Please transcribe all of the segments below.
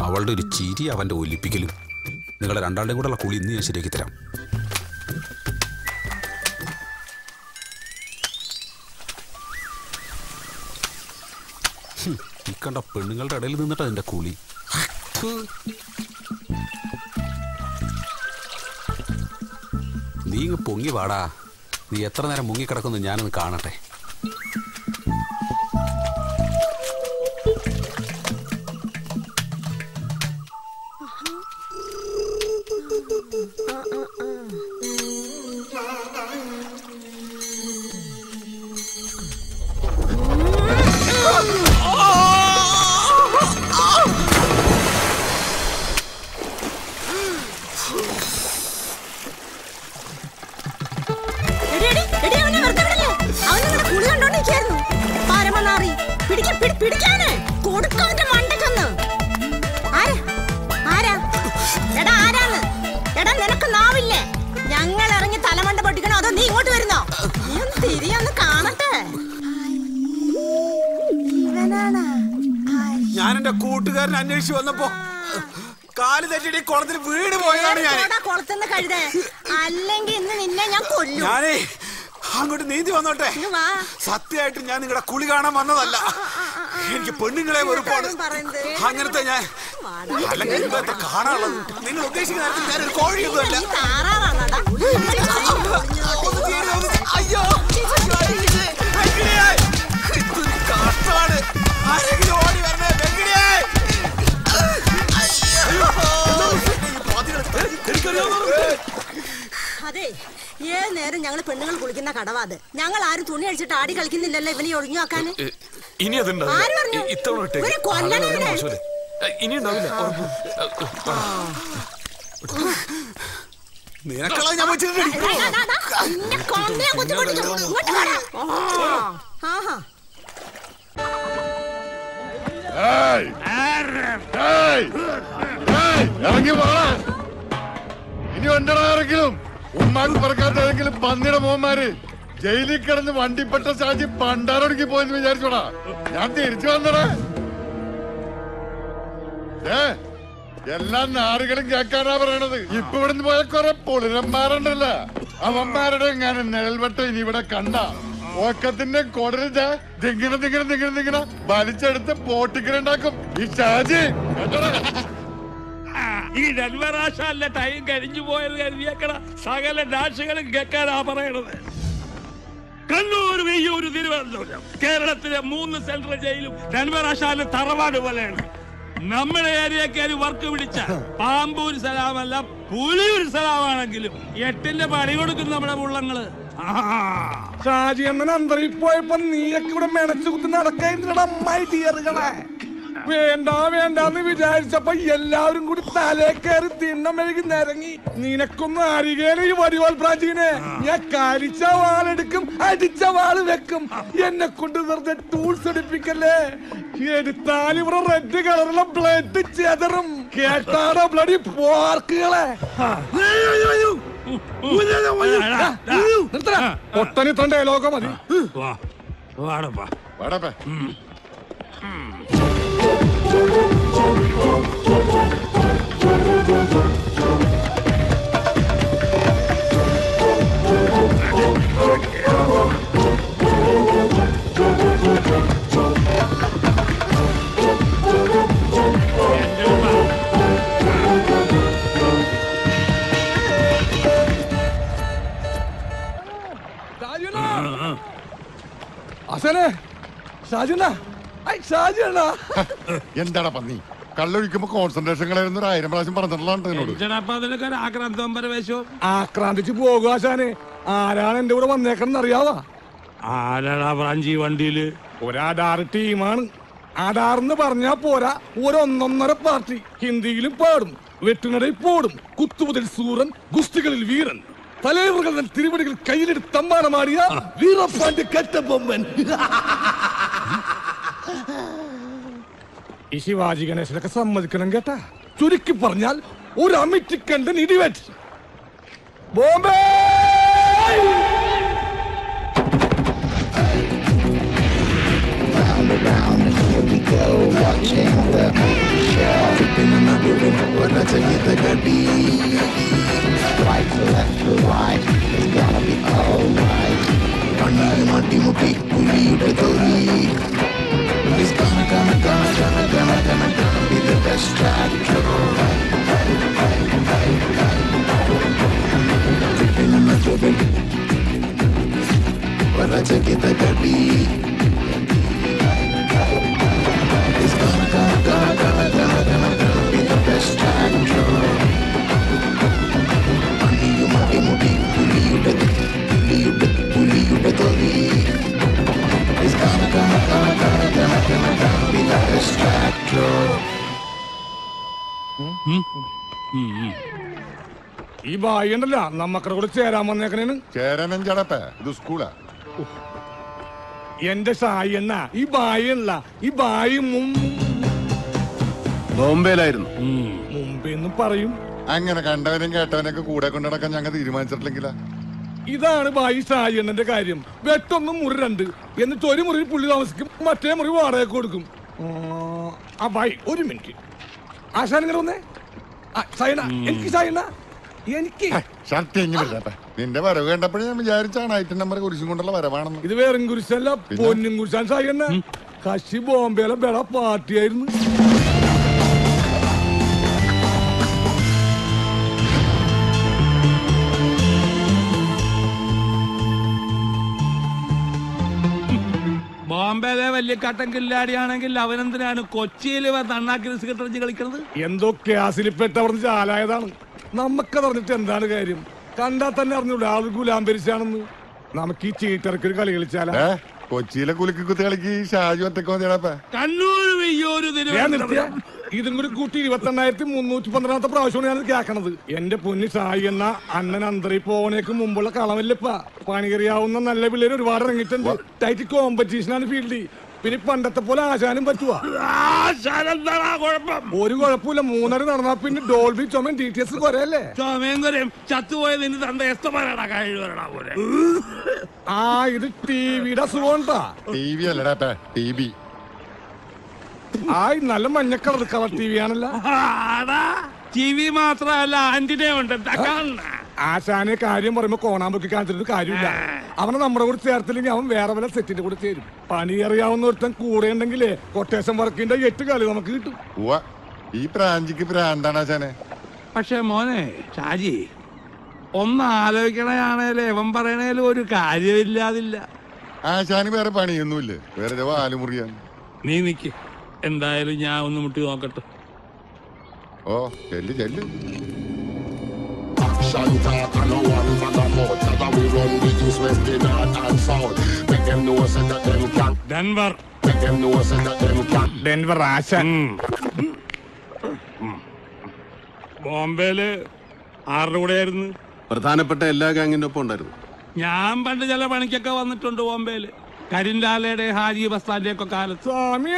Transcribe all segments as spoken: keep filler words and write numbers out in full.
അവളുടെ ഒരു ചിരി അവൻ്റെ ഒലിപ്പിക്കലും. നിങ്ങളുടെ രണ്ടാളുടെയും കൂടെ ഉള്ള കുളി ഇന്ന് ഞാൻ ശരിയാക്കി തരാം. ഈ കണ്ട പെണ്ണുങ്ങളുടെ ഇടയിൽ നിന്നിട്ട് അതിൻ്റെ കുളി. നീ ഇങ്ങ് പൊങ്ങി വാടാ. നീ എത്ര നേരം മുങ്ങിക്കിടക്കുന്നു ഞാനൊന്ന് കാണട്ടെ. ഞാൻ എന്റെ കൂട്ടുകാരൻ അന്വേഷിച്ചു വന്നപ്പോ കാല് തെറ്റിട്ട് കുളത്തിൽ വീട് പോയതാണ് ഞാൻ. അല്ലെങ്കിൽ ഇന്ന് നിന്നെ ഞാൻ കൊല്ലും. ഞാനേ അങ്ങോട്ട് നീന്തി വന്നോട്ടെ. സത്യമായിട്ട് ഞാൻ നിങ്ങളുടെ കുളി കാണാൻ വന്നതല്ല. എനിക്ക് പെണ്ണുങ്ങളെ വെറുപ്പാണ്. അങ്ങനത്തെ ഞാൻ അല്ലെങ്കിൽ എന്താ കാണാനുള്ളത്? നിങ്ങൾ ഉദ്ദേശിക്കുന്ന നേരത്തിൽ ഞാനൊരു കോഴിയൊന്നുമല്ല. അയ്യോ കഷ്ടമാണ്. ആരെങ്കിലും ഓടി വരണേ. അതെ, ഏത് നേരം ഞങ്ങൾ പെണ്ണുങ്ങൾ കുളിക്കുന്ന കടവാ അത്. ഞങ്ങൾ ആരും തുണി അടിച്ചിട്ട് ആടി കളിക്കുന്നില്ലല്ലോ ഇവനെ ഒഴിഞ്ഞു വെക്കാന്. നിനക്കളെ ഞാൻ ഇറങ്ങി പോടാ. ഇനി ഒണ്ടടാരെങ്കിലും ഉമ്മാക്ക് പറക്കാത്തതെങ്കിലും പന്നിയുടെ മോന്മാര് ജയിലിൽ കിടന്ന് വണ്ടിപ്പെട്ട സാജി പണ്ടാറൊടുക്കി പോയെന്ന് വിചാരിച്ചോടാ. ഞാൻ തിരിച്ചു വന്നടാ. ഏ എല്ലാ നാറുകളും കേൾക്കാനാ പറയണത്. ഇപ്പൊ ഇവിടുന്ന് പോയ കൊറേ പൊളിരന്മാരുണ്ടല്ല, അവന്മാരുടെ എങ്ങനെ നിഴൽവട്ടം ഇനി ഇവിടെ കണ്ട ഓക്കത്തിന്റെ കൊടരുത ദിങ്ങനെ ദിങ്ങനെ ദിങ്ങനെ ദിങ്ങനെ വലിച്ചെടുത്ത് പോട്ടിക്കലുണ്ടാക്കും ഈ ഷാജി. ഈ ഡൽവറാശാലിന്റെ ടൈം കഴിഞ്ഞു പോയത് കരുതിയേക്കണ സകല ഡാഷുകളും കേൾക്കാനാ പറയണത്. കണ്ണൂർ, വിയ്യൂർ, തിരുവനന്തപുരം, കേരളത്തിലെ മൂന്ന് സെൻട്രൽ ജയിലും ഡൽവറാശാലിന്റെ തറവാട് പോലെയാണ്. നമ്മുടെ ഏരിയക്കാര് വർക്ക് പിടിച്ച പാമ്പൂർ സലാമല്ല പുലിയൂർ സലാമാണെങ്കിലും എട്ടിന്റെ പണി കൊടുക്കും നമ്മുടെ പുള്ളങ്ങള്. ഷാജി അണ്ണൻ അന്തരിപ്പോയപ്പോ നീയൊക്കെ ഇവിടെ മെനച്ചു കുത്തി നടക്കായിരുന്നടാ മൈ ഡിയറുകളെ. വേണ്ട വേണ്ടെന്ന് വിചാരിച്ചപ്പോ എല്ലാവരും കൂടി തലേ കയറി തിണ്ണം മെഴുകി നിരങ്ങി. നിനക്കൊന്നും അറിയേല ഈ വടിവാൾ പ്രാചീനെ. ഞാൻ കരിച്ച വാളെടുക്കും, അടിച്ച വാള് വെക്കും. എന്നെ കൊണ്ട് വെറുതെ ടൂൾസ് എടുപ്പിക്കല്ലേ. എടുത്താൽ ഇവിടെ റെഡ് കളറുള്ള ബ്ലഡ് ചെതറും. കേട്ടാടോ ബ്ലഡി പോർക്കുകളെ. ഒട്ടനി തൊണ്ടേ ലോകം മതി. എന്താടാ പന്നി കള്ളൊഴിക്കുമ്പോ കോൺസെൻട്രേഷൻ കളയുന്ന ആയിരം പ്രാവശ്യം പറഞ്ഞിട്ടുള്ള ആക്രാന്തിച്ച് പോകുവാശാനെ. ആരാണ് എന്റെ കൂടെ വന്നേക്കണെന്ന് അറിയാവാ? ആരാടാ ബ്രാഞ്ചി വണ്ടിയില്? ഒരാധാർ ടീമാണ്. ആധാർന്ന് പറഞ്ഞാ പോരാ, ഒരൊന്നൊന്നര പാർട്ടി. ഹിന്ദിയിലും പാടും, വെട്ടുനടയിൽ പോടും. കുത്തുമുതൽ സൂറൻ, ഗുസ്തികളിൽ വീരൻ, തലവറുകൾ തിരുവടികൾ കയ്യിലെടുത്ത് തമ്മാനമാടിയ വീരപ്പാന്റെ കറ്റബൊമ്മൻ. ഈ ശിവാജി ഗണേശനൊക്കെ സമ്മതിക്കണം കേട്ടാ. ചുരുക്കി പറഞ്ഞാൽ ഒരു അമിറ്റിക്കണ്ടൻ ഇടിവെറ്റ്. Bombay Round and round and here we go, watching the show. മുടി പുലിയുടെ തൊലി. It's gonna, gonna, gonna, gonna, gonna, gonna, gonna be the best tractor. Varajakita gadi. It's gonna, gonna, gonna, gonna, gonna, gonna, gonna be the best tractor. Maniyu madi mudi puliyude puliyude puliyude tori. It's gonna, gonna, gonna, gonna, gonna, gonna, gonna be the best tractor. ഈ ബായി ഉണ്ടല്ല നമ്മക്കടെ കൂടെ ചേരാൻ വന്നേക്കണേന്. ചേരാനും ചടപ്പേ, ഇത് സ്കൂളാ. എന്റെ സായി എന്ന ഈ ബായി അല്ല, ഈ ബായി ബോംബെയിലായിരുന്നു. മുമ്പെന്ന് പറയും. അങ്ങനെ കണ്ടവനും കേട്ടവനൊക്കെ കൂടെ കൊണ്ടു നടക്കാൻ ഞങ്ങൾ തീരുമാനിച്ചിട്ടില്ലെങ്കിലാ. ഇതാണ് ബായി സായി എണ്ണന്റെ കാര്യം. വെട്ടൊന്നും മുറി രണ്ട്, എന്നിട്ട് ഒരു മുറി പുള്ളി താമസിക്കും, മറ്റേ മുറി വാടക കൊടുക്കും. ആ ബായി ഒരു മിനിറ്റ് ആശാൻ ഇങ്ങനെ വന്നേ. സായണ എനിക്ക് സായണ എനിക്ക് നിന്റെ വരവ് കണ്ടപ്പോഴേ ഞാൻ വിചാരിച്ചാണ് ഐറ്റം നമ്പർ കുരിശും കൊണ്ടുള്ള വരവാണെന്ന്. ഇത് വേറെ കുരിശല്ല, പൊന്നും കുരിശാൻ സായണ്ണ. കശി ബോംബെയിലെ ബെട പാർട്ടിയായിരുന്നു. ബോംബെയിലെ വലിയ കട്ടൻ കില്ലാടിയാണെങ്കിൽ അവനെന്തിനാണ് കൊച്ചിയിൽ നന്നാക്കി സെക്രട്ടറി കളിക്കുന്നത്? എന്തോ ക്യാസിൽപ്പെട്ടവർന്ന് ചാലായതാണ്. നമുക്കതറിഞ്ഞിട്ട് എന്താണ് കാര്യം? കണ്ടാൽ തന്നെ അറിഞ്ഞൂടെ ആൾ ഗുലാംബരിച്ചാണെന്ന്. നമുക്ക് ഈ ചീട്ടർക്കൊരു കളി കളിച്ചാലാ? കൊച്ചിയിലെ കുലുക്കി കുത്തി കളിക്ക് ഷാജു ഒറ്റക്ക് മതിയാടാ. കണ്ണൂർ ഇതും കൂടി കൂട്ടി ഇരുപത്തെണ്ണായിരത്തി മുന്നൂറ്റി പന്ത്രണ്ടാമത്തെ പ്രാവശ്യമാണ് ഞാൻ കേൾക്കണത്. എന്റെ പൊന്നി സായി എന്ന അണ്ണൻ അന്തരി പോണേക്ക് മുമ്പുള്ള കളമില്ലപ്പ. പണികറിയാവുന്ന നല്ല പിള്ളേര് ഒരുപാട് ഇറങ്ങിയിട്ടുണ്ട്. ടൈറ്റ് കോമ്പറ്റീഷനാണ് ഫീൽഡിൽ. പിന്നെ പണ്ടത്തെ പോലെ ആശാനും പറ്റുവാ? ഒരു കുഴപ്പമില്ല. മൂന്നര നടന്നാ പിന്നെ ഡോൾബി ചുമൻ ഡി ടി എസ് കുറയല്ലേ? ചുമയും കുറയും. ചത്തുപോയത് ആ ഇത് ടിവിയുടെ അസുഖണ്ടാ. ടി വി അല്ലടാ, ടി വി. ആയി നല്ല മഞ്ഞ കളർ കളർ ടി വി ആണല്ലോ. ടി വി മാത്രല്ല ആന്റിനെ ഉണ്ട്. ആശാനെ കാര്യം പറയുമ്പോ കോണാമ്പൊക്കെ കാണിച്ചിട്ട് കാര്യമില്ല. അവനെ നമ്മുടെ കൂടെ ചേർത്തില്ലെങ്കിൽ അവൻ വേറെ വല്ല സെറ്റിന്റെ കൂടെ ചേരും. പണി അറിയാവുന്ന ഒരുത്തൻ കൂടെ ഉണ്ടെങ്കിലേ കൊട്ടേഷൻ വർക്കിന്റെ എട്ട് കളി നമുക്ക് കിട്ടും. ഈ പ്രാഞ്ചിക്ക് പ്രാന്താണ് ആശാനെ. പക്ഷെ മോനെ ഷാജി ഒന്ന് ആലോചിക്കണയാണേലും ഇവൻ പറയണേലും ഒരു കാര്യമില്ലാതില്ല. ആശാന് വേറെ പണിയൊന്നുമില്ല, വേറെ ആലുമുറിയാണ്. നീ നിക്ക്, എന്തായാലും ഞാൻ ഒന്ന് മുട്ടി നോക്കട്ടെ. ഓ ചെല്ലു ചെല്ലു. ഡെൻവർ ഡെൻവർ ആശാൻ. ബോംബെയില് ആരുടെ കൂടെ ആയിരുന്നു? പ്രധാനപ്പെട്ട എല്ലാ ഗാങ്ങിന്റെ ഒപ്പം ഉണ്ടായിരുന്നു. ഞാൻ പണ്ട് ചില പണിക്കൊക്കെ വന്നിട്ടുണ്ട് ബോംബെയില്. കരിൻലാലയുടെ ഹാജി ബസ്താന്റെ ഒക്കെ കാലത്ത്.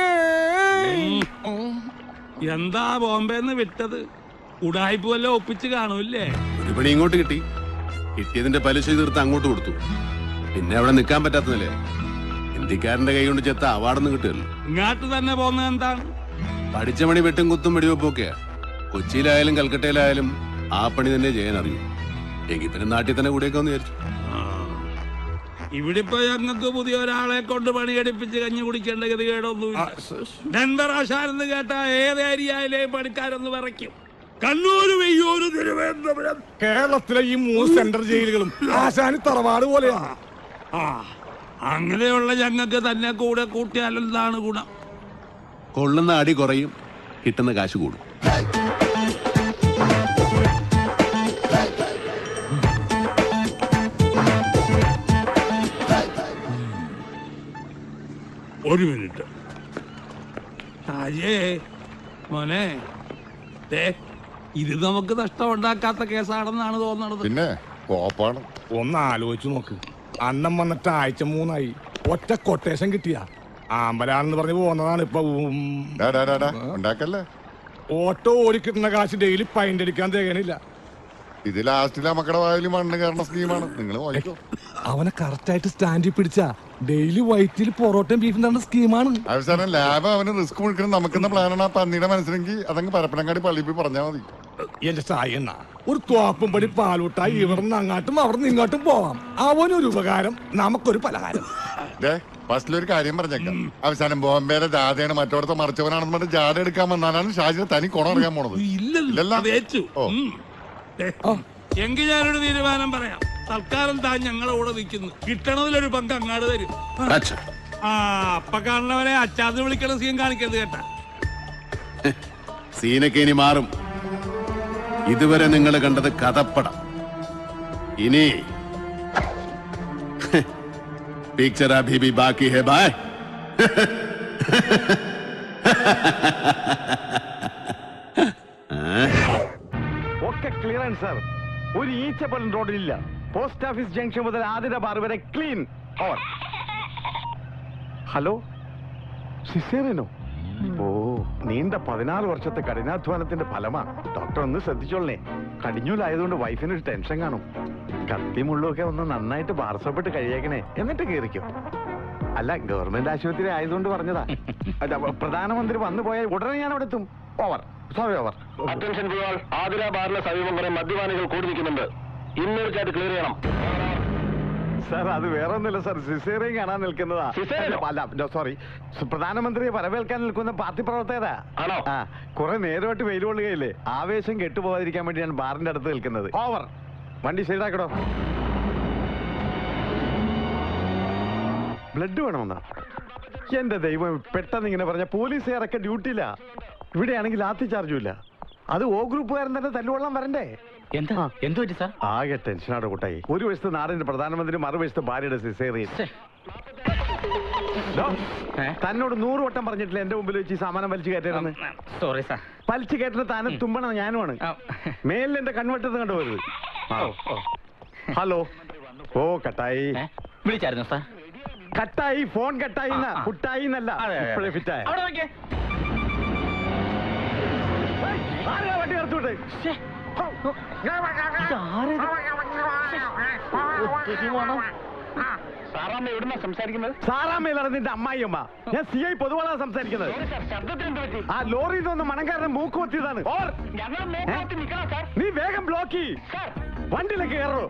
എന്താ ബോംബെന്ന് വിട്ടത്? ഉടായ്പ വല്ല ഒപ്പിച്ച് കാണൂല്ലേ? ഒരു പണി ഇങ്ങോട്ട് കിട്ടി, കിട്ടിയതിന്റെ പലിശ തീർത്ത് അങ്ങോട്ട് കൊടുത്തു. പിന്നെ അവിടെ നിൽക്കാൻ പറ്റാത്തതല്ലേ, ഇന്ത്യക്കാരന്റെ കൈ കൊണ്ട് ചെത്ത അവാർഡൊന്നും കിട്ടുമല്ലോ. ഇങ്ങോട്ട് തന്നെ പോകുന്നത് എന്താണ്? പഠിച്ച പണി വെട്ടും കുത്തും വെടിവെപ്പൊക്കെയാ. കൊച്ചിയിലായാലും കൽക്കട്ടയിലായാലും ആ പണി തന്നെ ചെയ്യാൻ അറിയും. എങ്കിൽ പിന്നെ നാട്ടിൽ തന്നെ കൂടെയൊക്കെ ഒന്ന് വിചാരിച്ചു. ഇവിടെ ഇപ്പൊ ഞങ്ങൾക്ക് പുതിയ ഒരാളെ കൊണ്ട് പണിയെടുപ്പിച്ച് കഞ്ഞി കുടിക്കേണ്ട ഗതികേടൊന്നുമില്ല. ഡെൻവർ ആശാനെന്ന് കേട്ട ഏത് ഏരിയയിലെയും പണിക്കാരൊന്ന് വിറയ്ക്കും. കണ്ണൂര്, വെയ്യൂര്, തിരുവനന്തപുരം, കേരളത്തിലെ ഈ മൂന്ന് സെൻട്രൽ ജയിലുകളും ആശാന് തറവാട് പോലെയാണ്. ആ അങ്ങനെയുള്ള ഞങ്ങൾക്ക് തന്നെ കൂടെ കൂട്ടിയാലെന്താണ് ഗുണം? കൊള്ളുന്ന അടി കുറയും, കിട്ടുന്ന കാശ് കൂടും. ഒരു മിനിറ്റ് അജേ മോനെ, ഇത് നമുക്ക് നഷ്ടമുണ്ടാക്കാത്ത കേസാണെന്നാണ് തോന്നണത്. പിന്നെ കോപ്പാണ്. ഒന്ന് ആലോചിച്ചു നോക്ക്, അന്നം വന്നിട്ട് ആഴ്ച മൂന്നായി, ഒറ്റ കൊട്ടേഷൻ കിട്ടിയ ആമ്പലാണെന്ന് പറഞ്ഞ് പോകുന്നതാണ് ഇപ്പൊ. ഉണ്ടാക്കല്ലേ, ഓട്ടോ ഓടിക്കിട്ടുന്ന കാശ് ഡെയിലി പൈൻ്റ് അടിക്കാൻ തികയണില്ല. ഇത് ലാസ്റ്റിലെ മക്കളുടെ വായിൽ മണ്ണ് കയറുന്ന സ്കീമാണ്. നിങ്ങൾ അവനെ കറക്റ്റായിട്ട് സ്റ്റാൻഡിൽ പിടിച്ച ഡെയിലി വൈറ്റിൽ പൊറോട്ടയും ബീഫും തന്ന സ്കീമാണ്. അവസാനം ലാഭം അവന് റിസ്ക് മുഴുക്കണം നമുക്കെന്ന പ്ലാനാണ് ആ പന്നിയുടെ മനസ്സിലെങ്കിൽ അതങ്ങ് പരപ്പനങ്ങാടി പള്ളിയിൽ പോയി പറഞ്ഞാൽ മതി. എന്റെ സായണ്ണ ഒരു തോപ്പും പടി പാലൂട്ടായി ഇവിടുന്ന് അങ്ങാട്ടും അവിടുന്ന് ഇങ്ങോട്ടും പോവാം. അവനൊരു ഉപകാരം, നമുക്കൊരു പലഹാരം. ഫസ്റ്റിലൊരു കാര്യം പറഞ്ഞേക്കാം. അവസാനം ബോംബെയിലെ ജാഥയാണ് മറ്റോടത്തെ മറിച്ചവനാണെന്ന് പറഞ്ഞ് ജാഥ എടുക്കാൻ വന്നാലാണ് ഷാജിനെ തനി കൊണറിയാൻ പോണത്. എങ്കിൽ ഞാനൊരു തീരുമാനം പറയാം. തൽക്കാലം താൻ ഞങ്ങളെ കൂടെ നിൽക്കുന്നു. കിട്ടണതിലൊരു പങ്ക് അങ്ങാട് തരും. ആ അപ്പ കാണുന്നവരെ അച്ചാന്ന് വിളിക്കണ സീൻ കാണിക്കരുത് കേട്ടാ. സീനൊക്കെ ഇനി മാറും. ഇതുവരെ നിങ്ങൾ കണ്ടത് കഥപ്പടം. ഇനി പിക്ചർ അഭി ഭി ബാക്കി ഹെ ബായ്. ഒക്കെ ക്ലിയറൻസ് സാർ. ഒരു ഈച്ച പോലും റോഡിലില്ല. പോസ്റ്റ് ഓഫീസ് ജംഗ്ഷൻ മുതൽ ആതിര ബാർ വരെ ക്ലീൻ. ഓവർ. ഹലോ, സിസേറിയനോ? ഓ, നീണ്ട പതിനാറ് വർഷത്തെ കഠിനാധ്വാനത്തിന്റെ ഫലമാ. ഡോക്ടർ ഒന്ന് ശ്രദ്ധിച്ചോളേ. കടിഞ്ഞൂലായതുകൊണ്ട് വൈഫിനൊരു ടെൻഷൻ കാണും. കത്തിമുള്ളൊക്കെ ഒന്ന് നന്നായിട്ട് ബാർസപ്പെട്ട് കഴിയേക്കണേ, എന്നിട്ട് കേറിക്കോ. അല്ല, ഗവൺമെന്റ് ആശുപത്രി ആയതുകൊണ്ട് പറഞ്ഞതാ. പ്രധാനമന്ത്രി വന്നു പോയാൽ ഉടനെ ഞാൻ അവിടെ എത്തും. ഓവർ. Sorry, over. അറ്റൻഷൻ ചെയ്യാൻ. ആതിര ബാറിലെ സമീപം കുറെ മദ്യപാനികൾ കൂടി നിൽക്കുന്നുണ്ട്. ഇന്നൊരു ചാറ്റ് ക്ലിയർ ചെയ്യണം. സാർ, അത് വേറെ ഒന്നുമില്ല സാർ, സിസേറിയൻ കാണാൻ നിൽക്കുന്നതാ. അല്ല, സോറി, പ്രധാനമന്ത്രിയെ വരവേൽക്കാൻ നിൽക്കുന്ന പാർട്ടി പ്രവർത്തകരാ. ആ, കുറെ നേരമായിട്ട് വെയിൽ കൊള്ളുകയില്ലേ, ആവേശം കെട്ടുപോകാതിരിക്കാൻ വേണ്ടി ഞാൻ ബാറിന്റെ അടുത്ത് നിൽക്കുന്നത്. ഓവർ. വണ്ടി സൈഡാക്കടോ. ബ്ലഡ് വേണമെന്നാ? എന്റെ ദൈവം, പെട്ടെന്ന് ഇങ്ങനെ പറഞ്ഞ പോലീസുകാരൊക്കെ ഡ്യൂട്ടിയില്ല. ഇവിടെയാണെങ്കിൽ ലാത്തി ചാർജും ഇല്ല. അത് ഓ ഗ്രൂപ്പുകാരൻ തന്നെ തല്ലുകൊള്ളാൻ വരണ്ടേ? എന്താ എന്ത് പറ്റി സാർ? ആകെ ടെൻഷനാണ് കൂട്ടായി. ഒരു വശത്ത് നാടിന്റെ പ്രധാനമന്ത്രി, മറുവശത്ത് ഭാര്യയുടെ സിസേറിയൻ. തന്നോട് നൂറ് വട്ടം പറഞ്ഞിട്ടില്ല എന്റെ മുമ്പിൽ വെച്ച് ഈ സാമാനം വലിച്ചു കയറ്റണമെന്ന്. Sorry sir. വലിച്ചു കയറ്റുന്ന താനും തുമ്പണം ഞാനുമാണ്. മേലിൽ എന്റെ കൺവെട്ടത്ത് കണ്ടുപോയത്. ഹലോ. ഓ, കട്ടായി. വിളിച്ചായിരുന്നു സാർ? കട്ടായി, ഫോൺ കട്ടായി. കുട്ടായി എന്നല്ല, ഇപ്പോഴേ ഫിറ്റായ. വണ്ടി നിർത്തുവിട്ടെ. സാറാമ്മയിലാണ് നിന്റെ അമ്മായിയമ്മ. ഞാൻ സി ഐ പൊതുവാളാണ് സംസാരിക്കുന്നത്. ആ ലോറിയിൽ നിന്ന് മണങ്കാരനെ മൂക്ക് കൊത്തിയതാണ്. നീ വേഗം ബ്ലോക്ക് ചെയ്യ്. വണ്ടിയിലേക്ക് കയറോ.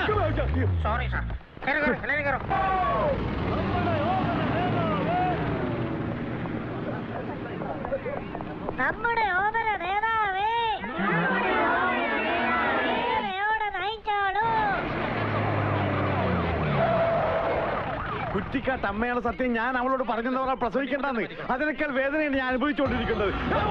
നമ്മുടെ ഓമന നേതാവേ, കുറ്റിക്കാട്ട് അമ്മയാണ് സത്യം. ഞാൻ അവളോട് പറഞ്ഞെന്ന് പറഞ്ഞാൽ പ്രസവിക്കേണ്ടെന്ന്. അതിനേക്കാൾ വേദനയാണ് ഞാൻ അനുഭവിച്ചുകൊണ്ടിരിക്കുന്നത്.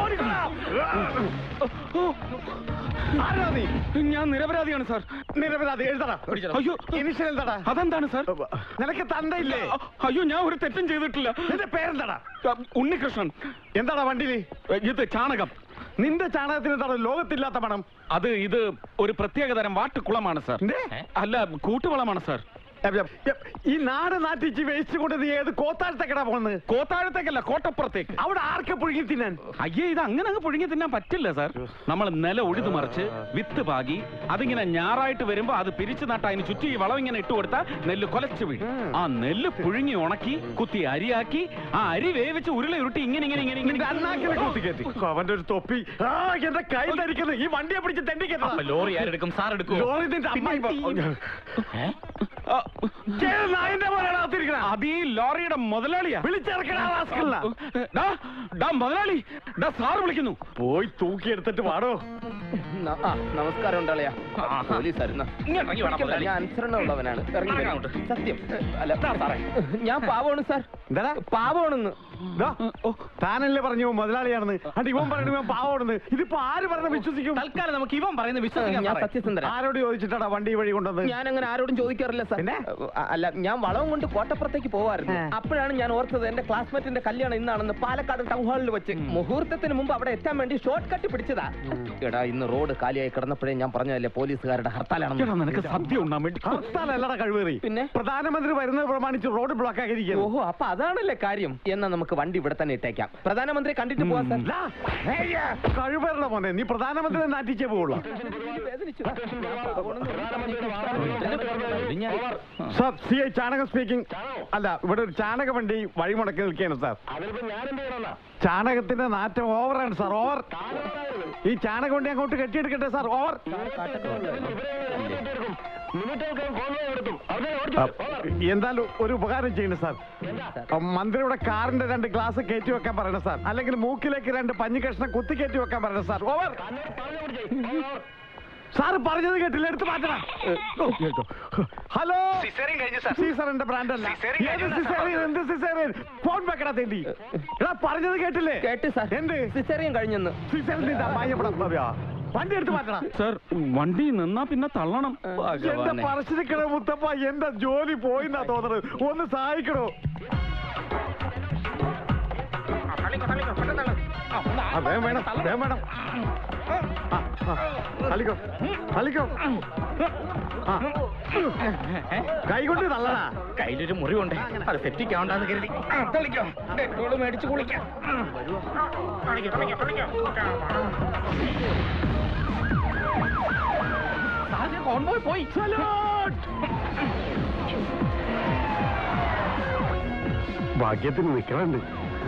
ഞാൻ നിരപരാധിയാണ് സാർ. നിരപരാധി എഴുതടാ. അയ്യോ, ഇനിഷ്യൽ എന്താടാ? അതെന്താണ് സാർ? നിനക്ക് തന്തയില്ലേ? അയ്യോ, ഞാൻ ഒരു തെറ്റും ചെയ്തിട്ടില്ല. നിന്റെ പേരെന്താടാ? ഉണ്ണികൃഷ്ണൻ. എന്താടാ വണ്ടിയില്? ഇത് ചാണകം. നിന്റെ ചാണകത്തിന് എന്താണ് ലോകത്തില്ലാത്ത പണം? അത് ഇത് ഒരു പ്രത്യേകതരം വാട്ടുകുളമാണ് സാർ. അല്ല, കൂട്ടുവളമാണ് സാർ. ഈ നാട് നാട്ടിച്ച് വേസ്റ്റ് കൊണ്ട് നീ ഏത് കോത്താഴത്തേക്കടാ പോകുന്നത്? കോത്താഴത്തേക്കല്ല, കോട്ടപ്പുറത്തേക്ക്. അവിടെ ആർക്കെ പുഴുങ്ങി തിന്നാൻ? അയ്യേ, ഇത് അങ്ങനെ അങ്ങ് പുഴുങ്ങി തിന്നാൻ പറ്റില്ല സാർ. നമ്മൾ നില ഉഴുതു മറിച്ച് വിത്ത് പാകി അതിങ്ങനെ ഞാറായിട്ട് വരുമ്പോ അത് പിരിച്ചു നട്ട അതിന് ചുറ്റി ഈ വളം ഇങ്ങനെ ഇട്ട് കൊടുത്താൽ നെല്ല് കൊലച്ചു വീഴും. ആ നെല്ല് പുഴുങ്ങി ഉണക്കി കുത്തി അരിയാക്കി ആ അരി വേവിച്ച് ഉരുള ഉരുട്ടി ഇങ്ങനെ ഇങ്ങനെ ഇങ്ങനെ ഇങ്ങനെ അണ്ണാക്കിനെ കുത്തി കയറ്റി. അവന്റെ ഒരു തൊപ്പി എന്റെ കൈ ധരിക്കുന്നത്. ഈ വണ്ടിയെ പിടിച്ച് തെണ്ടിക്കരുത്. ലോറി ആരെടുക്കും? സാർ എടുക്കും. ലോറി നിന്റെ അമ്മായി. അത് ഈ ലോറിയുടെ മുതലാളിയാ. മുതലാളി, സാർ വിളിക്കുന്നു. പോയി തൂക്കിയെടുത്തിട്ട് പാടോ. നമസ്കാരം ഉണ്ടാളിയാ. പോലീസായിരുന്നു. ഞാൻ അനുസരണമുള്ളവനാണ്. സത്യം. അല്ല സാറേ, ഞാൻ പാവമാണ് സാർ. എന്താ പാവമാണെന്ന്? താനല്ലേ പറഞ്ഞു മുതലാളിയാണെന്ന്. അത് ഇവൻ പറയുന്നത് ഇവൻ പാവമാണെന്ന്. ഇതിപ്പോ ആര് പറഞ്ഞ വിശ്വസിക്കും? തൽക്കാലം നമുക്ക് ഇവൻ പറയുന്നത് വിശ്വസിക്കാം. ഞാൻ സത്യസന്ധന. ആരോട് ചോദിച്ചിട്ടാ വണ്ടി വഴി കൊണ്ടുവന്നത്? ഞാൻ അങ്ങനെ ആരോടും ചോദിക്കാറില്ല സാർ. അല്ല, ഞാൻ വളവും കൊണ്ട് കോട്ടപ്പുറത്തേക്ക് പോവായിരുന്നു. അപ്പോഴാണ് ഞാൻ ഓർത്തത് എന്റെ ക്ലാസ്മേറ്റിന്റെ കല്യാണം ഇന്നാണെന്ന്. പാലക്കാട് ടൗൺ ഹാളിൽ വെച്ച് മുഹൂർത്തത്തിന് മുമ്പ് അവിടെ എത്താൻ വേണ്ടി ഷോർട്ട് കട്ട് പിടിച്ചതാ. എടാ, ഇന്ന് റോഡ് കാലിയായി കിടന്നപ്പോഴേ ഞാൻ പറഞ്ഞതല്ലേ പോലീസുകാരുടെ ഹർത്താലാണെന്ന്. നിനക്ക് സത്യം ഉണ്ടാൻ വേണ്ടി. ഹർത്താലല്ലടാ കഴിവേറി. പിന്നെ പ്രധാനമന്ത്രി വരുന്നത് പ്രമാണിച്ച് റോഡ് ബ്ലോക്ക് ആക്കിയിരിക്കുന്നു. ഓഹോ, അപ്പൊ അതാണല്ലേ കാര്യം. എന്നാ നമുക്ക് വണ്ടി ഇവിടെ തന്നെ ഇട്ടേക്കാം. പ്രധാനമന്ത്രി കണ്ടിട്ട് പോവാ സാർ. കഴിവേറുടെ മോനെ, നീ പ്രധാനമന്ത്രിയെ നാട്ടിച്ചേ പോവുള്ളൂ. സാർ, സി ഐ ചാണകം സ്പീക്കിംഗ്. അല്ല, ഇവിടെ ഒരു ചാണക വണ്ടി വഴിമുടക്കി നിൽക്കുകയാണ് സാർ. ചാണകത്തിന്റെ നാറ്റം ഓവറാണ് സാർ, ഓവർ. ഈ ചാണകം കൊണ്ട് അങ്ങോട്ട് കെട്ടിയെടുക്കട്ടെ സാർ, ഓവർ. എന്തായാലും ഒരു ഉപകാരം ചെയ്യണം സാർ. മന്ത്രിയുടെ കാറിന്റെ രണ്ട് ഗ്ലാസ് കയറ്റി വെക്കാൻ പറയണം സാർ, അല്ലെങ്കിൽ മൂക്കിലേക്ക് രണ്ട് പഞ്ഞി കഷ്ണം കുത്തി കയറ്റി വെക്കാൻ പറയണം സാർ, ഓവർ. സാറ് പറഞ്ഞത് കേട്ടില്ല, എടുത്ത് മാറ്റണം. ഹലോ, സീസറിന്റെ ബ്രാൻഡ് അല്ല. എന്ത് സിസേറിയൻ? ഫോൺ വെക്കടാ തേണ്ടി. എടാ പറഞ്ഞത് കേട്ടില്ലേ? കേട്ട് സാർ. എന്ത് സിസേറിയൻ കഴിഞ്ഞെന്ന്? വണ്ടി എടുത്ത് മാറ്റണം സാർ. വണ്ടി നിന്നാ പിന്നെ തള്ളണം. എന്റെ പറശ്ശിനിക്കട മുത്തപ്പ, എന്റെ ജോലി പോയിന്നാ തോന്നുന്നത്. ഒന്ന് സഹായിക്കണോ? വേണം വേണം വേണം വേണം. കളിക്കോ കളിക്കോ. കൈ കൊണ്ട് തള്ളടാ. കയ്യിലൊരു മുറിവുണ്ട്, അത് സെറ്റിക്കാവണ്ടെന്ന് കരുതി കളിക്കോ. ഡെറ്റോള് മേടിച്ച് കുളിക്കാം. കോൺവോയ് പോയി. ഭാഗ്യത്തിന് നിക്കണുണ്ട്.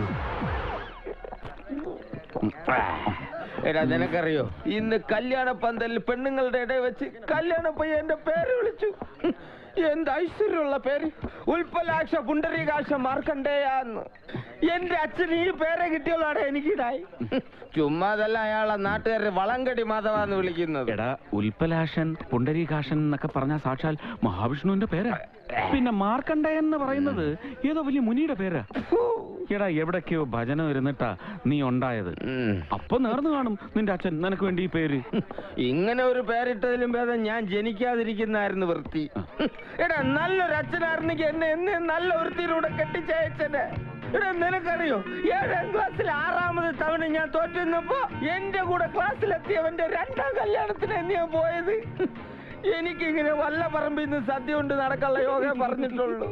എടാ നിനക്കറിയോ, ഇന്ന് കല്യാണ പന്തലിൽ പെണ്ണുങ്ങളുടെ ഇടയിൽ വെച്ച് കല്യാണ പയ്യന്റെ പേര് വിളിച്ചു. എന്ത് ഐശ്വര്യമുള്ള പേര്, ഉൽപ്പലാക്ഷ പുണ്ടരീകാക്ഷ മാർക്കണ്ടേയാന്ന്. എന്റെ അച്ഛൻ ഈ പേരെ കിട്ടിയോളാടെ എനിക്കിടായി. ചുമ്മാതല്ല അയാളെ നാട്ടുകാരെ വളങ്കടി മാധവാന്ന് വിളിക്കുന്നത്. എടാ, ഉൽപ്പലാക്ഷൻ പുണ്ടരീകാക്ഷൻ എന്നൊക്കെ പറഞ്ഞ സാക്ഷാൽ മഹാവിഷ്ണുവിന്റെ പേരാ. പിന്നെ മാർക്കണ്ഡേയൻ എന്ന് പറയുന്നത് ഏതോ വലിയ മുനിയുടെ പേരാ. എടാ, എവിടൊക്കെയോ ഭജന ഇരുന്നിട്ടാ നീ ഉണ്ടായത്. അപ്പൊ നേർന്നു കാണും നിന്റെ അച്ഛൻ നിനക്ക് വേണ്ടി ഈ പേര്. ഇങ്ങനെ ഒരു പേരിട്ടതിലും ഭേദം ഞാൻ ജനിക്കാതിരിക്കുന്നായിരുന്നു വൃത്തി. എടാ, നല്ലൊരു അച്ഛനായിരുന്നെങ്കിൽ എന്നെ എന്നെ നല്ല വൃത്തിയിലൂടെ കെട്ടിച്ചയച്ചനെ. എടാ നിനക്കറിയോ, ഏഴാം ക്ലാസ്സിൽ ആറാമത് തവണ ഞാൻ തോറ്റുന്നപ്പോ എന്റെ കൂടെ ക്ലാസ്സിലെത്തിയവന്റെ രണ്ടാം കല്യാണത്തിന് ഞാൻ പോയത്. എനിക്കിങ്ങനെ വല്ല പറമ്പിൽ നിന്ന് സദ്യ കൊണ്ട് നടക്കാനുള്ള യോഗ പറഞ്ഞിട്ടുള്ളൂ.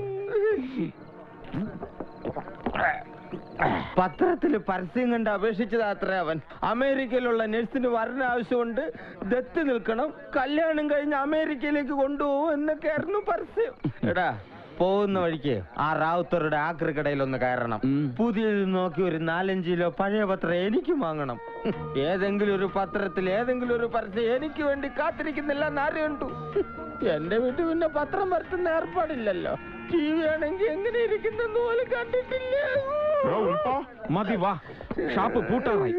പത്രത്തില് പരസ്യം കണ്ട് അപേക്ഷിച്ചതാത്ര അവൻ. അമേരിക്കയിലുള്ള നഴ്സിന് വരണ ആവശ്യമുണ്ട്, ദത്ത് നിൽക്കണം, കല്യാണം കഴിഞ്ഞ് അമേരിക്കയിലേക്ക് കൊണ്ടുപോകും എന്നൊക്കെയായിരുന്നു പരസ്യം. എടാ, പോകുന്ന വഴിക്ക് ആ റാവുത്തറുടെ ആക്രിക്കടയിൽ ഒന്ന് കയറണം. പുതിയത് നോക്കി ഒരു നാലഞ്ച് കിലോ പഴയ പത്രം എനിക്കും വാങ്ങണം. ഏതെങ്കിലും ഒരു പത്രത്തിൽ ഏതെങ്കിലും ഒരു പരസ്യം എനിക്ക് വേണ്ടി കാത്തിരിക്കുന്നില്ല നാര് കണ്ടു. എന്റെ വീട്ടിൽ പിന്നെ പത്രം പരത്തുന്ന ഏർപ്പാടില്ലല്ലോ. ടി വി ആണെങ്കിൽ എങ്ങനെ ഇരിക്കുന്നെന്ന് പോലും കണ്ടിട്ടില്ല. മതി, വാ, ഷാപ്പ് പൂട്ടാറായി.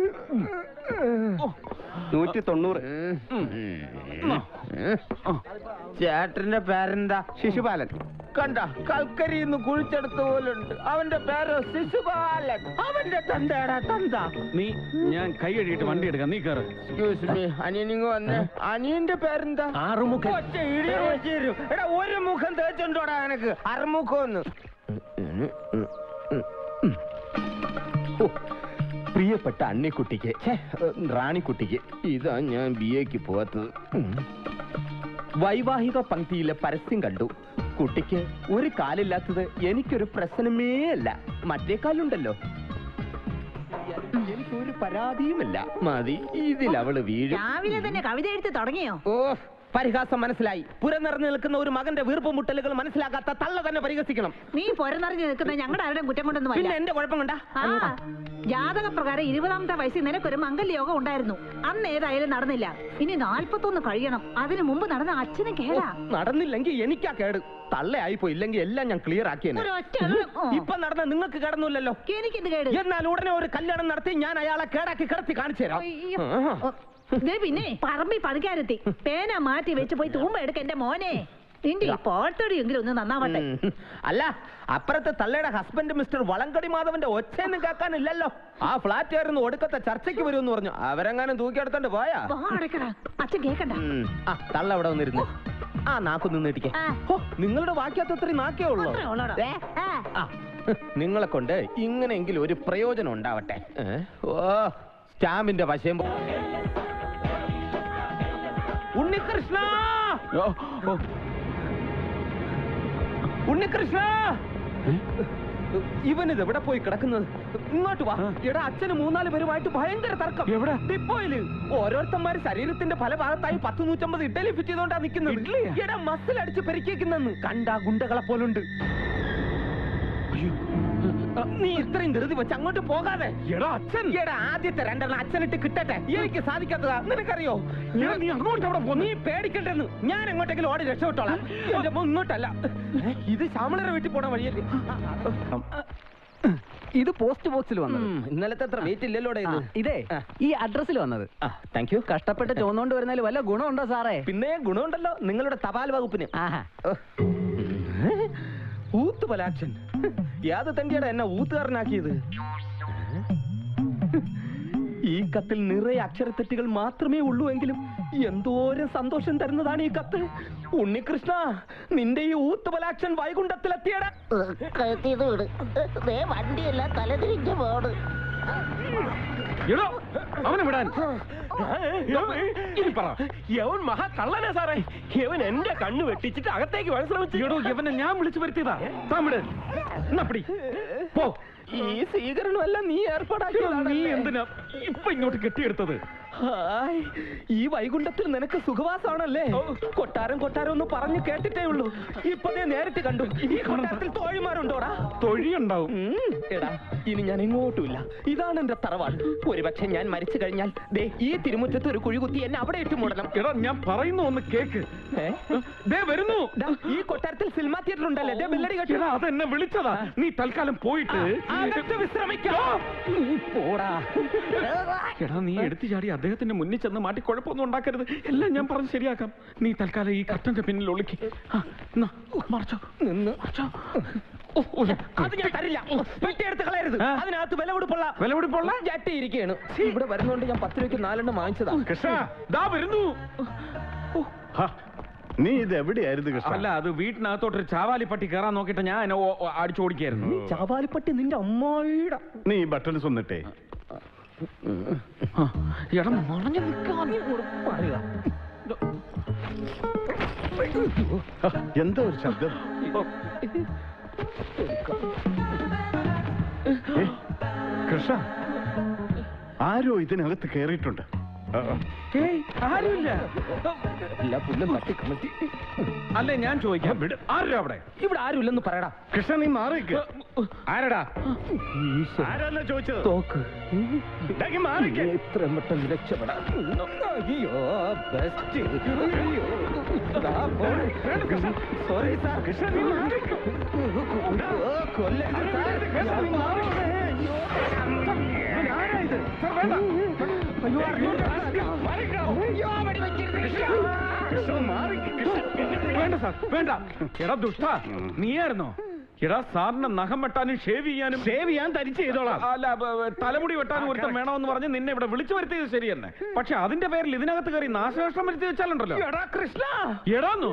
നൂറ്റി തൊണ്ണൂറ്. ചേട്ടന്റെ പേരെന്താ? ശിശുപാലൻ. കണ്ട, കൽക്കരിന്ന് കുഴിച്ചെടുത്ത പോലുണ്ട്. അവന്റെ പേര് ശിശുപാലൻ. അവന്റെ തന്തേടാ തന്ത. നീ, ഞാൻ കൈ കഴുകിയിട്ട് വണ്ടി എടുക്കാം, നീ കയറ്. എക്സ്ക്യൂസ് മീ, അനിയനിങ് വന്നേ. അനിയന്റെ പേരെന്താ? ആറുമുഖം. എടാ, ഒരു മുഖം തേച്ചുണ്ടോടാ എനക്ക്? അറുമുഖം. പ്രിയപ്പെട്ട അണ്ണിക്കുട്ടിക്ക്, റാണിക്കുട്ടിക്ക്, ഇതാ ഞാൻ ബി എക്ക് പോവാത്തത്. വൈവാഹിക പങ്ക്തിയിലെ പരസ്യം കണ്ടു. കുട്ടിക്ക് ഒരു കാലില്ലാത്തത് എനിക്കൊരു പ്രശ്നമേ അല്ല. മറ്റേ കാലുണ്ടല്ലോ. എനിക്കൊരു പരാതിയുമില്ല. മതി, ഇതിൽ അവള് വീഴും. രാവിലെ തന്നെ കവിത എഴുതി തുടങ്ങിയോ? ഓ, പരിഹാസം മനസ്സിലായി. പുരനിറഞ്ഞു നിൽക്കുന്ന ഒരു മകന്റെ വീർപ്പ് മുട്ടലുകൾ മനസ്സിലാക്കാത്ത തള്ള തന്നെ പരിഹസിക്കണം. നീ പുരനിറഞ്ഞു നിൽക്കുന്ന ഞങ്ങളുടെ ആരുടെയും കുറ്റം കൊണ്ടൊന്നും പിന്നെ എന്റെ കുഴപ്പം കൊണ്ടാ? ജാതക പ്രകാരം ഇരുപതാമത്തെ വയസ്സിൽ നിനക്കൊരു മംഗല്യോഗം ഉണ്ടായിരുന്നു. അന്ന് ഏതായാലും നടന്നില്ല. ഇനി നാൽപ്പത്തൊന്ന് കഴിയണം. അതിനു മുമ്പ് നടന്ന അച്ഛനും കേടാ. നടന്നില്ലെങ്കിൽ എനിക്കാ കേട്. തള്ളയായി പോയില്ലെങ്കിൽ എല്ലാം ഞാൻ ക്ലിയർ ആക്കിയേനെ. ഇപ്പൊ നടന്ന നിങ്ങൾക്ക് കേടൊന്നുമില്ലല്ലോ. എനിക്കെന്ത് കേട്? എന്നാൽ ഉടനെ ഒരു കല്യാണം നടത്തി ഞാൻ അയാളെ കേടാക്കി കിടത്തി കാണിച്ചു തരാം. പിന്നെ പറമ്പി പണിക്കാരെത്തി. പേന മാറ്റി വെച്ച് പോയി തൂമ്പ എടുക്ക എന്റെ മോനെ. നിന്റെ പോട്ടടിയെങ്കിലും ഒന്ന് നന്നാവട്ടെ. അല്ല, അപ്പുറത്തെ തള്ളയുടെ ഹസ്ബൻഡ് മിസ്റ്റർ വളങ്കടി മാധവന്റെ ഒച്ചയൊന്നും കേൾക്കാനില്ലല്ലോ. ആ ഫ്ലാറ്റ് ആയിരുന്നു ഒടുക്കത്തെ ചർച്ചയ്ക്ക് വരുമെന്ന് പറഞ്ഞു. അവരെങ്ങാനും തൂക്കിയെടുത്തോണ്ട് പോയാ? അച്ഛൻ കേക്കണ്ട. ആ, തള്ള അവിടെ വന്നിരുന്നു. ആ, നാക്കൊന്ന് നീട്ടിക്കേ. നിങ്ങളുടെ വാക്യാത്തത്ര നാക്കേ ഉള്ളൂ. നിങ്ങളെ കൊണ്ട് ഇങ്ങനെയെങ്കിലും ഒരു പ്രയോജനം ഉണ്ടാവട്ടെ. ഓ, സ്റ്റാമ്പിന്റെ വശം. ഉണ്ണികൃഷ്ണ, ഉണ്ണികൃഷ്ണ, ഇവനിത് എവിടെ പോയി കിടക്കുന്നത്? ഇങ്ങോട്ട് വാ. എടാ, അച്ഛന് മൂന്നാല് പേരുമായിട്ട് ഭയങ്കര തർക്കം. എവിടെ? ഡിപ്പോയില്. ഓരോരുത്തന്മാര് ശരീരത്തിന്റെ പല ഭാഗത്തായി പത്ത് നൂറ്റമ്പത് ഇഡലി ഫിറ്റ് ചെയ്തോണ്ടാ നിക്കുന്നത്. എടാ, മസിൽ അടിച്ച് പെരുക്കിക്കുന്നെന്ന്. കണ്ടാ ഗുണ്ടകളെ പോലുണ്ട്. നീ ഇത്രയും ധൃതി വെച്ച് അങ്ങോട്ട് പോകാതെ. എടാ അച്ഛൻ, എടാ ആദ്യത്തെ രണ്ടെണ്ണം അച്ഛനിട്ട് കിട്ടട്ടെ. എനിക്ക് സാധിക്കാത്തതാ, നിനക്കറിയോ? നീ അങ്ങോട്ട് അവിടെ പോ. നീ പേടിക്കണ്ടെന്ന്. ഞാൻ എങ്ങോട്ടെങ്കിലും ഓടി രക്ഷപ്പെട്ടോളാം. എന്റെ ഇങ്ങോട്ടല്ല, ഇത് ശ്യാമളയുടെ വീട്ടിൽ പോണ വഴിയല്ലേ. ഇത് പോസ്റ്റ് ബോക്സിൽ വന്നത്. ഇന്നലത്തെ അത്ര വെയിറ്റ് ഇല്ലല്ലോ ഇത്. ഇതേ ഈ അഡ്രസ്സിൽ വന്നത്. Thank you. കഷ്ടപ്പെട്ട് ചോന്നുകൊണ്ട് വരുന്നതിൽ വല്ല ഗുണമുണ്ടോ സാറേ? പിന്നെ ഗുണമുണ്ടല്ലോ, നിങ്ങളുടെ തപാൽ വകുപ്പിന്. ഊത്തുപലാക്ഷൻ, യാത് തന്റെയുടെ എന്നെ ഊത്തുകാരനാക്കിയത്. ഈ കത്തിൽ നിറയെ അക്ഷരത്തെറ്റുകൾ മാത്രമേ ഉള്ളൂ എങ്കിലും എന്തോരം സന്തോഷം തരുന്നതാണ് ഈ കത്ത്. ഉണ്ണികൃഷ്ണ, നിന്റെ ഈ ഊത്തുപലാക്ഷൻ വൈകുണ്ഠത്തിലെത്തിയടാ. വണ്ടിയല്ല തലതിരിഞ്ഞ പോണ്. അവനെ വിടാൻ യവൻ മഹാ കള്ളനാ സാറേ. യവൻ എന്റെ കണ്ണ് വെട്ടിച്ചിട്ട് അകത്തേക്ക് വരാൻ ശ്രമിച്ചു. യവനെ ഞാൻ വിളിച്ചു വരുത്തിയതാ. താമിട് എന്നപ്പടി പോ. ഈ സ്വീകരണമല്ല നീ ഏർപ്പാടാക്കിയതാണ്. നീ എന്തിനാ ഇപ്പൊ ഇങ്ങോട്ട് കെട്ടിയെടുത്തത്? ഹായ്, ഈ വൈകുണ്ഠത്തിൽ നിനക്ക് സുഖവാസമാണല്ലേ? കൊട്ടാരം കൊട്ടാരം ഒന്ന് പറഞ്ഞു കേട്ടിട്ടേ ഉള്ളൂ. ഇപ്പതേ നേരിട്ട് കണ്ടു. ഈ കൊട്ടാരത്തിൽ തോഴിമാരുണ്ടോടാ? തൊഴിയുണ്ടാവും. എടാ, ഇനി ഞാൻ എങ്ങോട്ടുമില്ല. ഇതാണ് എന്റെ തറവാട്. ഒരുപക്ഷെ ഞാൻ മരിച്ചു കഴിഞ്ഞാൽ ദേ ഈ തിരുമുറ്റത്ത് ഒരു കുഴി കുത്തി എന്നെ അവിടെ ഇട്ട് മൂടണം. എടാ, ഞാൻ പറയുന്നു ഒന്ന് കേക്ക്. വരുന്നു. ഈ കൊട്ടാരത്തിൽ സിനിമാ തിയേറ്റർ ഉണ്ടല്ലേ? ദേ ബെല്ലടി കെട്ടി. അതെന്നെ വിളിച്ചതാ. നീ തൽക്കാലം പോയിട്ട് വിശ്രമിക്കാം. പോടാ. എടാ, നീ എടുത്തു ചാടി അദ്ദേഹത്തിന്റെ മുന്നിൽ ചെന്ന് മാറ്റി കുഴപ്പമൊന്നും ഉണ്ടാക്കരുത്. എല്ലാം ഞാൻ പറഞ്ഞ് ശരിയാക്കാം. നീ തൽക്കാലം ഈ കർട്ടന്റെ പിന്നിൽ ഒളിക്ക്. മറച്ചോ നിന്ന് അത് ഞാൻ തരില്ല. വെട്ടിയെടുത്ത് കളയരുത്. അതിനകത്ത് വിലപിടിപ്പുള്ള വിലപിടിപ്പുള്ള ജട്ടി ഇരിക്കുകയാണ്. ഇവിടെ വരുന്നോണ്ട് ഞാൻ പത്ത് രൂപയ്ക്ക് നാലെണ്ണം വാങ്ങിച്ചതാ. കൃഷ്ണ, ദാ വരുന്നു. നീ ഇത് എവിടെയായിരുന്നു കൃഷ്ണ? അല്ല, അത് വീട്ടിനകത്തോട്ടൊരു ചാവാലിപ്പട്ടി കയറാൻ നോക്കിയിട്ട് ഞാൻ എന്നെ അടിച്ചോടിക്കായിരുന്നു. ചാവാലിപ്പട്ടി നിന്റെ അമ്മായിയുടെ. നീ ബട്ടൺസ് ഒന്നിട്ടേ. എടാ, മറഞ്ഞു നിൽക്കാൻ എന്താ ഒരു ശബ്ദം? കൃഷ്ണ, ആരോ ഇതിനകത്ത് കയറിയിട്ടുണ്ട്. ആരുമില്ല. എല്ലാ പുല്ലും തട്ടി കമത്തി. അല്ലേ, ഞാൻ ചോദിക്കാം, ആരും അവിടെ? ഇവിടെ ആരുമില്ലെന്ന് പറയടാ. കൃഷ്ണ, നീ മാറിക്ക്. ആരടാ? ആരാന്നാ ചോദിച്ചത്? തോക്ക്. എത്ര പെട്ടെന്ന് രക്ഷപ്പെടാം. അയ്യോ, ബെസ്റ്റ്. Sorry sir. കൃഷ്ണ, നീ മാറിക്ക്. കൊല്ലരുത് സാർ. ആരായത്? വേണ്ട സാർ, വേണ്ട. എടാ ദുഷ്ട, നീയായിരുന്നോ? എടാ, സാറിന് നഖം വെട്ടാനും ഷേവ് ചെയ്യാനും ഷേവ് ചെയ്യാൻ തരിച്ച് ചെയ്തോളാം. അല്ല, തലമുടി വെട്ടാനും ഒരുത്തം വേണമെന്ന് പറഞ്ഞ് നിന്നെ ഇവിടെ വിളിച്ചു വരുത്തിയത് ശരി തന്നെ. പക്ഷെ അതിന്റെ പേരിൽ ഇതിനകത്ത് കയറി നാശനഷ്ടം വരുത്തി വെച്ചാലുണ്ടല്ലോ. എടാ കൃഷ്ണ, എടാന്നു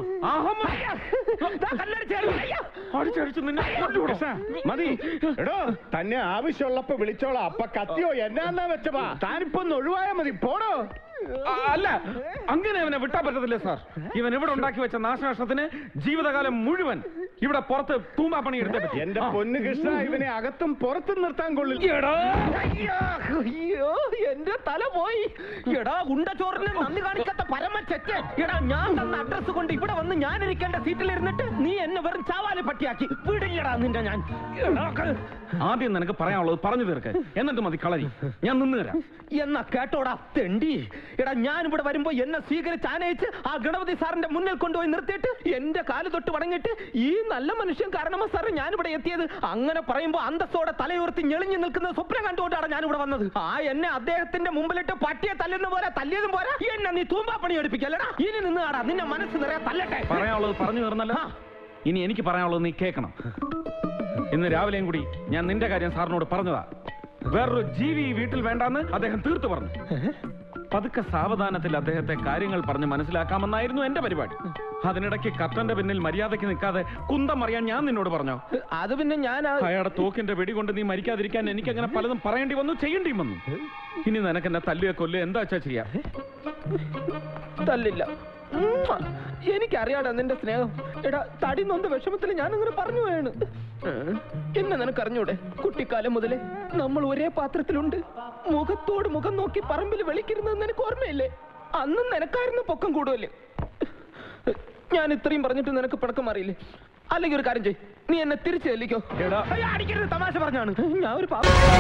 അടിച്ചടിച്ചു നിന്നെ. മതി. എടോ, തന്നെ ആവശ്യമുള്ളപ്പോ വിളിച്ചോളാം. അപ്പൊ കത്തിയോ എന്നാന്നാ വെച്ചപ്പാ? താനിപ്പോ ഒന്ന് ഒഴിവായാ മതി. പോടോ. അല്ല, അങ്ങനെ അവനെ വിട്ടാ പറ്റത്തില്ല സാർ. ഇവൻ ഇവിടെ ഉണ്ടാക്കി വെച്ച നാശനഷ്ടത്തിന് ജീവിതകാലം മുഴുവൻ ഇവിടെ പുറത്ത് തൂമ്പാ പണി എടുത്തേ പറ്റും. എന്റെ പൊന്നു കൃഷ്ണ, ഇവനെ അകത്തും പുറത്തും നിർത്താൻ കൊള്ളില്ല. അയ്യോ, എന്റെ തല പോയി. എടാ ഉണ്ടച്ചോറിന് നന്ദി കാണിക്കാത്ത പരമ ചെറ്റ്. എടാ, ഞാൻ തന്ന അഡ്രസ് കൊണ്ട് ഇവിടെ വന്ന് ഞാൻ ഇരിക്കേണ്ട സീറ്റിൽ ഇരുന്നിട്ട് നീ എന്നെ വെറും ചാവാല് പട്ടിയാക്കി. വിടില്ലടാ നിന്റെ ഞാൻ. ആദ്യം നിനക്ക് പറയാനുള്ളത് പറഞ്ഞു തീർക്ക്, എന്നിട്ട് മതി കളരി. ഞാൻ നിന്ന് തരാം. എന്നാ കേട്ടോടാ തെണ്ടി. എടാ, ഞാൻ ഇവിടെ വരുമ്പോ എന്നെ സ്വീകരിച്ച് ആനയിച്ച് ആ ഗണപതി സാറിന്റെ മുന്നിൽ കൊണ്ടുപോയി നിർത്തിയിട്ട് എന്റെ കാല് തൊട്ട് വടങ്ങിട്ട് ഈ നല്ല മനുഷ്യൻ കാരണമാ സാറ് ഞാനിവിടെ എത്തിയത്. അങ്ങനെ പറയുമ്പോ അന്തസ്സോടെ തലയുയർത്തി ഞെളിഞ്ഞു നിൽക്കുന്ന സ്വപ്നം കണ്ടുകൊണ്ടാണ് ഞാനിവിടെ വന്നത്. ആ എന്നെ അദ്ദേഹത്തിന്റെ മുമ്പിലിട്ട് പട്ടിയെ തല്ലുന്ന പോലെ തല്ലിയതും പോലെ എന്നെ നീ തൂമ്പാ പണി എടുപ്പിക്കല്ലടാ. ഇനി നിന്ന് ആടാ, നിന്നെ മനസ്സ് നിറയെ തല്ലട്ടെ. പറയാനുള്ളത് പറഞ്ഞു തീർന്നല്ലോ. ഇനി എനിക്ക് പറയാനുള്ളത് നീ കേൾക്കണം. ഇന്ന് രാവിലെയും കൂടി ഞാൻ നിന്റെ കാര്യം സാറിനോട് പറഞ്ഞതാ. വേറൊരു ജീവി ഈ വീട്ടിൽ വേണ്ടാന്ന് അദ്ദേഹം തീർത്തു പറഞ്ഞു. പതുക്കെ സാവധാനത്തിൽ അദ്ദേഹത്തെ കാര്യങ്ങൾ പറഞ്ഞ് മനസ്സിലാക്കാമെന്നായിരുന്നു എന്റെ പരിപാടി. അതിനിടയ്ക്ക് കർട്ടന്റെ പിന്നിൽ മര്യാദയ്ക്ക് നിൽക്കാതെ കുന്തം അറിയാൻ ഞാൻ നിന്നോട് പറഞ്ഞോ? അത് പിന്നെ ഞാൻ അയാളുടെ തോക്കിന്റെ വെടി കൊണ്ട് നീ മരിക്കാതിരിക്കാൻ എനിക്ക് അങ്ങനെ പലതും പറയേണ്ടി വന്നു, ചെയ്യേണ്ടി വന്നു. ഇനി നിനക്ക് എന്നെ തല്ലുക കൊല്ലുക എന്താ വെച്ചാ ചെയ്യാം. തല്ലില്ല. എനിക്കറിയാടാ നിന്റെ സ്നേഹം. എടാ, തടി നൊന്ത വിഷമത്തിൽ ഞാനങ്ങനെ പറഞ്ഞു പോയാണ്. എന്നെ നിനക്കറിഞ്ഞൂടെ? കുട്ടിക്കാലം മുതലേ നമ്മൾ ഒരേ പാത്രത്തിലുണ്ട്. മുഖത്തോട് മുഖം നോക്കി പറമ്പിൽ വിളിക്കരുതെന്ന് നിനക്ക് ഓർമ്മയില്ലേ? അന്നും നിനക്കായിരുന്നു പൊക്കം കൂടുതല്. ഞാൻ ഇത്രയും പറഞ്ഞിട്ട് നിനക്ക് പിണക്കം അറിയില്ലേ? അല്ലെങ്കിൽ ഒരു കാര്യം ചെയ്, നീ എന്നെ തിരിച്ചു ചെല്ലിക്കോ. അടിക്കരുത്, തമാശ പറഞ്ഞാണ്. ഞാൻ ഒരു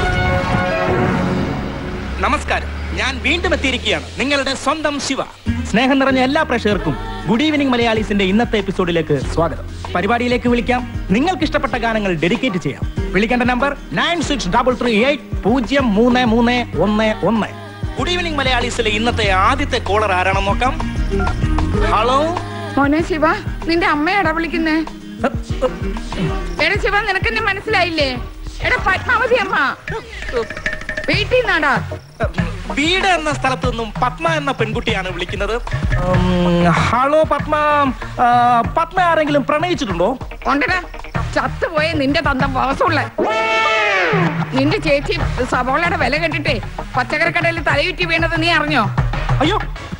നമസ്കാരം, ഞാൻ വീണ്ടും എത്തിയിരിക്കുകയാണ്, നിങ്ങളുടെ സ്വന്തം ശിവ. സ്നേഹം നിറഞ്ഞ എല്ലാ പ്രേക്ഷകർക്കും ഗുഡ് ഈവനിംഗ് മലയാളീസിന്റെ ഇന്നത്തെ എപ്പിസോഡിലേക്ക് സ്വാഗതം. പരിപാടിയിലേക്ക് വിളിക്കാം, നിങ്ങൾക്ക് ഇഷ്ടപ്പെട്ട ഗാനങ്ങൾ ഡെഡിക്കേറ്റ് ചെയ്യാം. വിളിക്കേണ്ട number nine six double three eight പൂജ്യം മൂന്ന് മൂന്ന് ഒന്ന് ഒന്ന്. ഗുഡ് ഈവനിംഗ് മലയാളീസിലെ ഇന്നത്തെ ആദ്യത്തെ കോളർ ആരാണെന്ന് നോക്കാം. ഹലോ മോനെ ശിവ, നിന്റെ അമ്മയാടാ വിളിക്കുന്നേ. എടാ ശിവ, നിനക്കെന്നെ മനസ്സിലായില്ലേ? എടാ പത്മാവതി അമ്മ വീട്ടിൽ നിന്നാടാ. വീട് എന്ന സ്ഥലത്തു നിന്നും പത്മ എന്ന പെൺകുട്ടിയാണ് വിളിക്കുന്നത്. ഹലോ പത്മ, പത്മ ആരെങ്കിലും പ്രണയിച്ചിട്ടുണ്ടോ? ഉണ്ടടാ, ചത്തുപോയ നിന്റെ തന്തം വാസമുള്ള നിന്റെ ചേച്ചി സവോളയുടെ വില കെട്ടിട്ടേ പച്ചക്കറിക്കടയിൽ തലയുറ്റി വീണത് നീ അറിഞ്ഞോ? അയ്യോ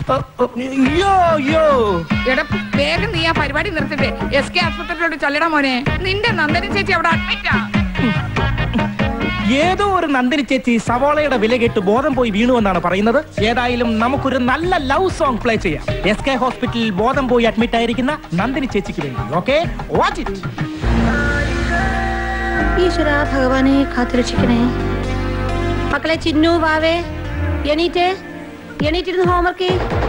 എടാ വേഗം നീ ആ പരിപാടി നിർത്തിട്ട് എസ് കെ ആശുപത്രിയിലോട്ട് ചൊല്ലടാ മോനെ. നിന്റെ നന്ദന ചേച്ചി അവിടെ അഡ്മിറ്റാ. ഏതോ ഒരു നന്ദിനി ചേച്ചി സവോളയുടെ വില കേട്ട് ബോധം പോയി വീണു എന്നാണ് പറയുന്നത്. ഏതായാലും നമുക്കൊരു നല്ല ലവ് സോങ് പ്ലേ ചെയ്യാം. എസ് കെ ഹോസ്പിറ്റലിൽ ബോധം പോയി അഡ്മിറ്റ് ആയിരിക്കുന്ന നന്ദിനി ചേച്ചിക്ക് വേണ്ടി. Okay, watch it. ഈശ്വര ഭഗവാനെ കാത്തുരക്ഷിക്കണേ. മക്കളെ ചിന്നു വാവേ, എണീറ്റേ എണീറ്റിരുന്ന് ഹോംവർക്ക്.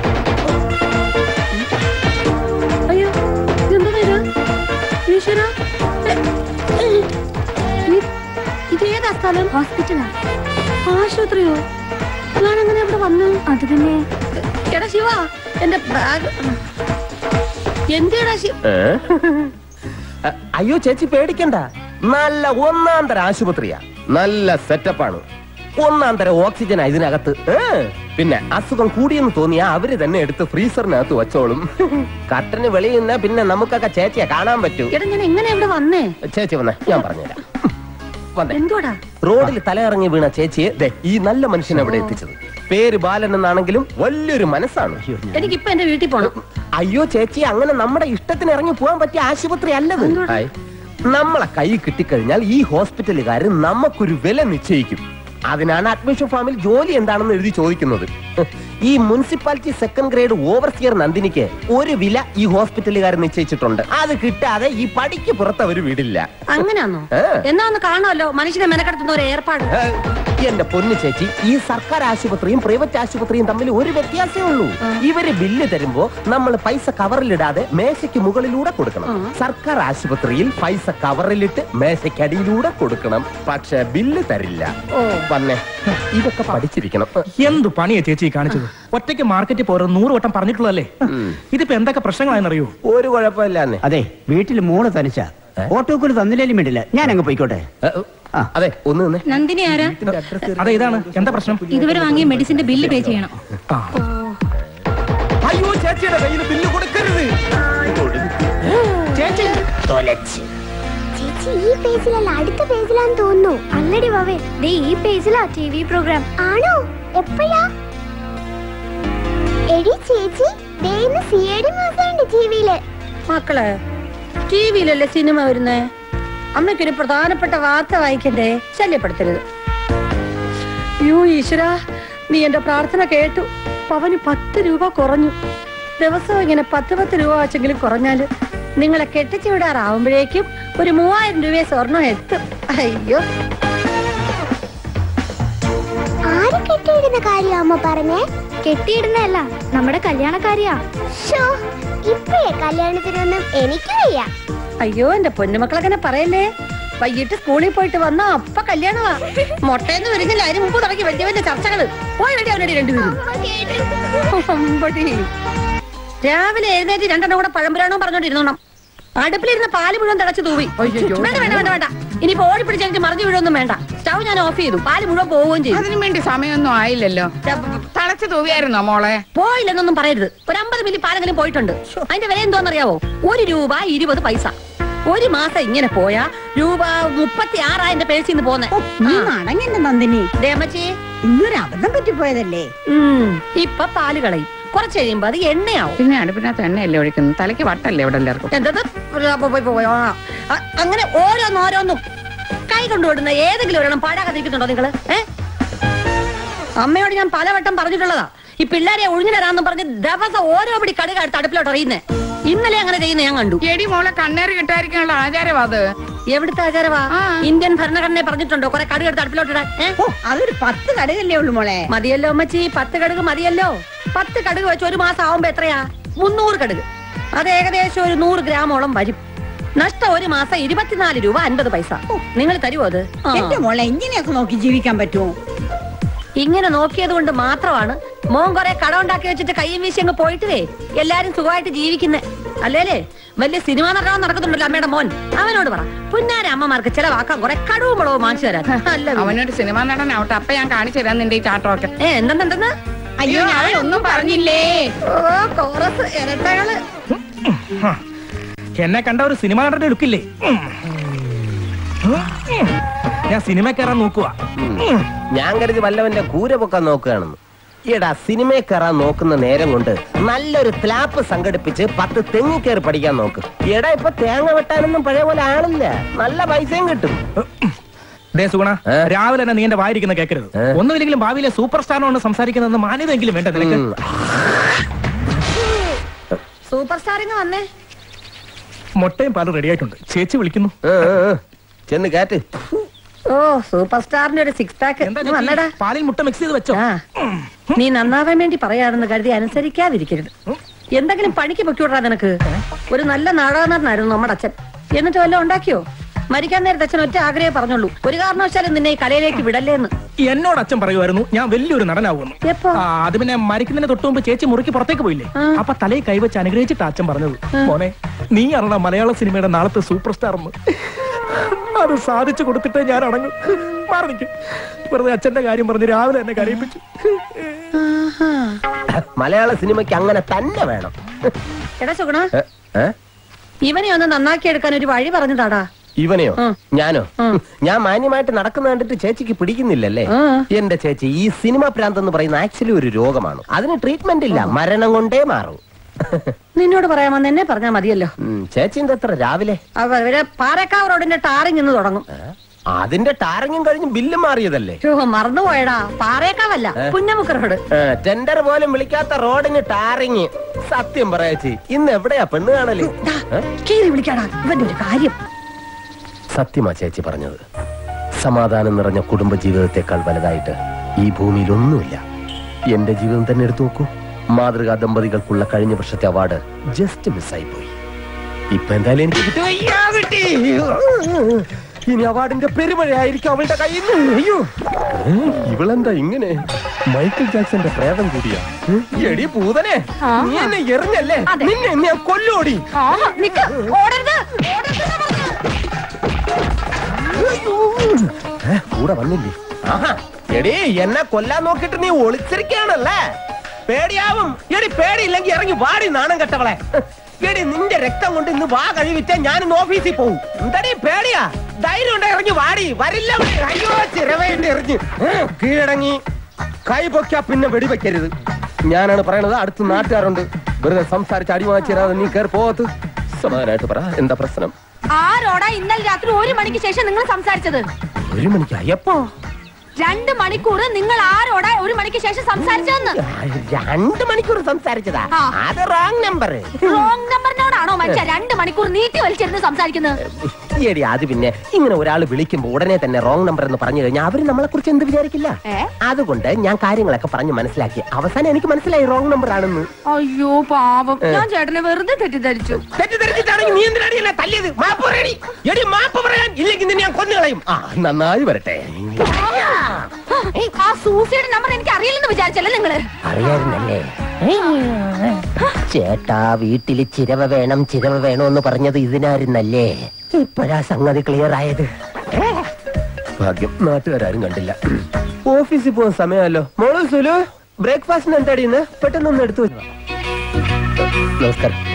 അയ്യോ ഇതെന്താ ഇത്? ഈശ്വര, ഇതേതാ സ്ഥലം? ഹോസ്പിറ്റലാ? ആശുപത്രിയോ? ഞാൻ അങ്ങനെ ഇവിടെ വന്നു? അത് പിന്നെ എടാ ശിവ, എന്റെ ബാഗ് എന്തിനാ ശിവ? അയ്യോ ചേച്ചി പേടിക്കണ്ട, നല്ല ഒന്നാം തരം ആശുപത്രിയാ, നല്ല സെറ്റപ്പാണ്, ഒന്നാം തരം ഓക്സിജനാ ഇതിനകത്ത്. പിന്നെ അസുഖം കൂടിയെന്ന് തോന്നിയാ അവര് തന്നെ എടുത്ത് ഫ്രീസറിനകത്ത് വെച്ചോളും. കട്ടന് വെളിയിൽ നിന്ന് പിന്നെ നമുക്കൊക്കെ ചേച്ചിയെ കാണാൻ പറ്റൂ. എങ്ങനെ ഇവിടെ വന്നേ? ചേച്ചി വന്നേ, ഞാൻ പറഞ്ഞുതരാം. റോഡിൽ തലയിറങ്ങി വീണ ചേച്ചിയെ ദേ ഈ നല്ല മനുഷ്യനെ അവിടെ എത്തിച്ചത്. പേര് ബാലൻ എന്നാണെങ്കിലും വലിയൊരു മനസ്സാണ്. എനിക്കിപ്പോ എന്റെ വീട്ടിൽ പോണം. അയ്യോ ചേച്ചി, അങ്ങനെ നമ്മുടെ ഇഷ്ടത്തിന് ഇറങ്ങി പോകാൻ പറ്റിയ ആശുപത്രി അല്ലത്. നമ്മളെ കൈ കിട്ടിക്കഴിഞ്ഞാൽ ഈ ഹോസ്പിറ്റലുകാര് നമുക്കൊരു വില നിശ്ചയിക്കും. അതിനാണ് അഡ്മിഷൻ ഫോമിൽ ജോലി എന്താണെന്ന് എഴുതി ചോദിക്കുന്നത്. ഈ മുനിസിപ്പാലിറ്റി സെക്കൻഡ് ഗ്രേഡ് ഓവർസിയർ നന്ദിനിക്ക് ഒരു വില ഈ ഹോസ്പിറ്റലുകാർ നിശ്ചയിച്ചിട്ടുണ്ട്. അത് കിട്ടാതെ ഈ പടിക്ക് പുറത്ത് അവര് വിടില്ല. അങ്ങനെയാണോ? എന്നാ ഒന്ന് കാണുമല്ലോ മനുഷ്യനെ മെനക്കെടുത്തുന്ന ഒരു ഏർപ്പാട്. എന്റെ പൊന്നു ചേച്ചി, ഈ സർക്കാർ ആശുപത്രിയും പ്രൈവറ്റ് ആശുപത്രിയും തമ്മിൽ ഒരു വ്യത്യാസമേ ഉള്ളൂ. ഇവര് ബില്ല് തരുമ്പോ നമ്മൾ പൈസ കവറിലിടാതെ മേശയ്ക്ക് മുകളിലൂടെ കൊടുക്കണം. സർക്കാർ ആശുപത്രിയിൽ പൈസ കവറിലിട്ട് മേശയ്ക്കടിയിലൂടെ കൊടുക്കണം, പക്ഷെ ബില്ല് തരില്ല. വന്നേ, ഇതൊക്കെ പഠിച്ചിരിക്കണം. എന്ത് പണിയാ ചേച്ചി കാണിച്ചത്? ഒറ്റയ്ക്ക് മാർക്കറ്റിൽ പോരും നൂറ് വട്ടം പറഞ്ഞിട്ടുള്ളതല്ലേ. ഇതിപ്പോ എന്തൊക്കെ പ്രശ്നങ്ങളാണെന്നറിയോ? ഒരു കുഴപ്പമില്ലാന്നേ. അതെ, വീട്ടിൽ മോള് തനിച്ചാ, ഓട്ടോക്കൂലി തന്നില്ലേലും വേണ്ടില്ല, ഞാൻ അങ്ങ് പോയിക്കോട്ടെ. അതെ, ഒന്ന് നന്ദിനി ആരാ? അതെ, ഇതാണ് എന്താ പ്രശ്നം? ഇതുവരെ വാങ്ങിയ മെഡിസിന്റെ ബില്ല് പേ ചെയ്യണം. അയ്യോ ചേച്ചിയുടെ കയ്യിൽ ബില്ല് കൊടുക്കരുത്. ചേച്ചി ചേച്ചി ഈ പേജിലല്ല, അടുത്ത പേജിലാന്ന് തോന്നുന്നു. അല്ലടി വാവേ, ദേ ഈ പേജിലാ ടി വി പ്രോഗ്രാം. ആണോ? എപ്പോഴാ? എടി ചേച്ചി, ദേ ഇന്ന് സി ഐ ഡി മ്യൂസിയം ടിവിയില്. മക്കളെ, ടിവിയിലല്ലേ സിനിമ വരുന്നേ? അമ്മയ്ക്കൊരു പ്രധാനപ്പെട്ട വാർത്ത വായിക്കണ്ടേ? ശല്യപ്പെടുത്തരുത്. യോ ഈശ്വര, നീ എന്റെ പ്രാർത്ഥന കേട്ടു. പവന് പത്ത് രൂപ കുറഞ്ഞു. ദിവസവും ഇങ്ങനെ പത്ത് പത്ത് രൂപ വെച്ചെങ്കിലും കുറഞ്ഞാല് നിങ്ങളെ കെട്ടിച്ചു വിടാറാവുമ്പോഴേക്കും ഒരു മൂവായിരം രൂപയെ സ്വർണം എത്തും. അയ്യോ, ആര് കെട്ടിയിടുന്ന കാര്യ അമ്മ പറഞ്ഞേ? കെട്ടിയിടുന്നല്ല, നമ്മുടെ കല്യാണക്കാരിയാ. ഇപ്പഴേ കല്യാണത്തിനൊന്നും എനിക്ക് വയ്യ. അയ്യോ എന്റെ പൊന്നുമക്കളങ്ങനെ പറയല്ലേ. വൈകിട്ട് സ്കൂളിൽ പോയിട്ട് വന്നാ അപ്പ കല്യാണമാ. മുട്ടയെന്ന് വരുന്നില്ല, അതിന് മുമ്പ് തുടങ്ങി വലിയ വലിയ ചർച്ചകള്. പോയി വേണ്ടി അവരുടെ രണ്ടുപേരും. രാവിലെ എഴുന്നേറ്റ് രണ്ടെണ്ണം കൂടെ പഴംപുരാണോ പറഞ്ഞോണ്ടിരുന്നോണം. അടുപ്പിലിരുന്ന പാല് മുഴുവൻ തിളച്ച് തൂവി. വേണ്ട വേണ്ട വേണ്ട വേണ്ട, ഇനിയിപ്പോ ഓടി പിടിച്ചെനിക്ക് മറിഞ്ഞു വീഴൊന്നും വേണ്ട. സ്റ്റൗ ഞാൻ ഓഫ് ചെയ്തു, പാല് മുഴുവൻ പോവുകയും ചെയ്തു. അതിനു വേണ്ടി സമയമൊന്നും ആയില്ലല്ലോ. തിളച്ച് തൂവിയായിരുന്നോ മോളെ? പോയില്ലെന്നൊന്നും പറയരുത്. ഒരു അമ്പത് മില്ലി പാലെങ്കിലും പോയിട്ടുണ്ട്. അതിന്റെ വില എന്തോന്നറിയാവോ? ഒരു രൂപ ഇരുപത് പൈസ. ഒരു മാസം ഇങ്ങനെ പോയാ രൂപ മുപ്പത്തി ആറായിരം പേഴ്സിന്ന് പോന്നെ. അടങ്ങന്റെ നന്ദിനി, ദേമച്ചി ഇന്നൊരു അബദ്ധം പറ്റിപ്പോയതല്ലേ. ഇപ്പൊ പാല് കളയും, കുറച്ച് കഴിയുമ്പോ അത് എണ്ണയാവും. പിന്നെ അടുപ്പിനകത്ത് എണ്ണയല്ലേ ഒഴിക്കുന്നത്? തലയ്ക്ക് വട്ടല്ലേ ഇവിടെ എല്ലാവർക്കും? എന്തത്? അങ്ങനെ ഓരോന്നോരോന്നും കൈ കൊണ്ടുവിടുന്ന ഏതെങ്കിലും ഒരെണ്ണം പാഴാകാതിരിക്കുന്നുണ്ടോ നിങ്ങള്? ഏഹ്, അമ്മയോട് ഞാൻ പലവട്ടം പറഞ്ഞിട്ടുള്ളതാ, ഈ പിള്ളേരെ ഒഴിഞ്ഞു തരാന്ന് പറഞ്ഞ് ദിവസം ഓരോ പിടി കടുക അടുത്ത് അടുപ്പിലോട്ട് അറിയുന്നേ. ഇന്നലെ അങ്ങനെ ചെയ്യുന്ന ഞാൻ കണ്ടു. എടി മോളെ കണ്ണേറ് കിട്ടാതിരിക്കാനുള്ള ആചാരവാ അത്. എവിടുത്തെ ആചാരവാ? ഇന്ത്യൻ ഭരണഘടനയെ പറഞ്ഞിട്ടുണ്ടോ കുറെ കടുക് എടുത്ത് അടുപ്പിലോട്ടിടാൻ? അതൊരു പത്ത് കടുകല്ലേ ഉള്ളു മോളെ. മതിയല്ലോ അമ്മച്ചി, പത്ത് കടുക് മതിയല്ലോ. പത്ത് കടുക് വെച്ച് ഒരു മാസം ആവുമ്പോ എത്രയാ? മുന്നൂറ് കടുക്. അത് ഏകദേശം ഒരു നൂറ് ഗ്രാമോളം വരും. നഷ്ടം ഒരു മാസം ഇരുപത്തിനാല് രൂപ അൻപത് പൈസ. നിങ്ങൾ തരുമോ അത്? എന്റെ മോളെ ഇങ്ങനെയൊക്കെ നോക്കി ജീവിക്കാൻ പറ്റുമോ? ഇങ്ങനെ നോക്കിയത് കൊണ്ട് മാത്രമാണ് മോൻ കുറെ കട ഉണ്ടാക്കി വെച്ചിട്ട് കയ്യും വീശി അങ്ങ് പോയിട്ടേ എല്ലാരും സുഖമായിട്ട് ജീവിക്കുന്നേ. അല്ലേലേ വലിയ സിനിമ നടക്കാൻ നടക്കുന്നുണ്ടല്ലോ അമ്മയുടെ മോൻ. അവനോട് പറ പുന്നാര അമ്മമാർക്ക് ചിലവാക്കാൻ കുറെ കടവും മുളവും വാങ്ങിച്ചു തരാൻ. അവനോട് സിനിമ നടനാവട്ടെ, അപ്പൊ ഞാൻ കാണിച്ചു തരാം നിന്റെ ഈ ചാട്ടമൊക്കെ. ഏ എന്തെന്തെന്ന്? അയ്യോ ഞാൻ ഒന്നും പറഞ്ഞില്ലേ. ഓ കോറസ് ഇരട്ടകള്. എന്നെ കണ്ട ഒരു സിനിമ നടന്റെ ലുക്കില്ലേ? ഞാൻ സിനിമ കയറാൻ നോക്കുക. ഞാൻ കരുതി വല്ലവന്റെ കൂര പൊക്കാൻ നോക്കുകയാണെന്ന്. ഈടാ സിനിമയെ കയറാൻ നോക്കുന്ന നേരം കൊണ്ട് നല്ലൊരു ക്ലാപ്പ് സംഘടിപ്പിച്ച് പത്ത് തെങ്ങി കയറി പഠിക്കാൻ നോക്ക്. എടാ ഇപ്പൊ തേങ്ങ വെട്ടാനൊന്നും പഴയ പോലെ ആളില്ല, നല്ല പൈസയും കിട്ടും. സുഗുണ, രാവിലെ തന്നെ നീ എന്റെ വായിരിക്കുന്ന കേൾക്കരുത്. ഒന്നുമില്ലെങ്കിലും ഭാവിയിലെ സൂപ്പർ സ്റ്റാറിനോട് സംസാരിക്കുന്നത് മാന്യതെങ്കിലും വേണ്ട നിനക്ക്. സൂപ്പർ സ്റ്റാറിന് വന്നേ. മുട്ടയും പാലും റെഡി ആയിട്ടുണ്ട്, ചേച്ചി വിളിക്കുന്നു. ചെന്ന് കാറ്റ്. ഓ സൂപ്പർ സ്റ്റാറിന്റെ ഒരു സിക്സ് പാക്ക് വന്നടാ. പാലിൽ മുട്ട മിക്സ് ചെയ്ത് വെച്ചോ. നീ നന്നാവാൻ വേണ്ടി പറയാണെന്ന് കരുതി അനുസരിക്കാതിരിക്കരുത്. എന്തെങ്കിലും പണിക്ക് പൊക്കിവിടാ നിനക്ക്. ഒരു നല്ല നാടകനായിരുന്നു നമ്മുടെ അച്ഛൻ. എന്നിട്ട് വല്ലതും ഉണ്ടാക്കിയോ? മരിക്കാൻ നേരത്തെ അച്ഛൻ ഒറ്റ ആഗ്രഹം പറഞ്ഞുള്ളൂ, ഒരു കാരണവശാലും നിന്നെ ഈ കലയിലേക്ക് വിടല്ലേന്ന്. എന്നോട് അച്ഛൻ പറയുമായിരുന്നു ഞാൻ വലിയൊരു നടനാവുന്നു. അത് പിന്നെ മരിക്കുന്നതിന് തൊട്ടു മുമ്പ് ചേച്ചി മുറിക്ക് പുറത്തേക്ക് പോയില്ലേ, അപ്പൊ തലയിൽ കൈവച്ച് അനുഗ്രഹിച്ചിട്ട് അച്ഛൻ പറഞ്ഞത്, മോനെ നീ അറിയണ മലയാള സിനിമയുടെ നാളത്തെ സൂപ്പർ സ്റ്റാർ എന്ന്. അത് സാധിച്ചു കൊടുത്തിട്ടേ ഞാൻ അടങ്ങും. മാറി നിൽക്കും. വെറുതെ അച്ഛന്റെ കാര്യം പറഞ്ഞ് രാവിലെ എന്നെ കരയിപ്പിച്ചു. മലയാള സിനിമയ്ക്ക് അങ്ങനെ തന്നെ വേണം. എടാ സുഗുണ, ഇവനെ ഒന്ന് നന്നാക്കി എടുക്കാൻ ഒരു വഴി പറഞ്ഞതാടാ. ഇവനെയോ? ഞാനോ? ഞാൻ മാന്യമായിട്ട് നടക്കുന്ന കണ്ടിട്ട് ചേച്ചിക്ക് പിടിക്കുന്നില്ലല്ലേ? എന്റെ ചേച്ചി, ഈ സിനിമ പ്രാന്ത് എന്ന് പറയുന്ന ആക്ച്വലി ഒരു രോഗമാണ്. അതിന് ട്രീറ്റ്മെന്റ് ഇല്ല, മരണം കൊണ്ടേ മാറും. നിന്നോട് പറയാമെന്ന് എന്നെ പറഞ്ഞാ മതിയല്ലോ. ചേച്ചിന്റെ എത്ര രാവിലെ? അവരെ പാറക്കാവ് റോഡിന്റെ ടാറിങ് ഇന്ന് തുടങ്ങും. അതിന്റെ ടാറിങ്ങും കഴിഞ്ഞ് ബില്ല് മാറിയതല്ലേ? മറന്നുപോയടാ, പാറേക്കാവല്ല പുന്നമുക്ക് റോഡ്. ടെൻഡർ പോലും വിളിക്കാത്ത റോഡിന് ടാറിങ്. സത്യം പറയാച്ചി, ഇന്ന് എവിടെയാ പെണ്ണ് കാണല്? കീറി വിളിക്കാടാ ഇവന്റെ ഒരു കാര്യം. സത്യമാ ചേച്ചി പറഞ്ഞത്. സമാധാനം നിറഞ്ഞ കുടുംബ ജീവിതത്തെക്കാൾ വലുതായിട്ട് ഈ ഭൂമിയിൽ ഒന്നുമില്ല. എന്റെ ജീവിതം തന്നെ എടുത്തു നോക്കൂ. മാതൃകാ ദമ്പതികൾക്കുള്ള കഴിഞ്ഞ വർഷത്തെ അവാർഡ് ജസ്റ്റ് മിസ്സായി പോയി. ഇപ്പൊ എന്തായാലും എനിക്ക് കിട്ടി. ഇനി അവാർഡിന്റെ പെരുമഴയായിരിക്കും അവളുടെ കയ്യിൽ നിന്ന്. അയ്യോ, ഇവളെന്താ ഇങ്ങനെ? മൈക്കിൾ ജാക്സന്റെ പ്രേതം കൂടിയാ. എടി പൂതനെ, നീ എന്നെ എറിഞ്ഞല്ലേ? നിന്നെ ഞാൻ കൊല്ലോടി. കൂടെ വന്നില്ലേ? ആഹാ, എടി എന്നെ കൊല്ലാൻ നോക്കിട്ട് നീ ഒളിച്ചിരിക്കുകയാണല്ലേ? പേടിയാവും. എടി പേടിയില്ലെങ്കിൽ ഇറങ്ങി വാടി, നാണം കെട്ടവളെ. എടി നിന്റെ രക്തം കൊണ്ട് ഇന്ന് വാ കഴിവിച്ചാ ഞാൻ ഇന്ന് ഓഫീസിൽ പോകും. എന്തടി പേടിയാ? ധൈര്യം ഉണ്ട്, ഇറങ്ങി വാടി. വരില്ല. അയ്യോ, ചിരവേണ്ടി എറിഞ്ഞ് കീഴടങ്ങി. കൈ പൊക്കാ പിന്നെ വെടിവെക്കരുത്. ഞാനാണ് പറയണത്, അടുത്ത് നാട്ടുകാരുണ്ട്. വെറുതെ സംസാരിച്ച് അടി വാങ്ങിച്ചേരാതെ നീ കയറി പോകത്ത്. സമാധാനമായിട്ട് പറ, എന്താ പ്രശ്നം? ആരോടാ ഇന്നലെ രാത്രി ഒരു മണിക്ക് ശേഷം നിങ്ങൾ സംസാരിച്ചത്? ഒരു മണിക്കാ? എപ്പോ? രണ്ട് മണിക്കൂർ. നിങ്ങൾ ആരോടാ ഒരു മണിക്ക് ശേഷം സംസാരിച്ചതെന്ന്? രണ്ട് മണിക്കൂർ സംസാരിച്ചതാ? അത് റോങ് നമ്പർ. റോങ് നമ്പറിനോടാണോ മനുഷ്യ രണ്ട് മണിക്കൂർ നീട്ടി വലിച്ചിരുന്ന് സംസാരിക്കുന്നത്? എടി, അത് പിന്നെ ഇങ്ങനെ ഒരാൾ വിളിക്കുമ്പോ ഉടനെ തന്നെ റോങ് നമ്പർ എന്ന് പറഞ്ഞു കഴിഞ്ഞാൽ അവര് നമ്മളെ കുറിച്ച് എന്ത് വിചാരിക്കില്ല. അതുകൊണ്ട് ഞാൻ കാര്യങ്ങളൊക്കെ പറഞ്ഞ് മനസ്സിലാക്കി. അവസാനം എനിക്ക് മനസ്സിലായി റോങ് നമ്പർ ആണെന്ന്. അയ്യോ പാവം, ഞാൻ ചേട്ടനെ വെറുതെ തെറ്റിദ്ധരിച്ചു. തെറ്റിദ്ധരിച്ചിട്ടാണെങ്കിൽ നീ എന്തിനാണ് എന്നെ തല്ലിയത്? മാപ്പ് പറയടി. എടി മാപ്പ് പറയാൻ, ഇല്ലെങ്കിൽ നിന്നെ ഞാൻ കൊന്നുകളയും. ആ നന്നായി വരട്ടെ. ആ സൂസിയുടെ നമ്പർ എനിക്ക് അറിയില്ലെന്ന് വിചാരിച്ചല്ലേ നിങ്ങള്? അറിയാറുന്നല്ലേ ചേട്ടാ? വീട്ടില് ചിരവ വേണം ചിരവ വേണം എന്ന് പറഞ്ഞത് ഇതിനായിരുന്നല്ലേ? ഇപ്പോഴാ സംഗതി ക്ലിയർ ആയത്. ഭാഗ്യം നാട്ടുകാരും കണ്ടില്ല. ഓഫീസിൽ പോകുന്ന സമയമല്ലോ. മോള് സുലു, ബ്രേക്ക്ഫാസ്റ്റിന് എന്താടി ഇന്ന്? പെട്ടെന്നൊന്ന് എടുത്തു. നമസ്കാരം.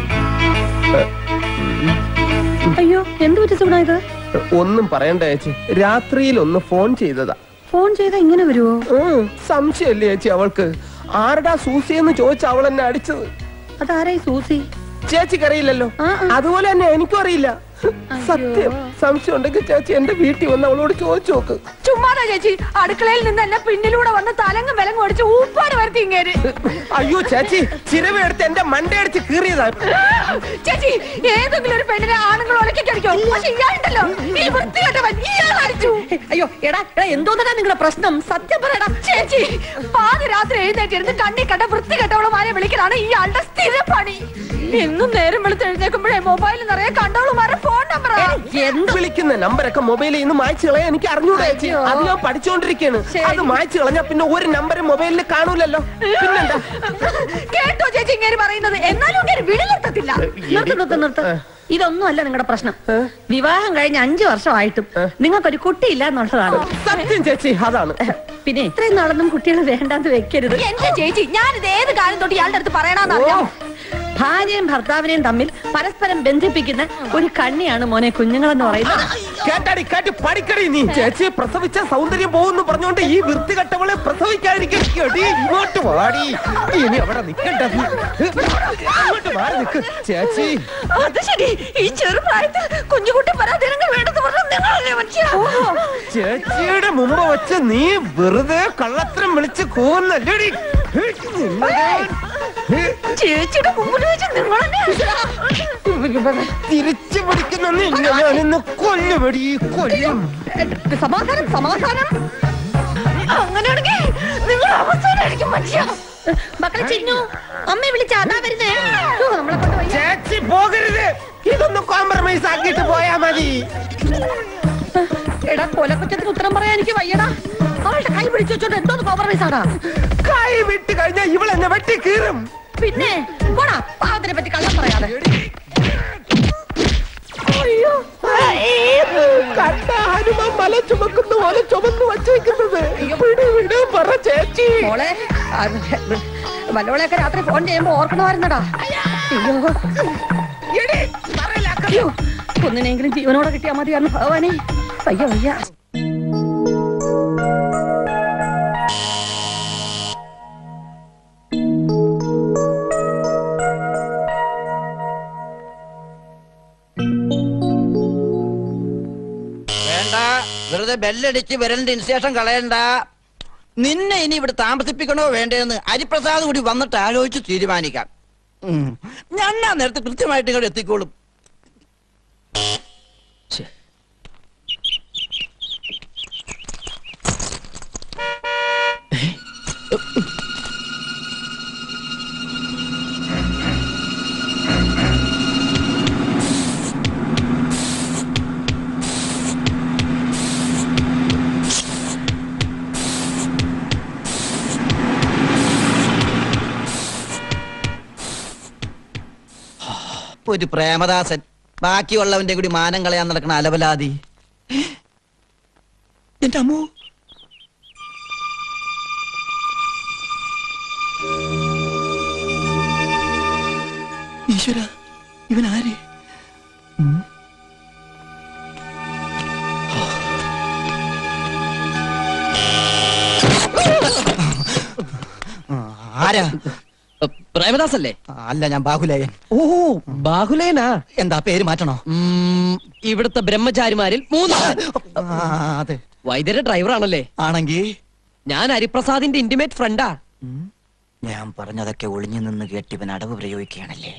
അയ്യോ, എന്ത് പറ്റി സുഗുണ ഇത്? ഒന്നും പറയണ്ട ചേച്ചി, രാത്രിയിൽ ഒന്ന് ഫോൺ ചെയ്തതാ. ഫോൺ ചെയ്താ ഇങ്ങനെ വരുവോ? സംശയല്ലേ ചേച്ചി അവൾക്ക്? ആരടാ സൂസി എന്ന് ചോദിച്ച അവൾ എന്നെ അടിച്ചത്. അതാരായി സൂസി? ചേച്ചിക്ക് അറിയില്ലല്ലോ? അതുപോലെ തന്നെ എനിക്കും അറിയില്ല. സത്യം. സംശയം ഉണ്ടെങ്കിൽ ചേച്ചി എന്റെ വീട്ടിൽ വന്ന് അവളോട് ചോദിച്ചു നോക്ക്. ചുമ്മാതാ ചേച്ചി, അടുക്കളയിൽ നിന്ന് എന്നെ പിന്നിലൂടെ വന്ന് തലങ്ങും വിലങ്ങും അടിച്ച് ഊപ്പാട് വരുത്തി ഇങ്ങേര്. അയ്യോ ചേച്ചി, ചിരവെടുത്ത് എന്റെ മണ്ടയടിച്ച് കീറിയതാ. ചേച്ചി, ഏതെങ്കിലും ഒരു പെണ്ണിനെ ആണുങ്ങൾ ഒലക്കിക്കടിക്കോ? പക്ഷെ ഇയാളുണ്ടല്ലോ, ഈ വൃത്തികെട്ടവൻ ഇയാൾ അടിച്ചു. അയ്യോ എടാ എടാ, എന്തോന്നാ നിങ്ങളുടെ പ്രശ്നം? സത്യം പറയടാ. ചേച്ചി, പാതിരാത്രി എഴുന്നേറ്റിരുന്ന് കണ്ണി കണ്ട വൃത്തികെട്ടവളുമാരെ വിളിക്കലാണ് ഇയാളുടെ സ്ഥിര പണി. എന്നും നേരം വെളുത്ത് എഴുന്നേക്കുമ്പോഴേ മൊബൈലിൽ നിറയെ കണ്ടവളുമാരെ ഫോൺ നമ്പർ. എന്ത് വിളിക്കുന്ന നമ്പരൊക്കെ മൊബൈലിൽ നിന്ന് മായ്ച്ചു കളയാൻ എനിക്ക് അറിഞ്ഞൂടാ ചേച്ചി. അത് ഞാൻ പഠിച്ചുകൊണ്ടിരിക്കുകയാണ്. അത് മായ്ച്ചു കളഞ്ഞാ പിന്നെ ഒരു നമ്പർ മൊബൈലിൽ കാണൂലല്ലോ. പിന്നെന്താ കേട്ടോ ചേച്ചി ഇങ്ങനെ പറയുന്നത്? എന്നാലും ഇങ്ങനെ വിളിലെത്തത്തില്ല. നിർത്ത് നിർത്ത് നിർത്ത്. ഇതൊന്നും അല്ല നിങ്ങളുടെ പ്രശ്നം. വിവാഹം കഴിഞ്ഞ അഞ്ചു വർഷമായിട്ടും നിങ്ങൾക്കൊരു കുട്ടിയില്ല എന്നുള്ളതാണ് സത്യം ചേച്ചി. അതാണ്. പിന്നെ ഇത്രയും നാളൊന്നും കുട്ടികൾ വേണ്ടാന്ന് വെക്കരുത്. എന്റെ ചേച്ചി, ഞാനിത് ഏത് കാലം തൊട്ട് ഇയാളുടെ അടുത്ത് പറയണമെന്നറിയാം. ഭാര്യയും ഭർത്താവിനെയും തമ്മിൽ പരസ്പരം ബന്ധിപ്പിക്കുന്ന ഒരു കണ്ണിയാണ് മോനെ കുഞ്ഞുങ്ങളെന്ന് പറയുന്നത്. കേട്ടാടി കേട്ട് പഠിക്കടി നീ. ചേച്ചി പ്രസവിച്ച സൗന്ദര്യം പോകുന്നു പറഞ്ഞോണ്ട് ഈ വൃത്തികെട്ടവളെ പ്രസവിക്കാതിരിക്കടി. ഇങ്ങോട്ട് വാടി. ഇനി അവിടെ നിക്കണ്ട. ഇങ്ങോട്ട് മാറി നിക്ക് ചേച്ചി. അത് ശരി, ഈ ചെറുപ്രായത്തിൽ കുഞ്ഞുകുട്ടി പരാധീനങ്ങൾ വേണ്ടെന്ന് പറഞ്ഞു നിങ്ങളല്ലേ മനുഷ്യ? ചേച്ചിയുടെ മുമ്പ് വെച്ച് നീ വെറുതെ കള്ളത്തരം വിളിച്ച് കൂന്നല്ലടി. ചേച്ചിയുടെ മുമ്പിൽ വെച്ച് നിങ്ങൾ തിരിച്ചു പിടിക്കുന്ന കൊല്ലുപടി കൊല്ലും. സമാധാനം സമാധാനം. അങ്ങനെയാണെങ്കിൽ നിങ്ങൾ അവസാനം മനുഷ്യ. മക്കളെ ചിന്നു, അമ്മയെ വിളിച്ച അതാ വരുന്നേ. നമ്മളെ കൊണ്ട് ചേച്ചി പോകരുത്. ഇതൊന്ന് കോംപ്രമൈസ് ആക്കിയിട്ട് പോയാ മതി. എടാ, കൊലക്കുറ്റത്തിന് ഉത്തരം പറയാൻ എനിക്ക് വയ്യടാ. അവളുടെ കൈ പിടിച്ചു വെച്ചോണ്ട് എന്തോന്ന് കോംപ്രമൈസ് ആടാ? കൈ വിട്ട് കഴിഞ്ഞാൽ ഇവളെന്നെ വെട്ടി കീറും. പിന്നെ പോടാ, പാവത്തിനെ പറ്റി കള്ളം പറയാതെ. അയ്യോ, കണ്ട ഹനുമാൻ മല ചുമക്കുന്ന പോലെ ചുമന്ന് വച്ചേക്കുന്നത്. പറ ചേച്ചി. മോളെ, വല്ലവളെയൊക്കെ രാത്രി ഫോൺ ചെയ്യുമ്പോ ഓർക്കണമായിരുന്നടാ. അയ്യോ, ഒന്നിനെങ്കിലും ജീവനോടെ കിട്ടിയാൽ മതിയായിരുന്നു ഭഗവാനെ. അയ്യോ അയ്യ. വെറുതെ ബെല്ലടിച്ച് വിരലിന്റെ ഇൻസ്റ്റേഷൻ കളയണ്ട. നിന്നെ ഇനി ഇവിടെ താമസിപ്പിക്കണോ വേണ്ടതെന്ന് ഹരിപ്രസാദ് കൂടി വന്നിട്ട് ആലോചിച്ച് തീരുമാനിക്കാം. ഞാൻ ആ നേരത്തെ കൃത്യമായിട്ട് ഇങ്ങോട്ട് എത്തിക്കോളും. ഒരു പ്രേമദാസൻ, ബാക്കിയുള്ളവന്റെ കൂടി മാനം കളയാൻ നടക്കണ അലവലാതി. എന്റെ അമ്മോ, ഈശ്വര, ഇവൻ ആര്? ആരാ? പ്രേമദാസല്ലേ? അല്ല, ഞാൻ ബാഹുലേയൻ. ഓ, ബാഹുലേനാ? എന്താ പേര് മാറ്റണോ? ഇവിടുത്തെ ബ്രഹ്മചാരിമാരിൽ മൂന്ന്. അതെ. വൈദ്യരുടെ ഡ്രൈവറാണല്ലേ? ആണെങ്കിൽ ഞാൻ ഹരിപ്രസാദിന്റെ ഇന്റിമേറ്റ് ഫ്രണ്ടാ. ഞാൻ പറഞ്ഞതൊക്കെ ഒളിഞ്ഞു നിന്ന് കേട്ടിവൻ അടവ് പ്രയോഗിക്കുകയാണല്ലേ.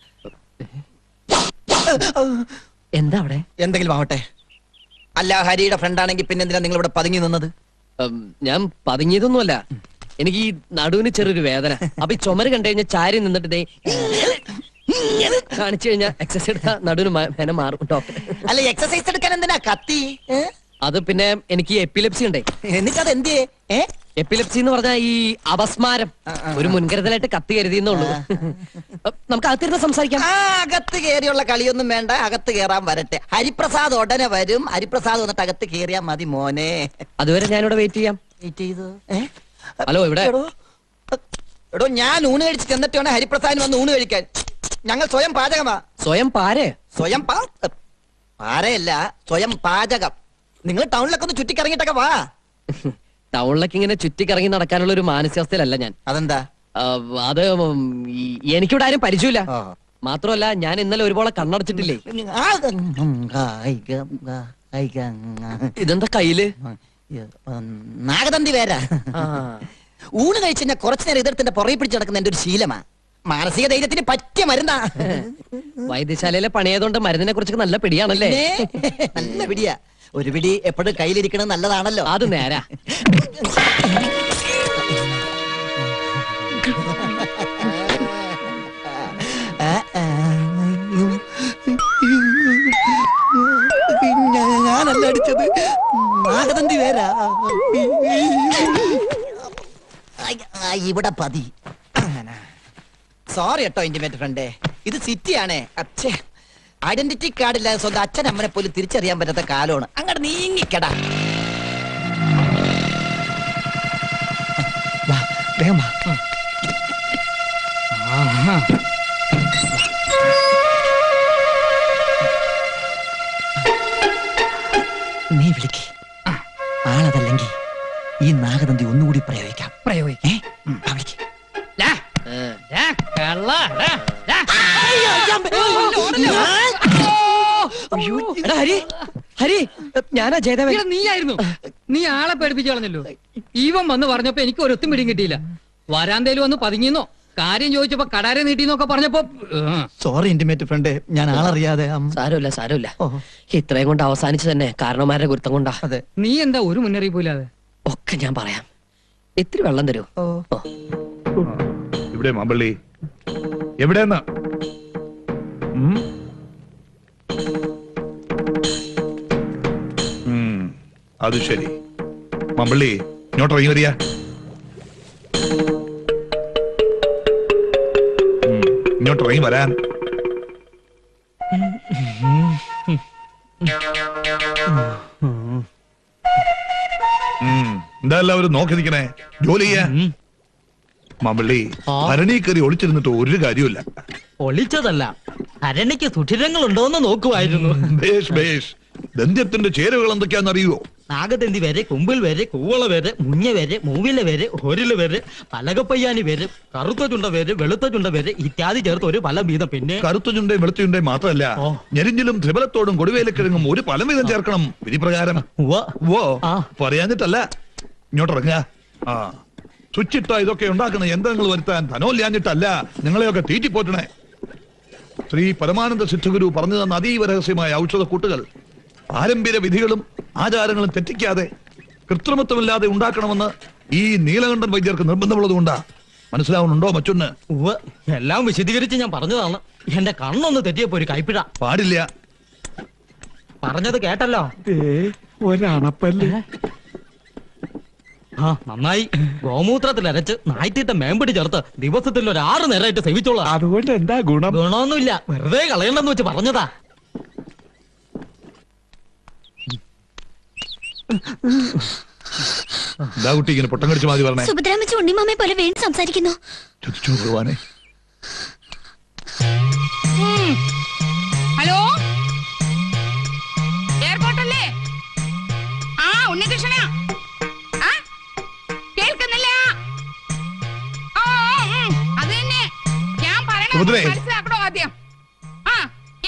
എന്താ അവിടെ? എന്തെങ്കിലും ആവട്ടെ. അല്ല, ഹരിയുടെ ഫ്രണ്ടാണെങ്കിൽ പിന്നെ എന്തിനാ നിങ്ങൾ ഇവിടെ പതുങ്ങി നിന്നത്? ഞാൻ പതുങ്ങിയതൊന്നുമല്ല. എനിക്ക് ഈ നടുവിന് ചെറിയൊരു വേദന. അപ്പൊ ഈ ചുമര് കണ്ടു കഴിഞ്ഞാൽ ചാരി നിന്നിട്ട് കാണിച്ചു കഴിഞ്ഞാൽ എക്സസൈസ് എടുത്താ നടുവിന് വേദന മാറും ഡോക്ടർ. അല്ല, എക്സസൈസ് എടുക്കാൻ എന്തിനാ കത്തി? അത് പിന്നെ എനിക്ക് എപ്പിലെപ്സി ഉണ്ടേ. എന്നിട്ടത് എന്തിയേ? എപ്പിലെപ്സി എന്ന് പറഞ്ഞാൽ ഈ അപസ്മാരം. ഒരു മുൻകരുതലായിട്ട് കത്തി കരുതിയെന്നുള്ളൂ. നമുക്ക് അകത്തിരുന്ന് സംസാരിക്കാം. അകത്ത് കയറിയുള്ള കളിയൊന്നും വേണ്ട, അകത്ത് കയറാൻ വരട്ടെ. ഹരിപ്രസാദ് ഉടനെ വരും. ഹരിപ്രസാദ് വന്നിട്ട് അകത്ത് കയറിയാ മതി മോനെ. അതുവരെ ഞാനിവിടെ വെയിറ്റ് ചെയ്യാം. വെയിറ്റ് ചെയ്തു. ഹലോ, ഇവിടെ എടോ, ഞാൻ ഊണ് കഴിച്ച് ചെന്നിട്ട് വേണം ഹരിപ്രസാദിന് വന്ന് ഊണ് കഴിക്കാൻ. ഞങ്ങൾ സ്വയം പാചകമാ. സ്വയം പാര? സ്വയം പാരയല്ല, സ്വയം പാചകം. നിങ്ങൾ ടൗണിലൊക്കെ ഒന്ന് ചുറ്റിക്കറങ്ങിട്ടൊക്കെ വാ. ടൗണിലൊക്കെ ഇങ്ങനെ ചുറ്റിക്കറങ്ങി നടക്കാനുള്ള ഒരു മാനസികാവസ്ഥയിലല്ല ഞാൻ. അതെന്താ? അത് എനിക്കിവിടെ ആരും പരിചയമില്ല. മാത്രമല്ല, ഞാൻ ഇന്നലെ ഒരുപോലെ കണ്ണടച്ചിട്ടില്ലേ. ഇതെന്താ കയ്യില്? നാഗതന്തി വേരാ. ഊണ് കഴിച്ച് ഞാൻ കുറച്ചു നേരം എതിർത്തിന്റെ പുറകെ പിടിച്ച് നടക്കുന്ന എന്റെ ഒരു ശീലമാ. മാനസിക ധൈര്യത്തിന് പറ്റിയ മരുന്നാ. വൈദ്യശാലയിലെ പണിയായതുകൊണ്ട് മരുന്നിനെ കുറിച്ച് നല്ല പിടിയാണല്ലേ? നല്ല പിടിയാ. ഒരു പിടി എപ്പോഴും കയ്യിലിരിക്കണത് നല്ലതാണല്ലോ. അത് നേരാ. ഞാനല്ല അടിച്ചത്, നാഗതന്തി വേരാ. ഇവിടെ പതി. സോറി കേട്ടോ ഇന്റിമേറ്റ് ഫ്രണ്ടേ, ഇത് സിറ്റിയാണേ. അച്ഛേ, ഐഡന്റിറ്റി കാർഡ് ഇല്ലാതെ സ്വന്തം അച്ഛൻ അമ്മനെ പോലും തിരിച്ചറിയാൻ പറ്റാത്ത കാലമാണ്. അങ്ങോട്ട് നീങ്ങിക്കടാ. വേഗം വാ. നീ വിളിക്ക്. ആളതല്ലെങ്കിൽ ഈ നാഗതന്തി ഒന്നുകൂടി പ്രയോഗിക്കാം. പ്രയോഗിക്കേ. ഹരി, ഞാനാ ജയദേവൻ. നീയായിരുന്നു. നീ ആളെ പേടിപ്പിച്ചു കളഞ്ഞല്ലോ. ഈവൻ വന്ന് പറഞ്ഞപ്പോ എനിക്ക് ഒരൊത്തും പിടിയും കിട്ടിയില്ല. വരാന്തേലും വന്ന് പതുങ്ങിന്നോ കാര്യം ചോദിച്ചപ്പോ കടാരെ നീട്ടിന്നൊക്കെ പറഞ്ഞപ്പോ. സോറി ഇന്റിമേറ്റ് ഫ്രണ്ട്, ഞാൻ ആളറിയാതെ. സാരമില്ല സാരമില്ല, ഇത്രയും കൊണ്ട് അവസാനിച്ചു തന്നെ കാരണവന്മാരുടെ ഗുരുത്തം കൊണ്ടാ. അതെ. നീ എന്താ ഒരു മുന്നറിയിപ്പില്ലാതെ? ഒക്കെ ഞാൻ പറയാം. ഇത്തിരി വെള്ളം തരൂ. ഇവിടെ മാമ്പള്ളി എവിടെന്നാ? അത് ശരി. മാമ്പള്ളി ഇങ്ങോട്ട് ഇറങ്ങി വരിക. ഇങ്ങോട്ട് ഇറങ്ങി വരാൻ. എന്താ എല്ലാവരും നോക്കി നിൽക്കണേ? ജോലി ചെയ്യാ. മാമ്പള്ളി, ഭരണി കയറി ഒളിച്ചിരുന്നിട്ട് ഒരു കാര്യമില്ല. ഒളിച്ചതല്ല, ഭരണിക്ക് സുഷിരങ്ങൾ ഉണ്ടോന്ന് നോക്കുമായിരുന്നു. ബേഷ് ബേഷ്. ദന്ത്യത്തിന്റെ ചേരുവകൾ എന്തൊക്കെയാണെന്ന് അറിയുവോ? നാഗദന്തി വരെ, കുമ്പിൽ വരെ, കൂവള വരെ, മുഞ്ഞ വരെ, മൂവില വരെ, ഒരില വരെ, പലകപ്പയ്യാനി വരെ, കറുത്ത ചുണ്ട വരെ, വെളുത്ത ചുണ്ട വരെ ഇത്യാദി ചേർത്ത് ഒരു ഫലം വീതം. പിന്നെ കറുത്ത ചുണ്ടയും വെളുത്ത ചുണ്ടയും മാത്രമല്ല, ഞെരിഞ്ഞിലും ത്രിബലത്തോടും കൊടുവേലക്കിഴങ്ങും ഒരു ഫലം വീതം ചേർക്കണം വിധിപ്രകാരം. ഓ പറയാഞ്ഞിട്ടല്ല, ഇങ്ങോട്ടിറങ്ങുക. ആ സ്വിച്ചിട്ട ഇതൊക്കെ ഉണ്ടാക്കുന്ന യന്ത്രങ്ങൾ വരുത്താൻ ധനോല്യാഞ്ഞിട്ടല്ല നിങ്ങളെയൊക്കെ തീറ്റിപ്പോറ്റണേ. ശ്രീ പരമാനന്ദ സിദ്ധഗുരു പറഞ്ഞു തന്ന അതീവ രഹസ്യമായ ഔഷധ കൂട്ടുകൾ പാരമ്പര്യ വിധികളും ആചാരങ്ങളും തെറ്റിക്കാതെ കൃത്രിമത്വമില്ലാതെ ഉണ്ടാക്കണമെന്ന് ഈ നീലകണ്ഠൻ വൈദ്യർക്ക് നിർബന്ധമുള്ളതുകൊണ്ടാ. മനസ്സിലാവുന്നുണ്ടോ മറ്റൊന്ന്? എല്ലാം വിശദീകരിച്ച് ഞാൻ പറഞ്ഞതാണ്. എന്റെ കണ്ണൊന്ന് തെറ്റിയപ്പോ ഒരു കൈപ്പിഴ. പാടില്ല. പറഞ്ഞത് കേട്ടല്ലോ. ഒരണപ്പല്ലേ. ആ നന്നായി. ഗോമൂത്രത്തിൽ അരച്ച് നായ്റ്റിട്ട മേമ്പടി ചേർത്ത് ദിവസത്തിൽ ഒരു ആറ് നേരമായിട്ട് സേവിച്ചോളാം. അതുകൊണ്ട് എന്താ ഗുണം? ഗുണമൊന്നുമില്ല, വെറുതെ കളയണ്ടെന്ന് വെച്ച് പറഞ്ഞതാ. എന്താ കുട്ടി ഇങ്ങനെ പൊട്ടം കടിച്ചു മാതി പറഞ്ഞേ? സുഭദ്രാമച്ചി ഉണ്ണിമാമയെ പോലെ വേണ്ടി സംസാരിക്കുന്നു. ഹലോ, എയർപോർട്ടല്ലേ? ആ ഉണ്ണികൃഷ്ണ, കേൾക്കുന്നില്ല? അത് തന്നെ ഞാൻ പറയണത് മനസ്സിലാക്കണോ ആദ്യം? ആ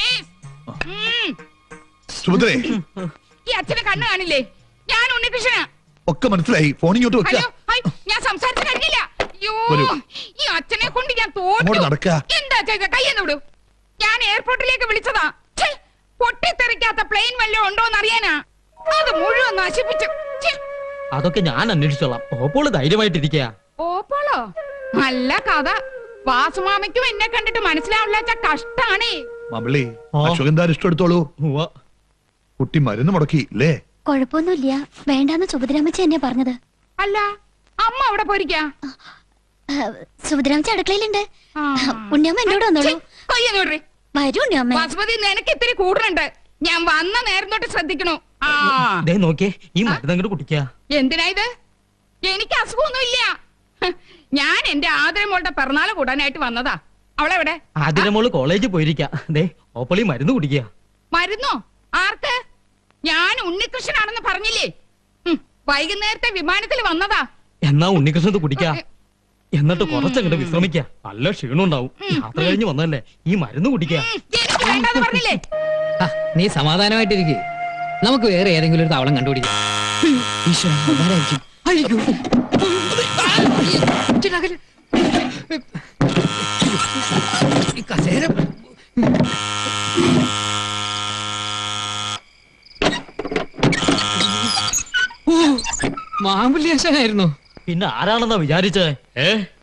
സുഭദ്രേ, ഈ അച്ഛനെ കണ്ണു കാണില്ലേ? ഞാൻ ഉണ്ണികൃഷ്ണ. ഒക്കെ മനസ്സിലായി. ഫോണിങ്ങോട്ട് വെക്ക. ഞാൻ സംസാരിച്ചു കഴിഞ്ഞില്ല. അയ്യോ, ഈ അച്ഛനെ കൊണ്ട് ഞാൻ തോറ്റു. എന്താ ചെയ്ത? കയ്യെന്ന് വിടൂ. ഞാൻ എയർപോർട്ടിലേക്ക് വിളിച്ചതാ. പൊട്ടിത്തെറിക്കാത്ത പ്ലെയിൻ വല്ലതും ഉണ്ടോന്ന് അറിയാനാ. അത് മുഴുവൻ നശിപ്പിച്ചു. അതൊക്കെ ഞാൻ അന്വേഷിച്ചോളാം. ഓപ്പോള് ധൈര്യമായിട്ടിരിക്കുക. ഓപ്പോളോ? നല്ല കഥ. വാസുമാമയ്ക്കും എന്നെ കണ്ടിട്ട് മനസ്സിലാവില്ല. കഷ്ടാണേ. മാമ്പള്ളി, അശ്വഗന്ധാർ ഇഷ്ടമെടുത്തോളൂ. കുട്ടി മരുന്ന് മുടക്കി അല്ലേ? കുഴപ്പമൊന്നുമില്ല, വേണ്ടാന്ന് സുഭദ്രാമച്ചി എന്നെ പറഞ്ഞത്. അല്ല, അമ്മ അവിടെ പോയിരിക്കാ? സുഭദ്രാമച്ചി അടുക്കളയിലുണ്ട്. ഉണ്ണിയമ്മ എന്നോട് വന്നോളൂ. വരൂ ഉണ്ണിയമ്മ. വാസുമതി, നിനക്ക് ഇത്തിരി കൂടുതലുണ്ട്. ഞാൻ വന്ന നേരം തൊട്ട് ശ്രദ്ധിക്കണു. ആ നോക്കിയേ, ഈ മരുന്ന് അങ്ങോട്ട് കുടിക്കാ. എന്തിനാ ഇത്? എനിക്ക് അസുഖമൊന്നുമില്ല. ഞാൻ എന്റെ ആദരമോളുടെ പിറന്നാള് കൂടാനായിട്ട് വന്നതാ. അവളെവിടെ? ആതിരമോള് കോളേജിൽ പോയിരിക്കാ. ദേ ഓപ്പളി മരുന്ന് കുടിക്കുക. മരുന്നോ? ആർക്ക്? ഞാൻ ഉണ്ണികൃഷ്ണനാണെന്ന് പറഞ്ഞില്ലേ? വൈകുന്നേരത്തെ വിമാനത്തിൽ വന്നതാ. എന്നാ ഉണ്ണികൃഷ്ണത് കുടിക്കാ. എന്നിട്ട് കുറച്ചങ്ങോട്ട് വിശ്രമിക്ക. നല്ല ക്ഷീണം ഉണ്ടാവും. യാത്ര കഴിഞ്ഞ് വന്നല്ലേ, ഈ മരുന്ന് കുടിക്കാ. പറഞ്ഞില്ലേ? നീ സമാധാനമായിട്ടിരിക്കേ. നമുക്ക് വേറെ ഏതെങ്കിലും ഒരു താവളം കണ്ടുപിടിക്കാം. മാമ്പുല്യാശനായിരുന്നു. പിന്നെ ആരാണെന്നാ വിചാരിച്ചേ? ഏ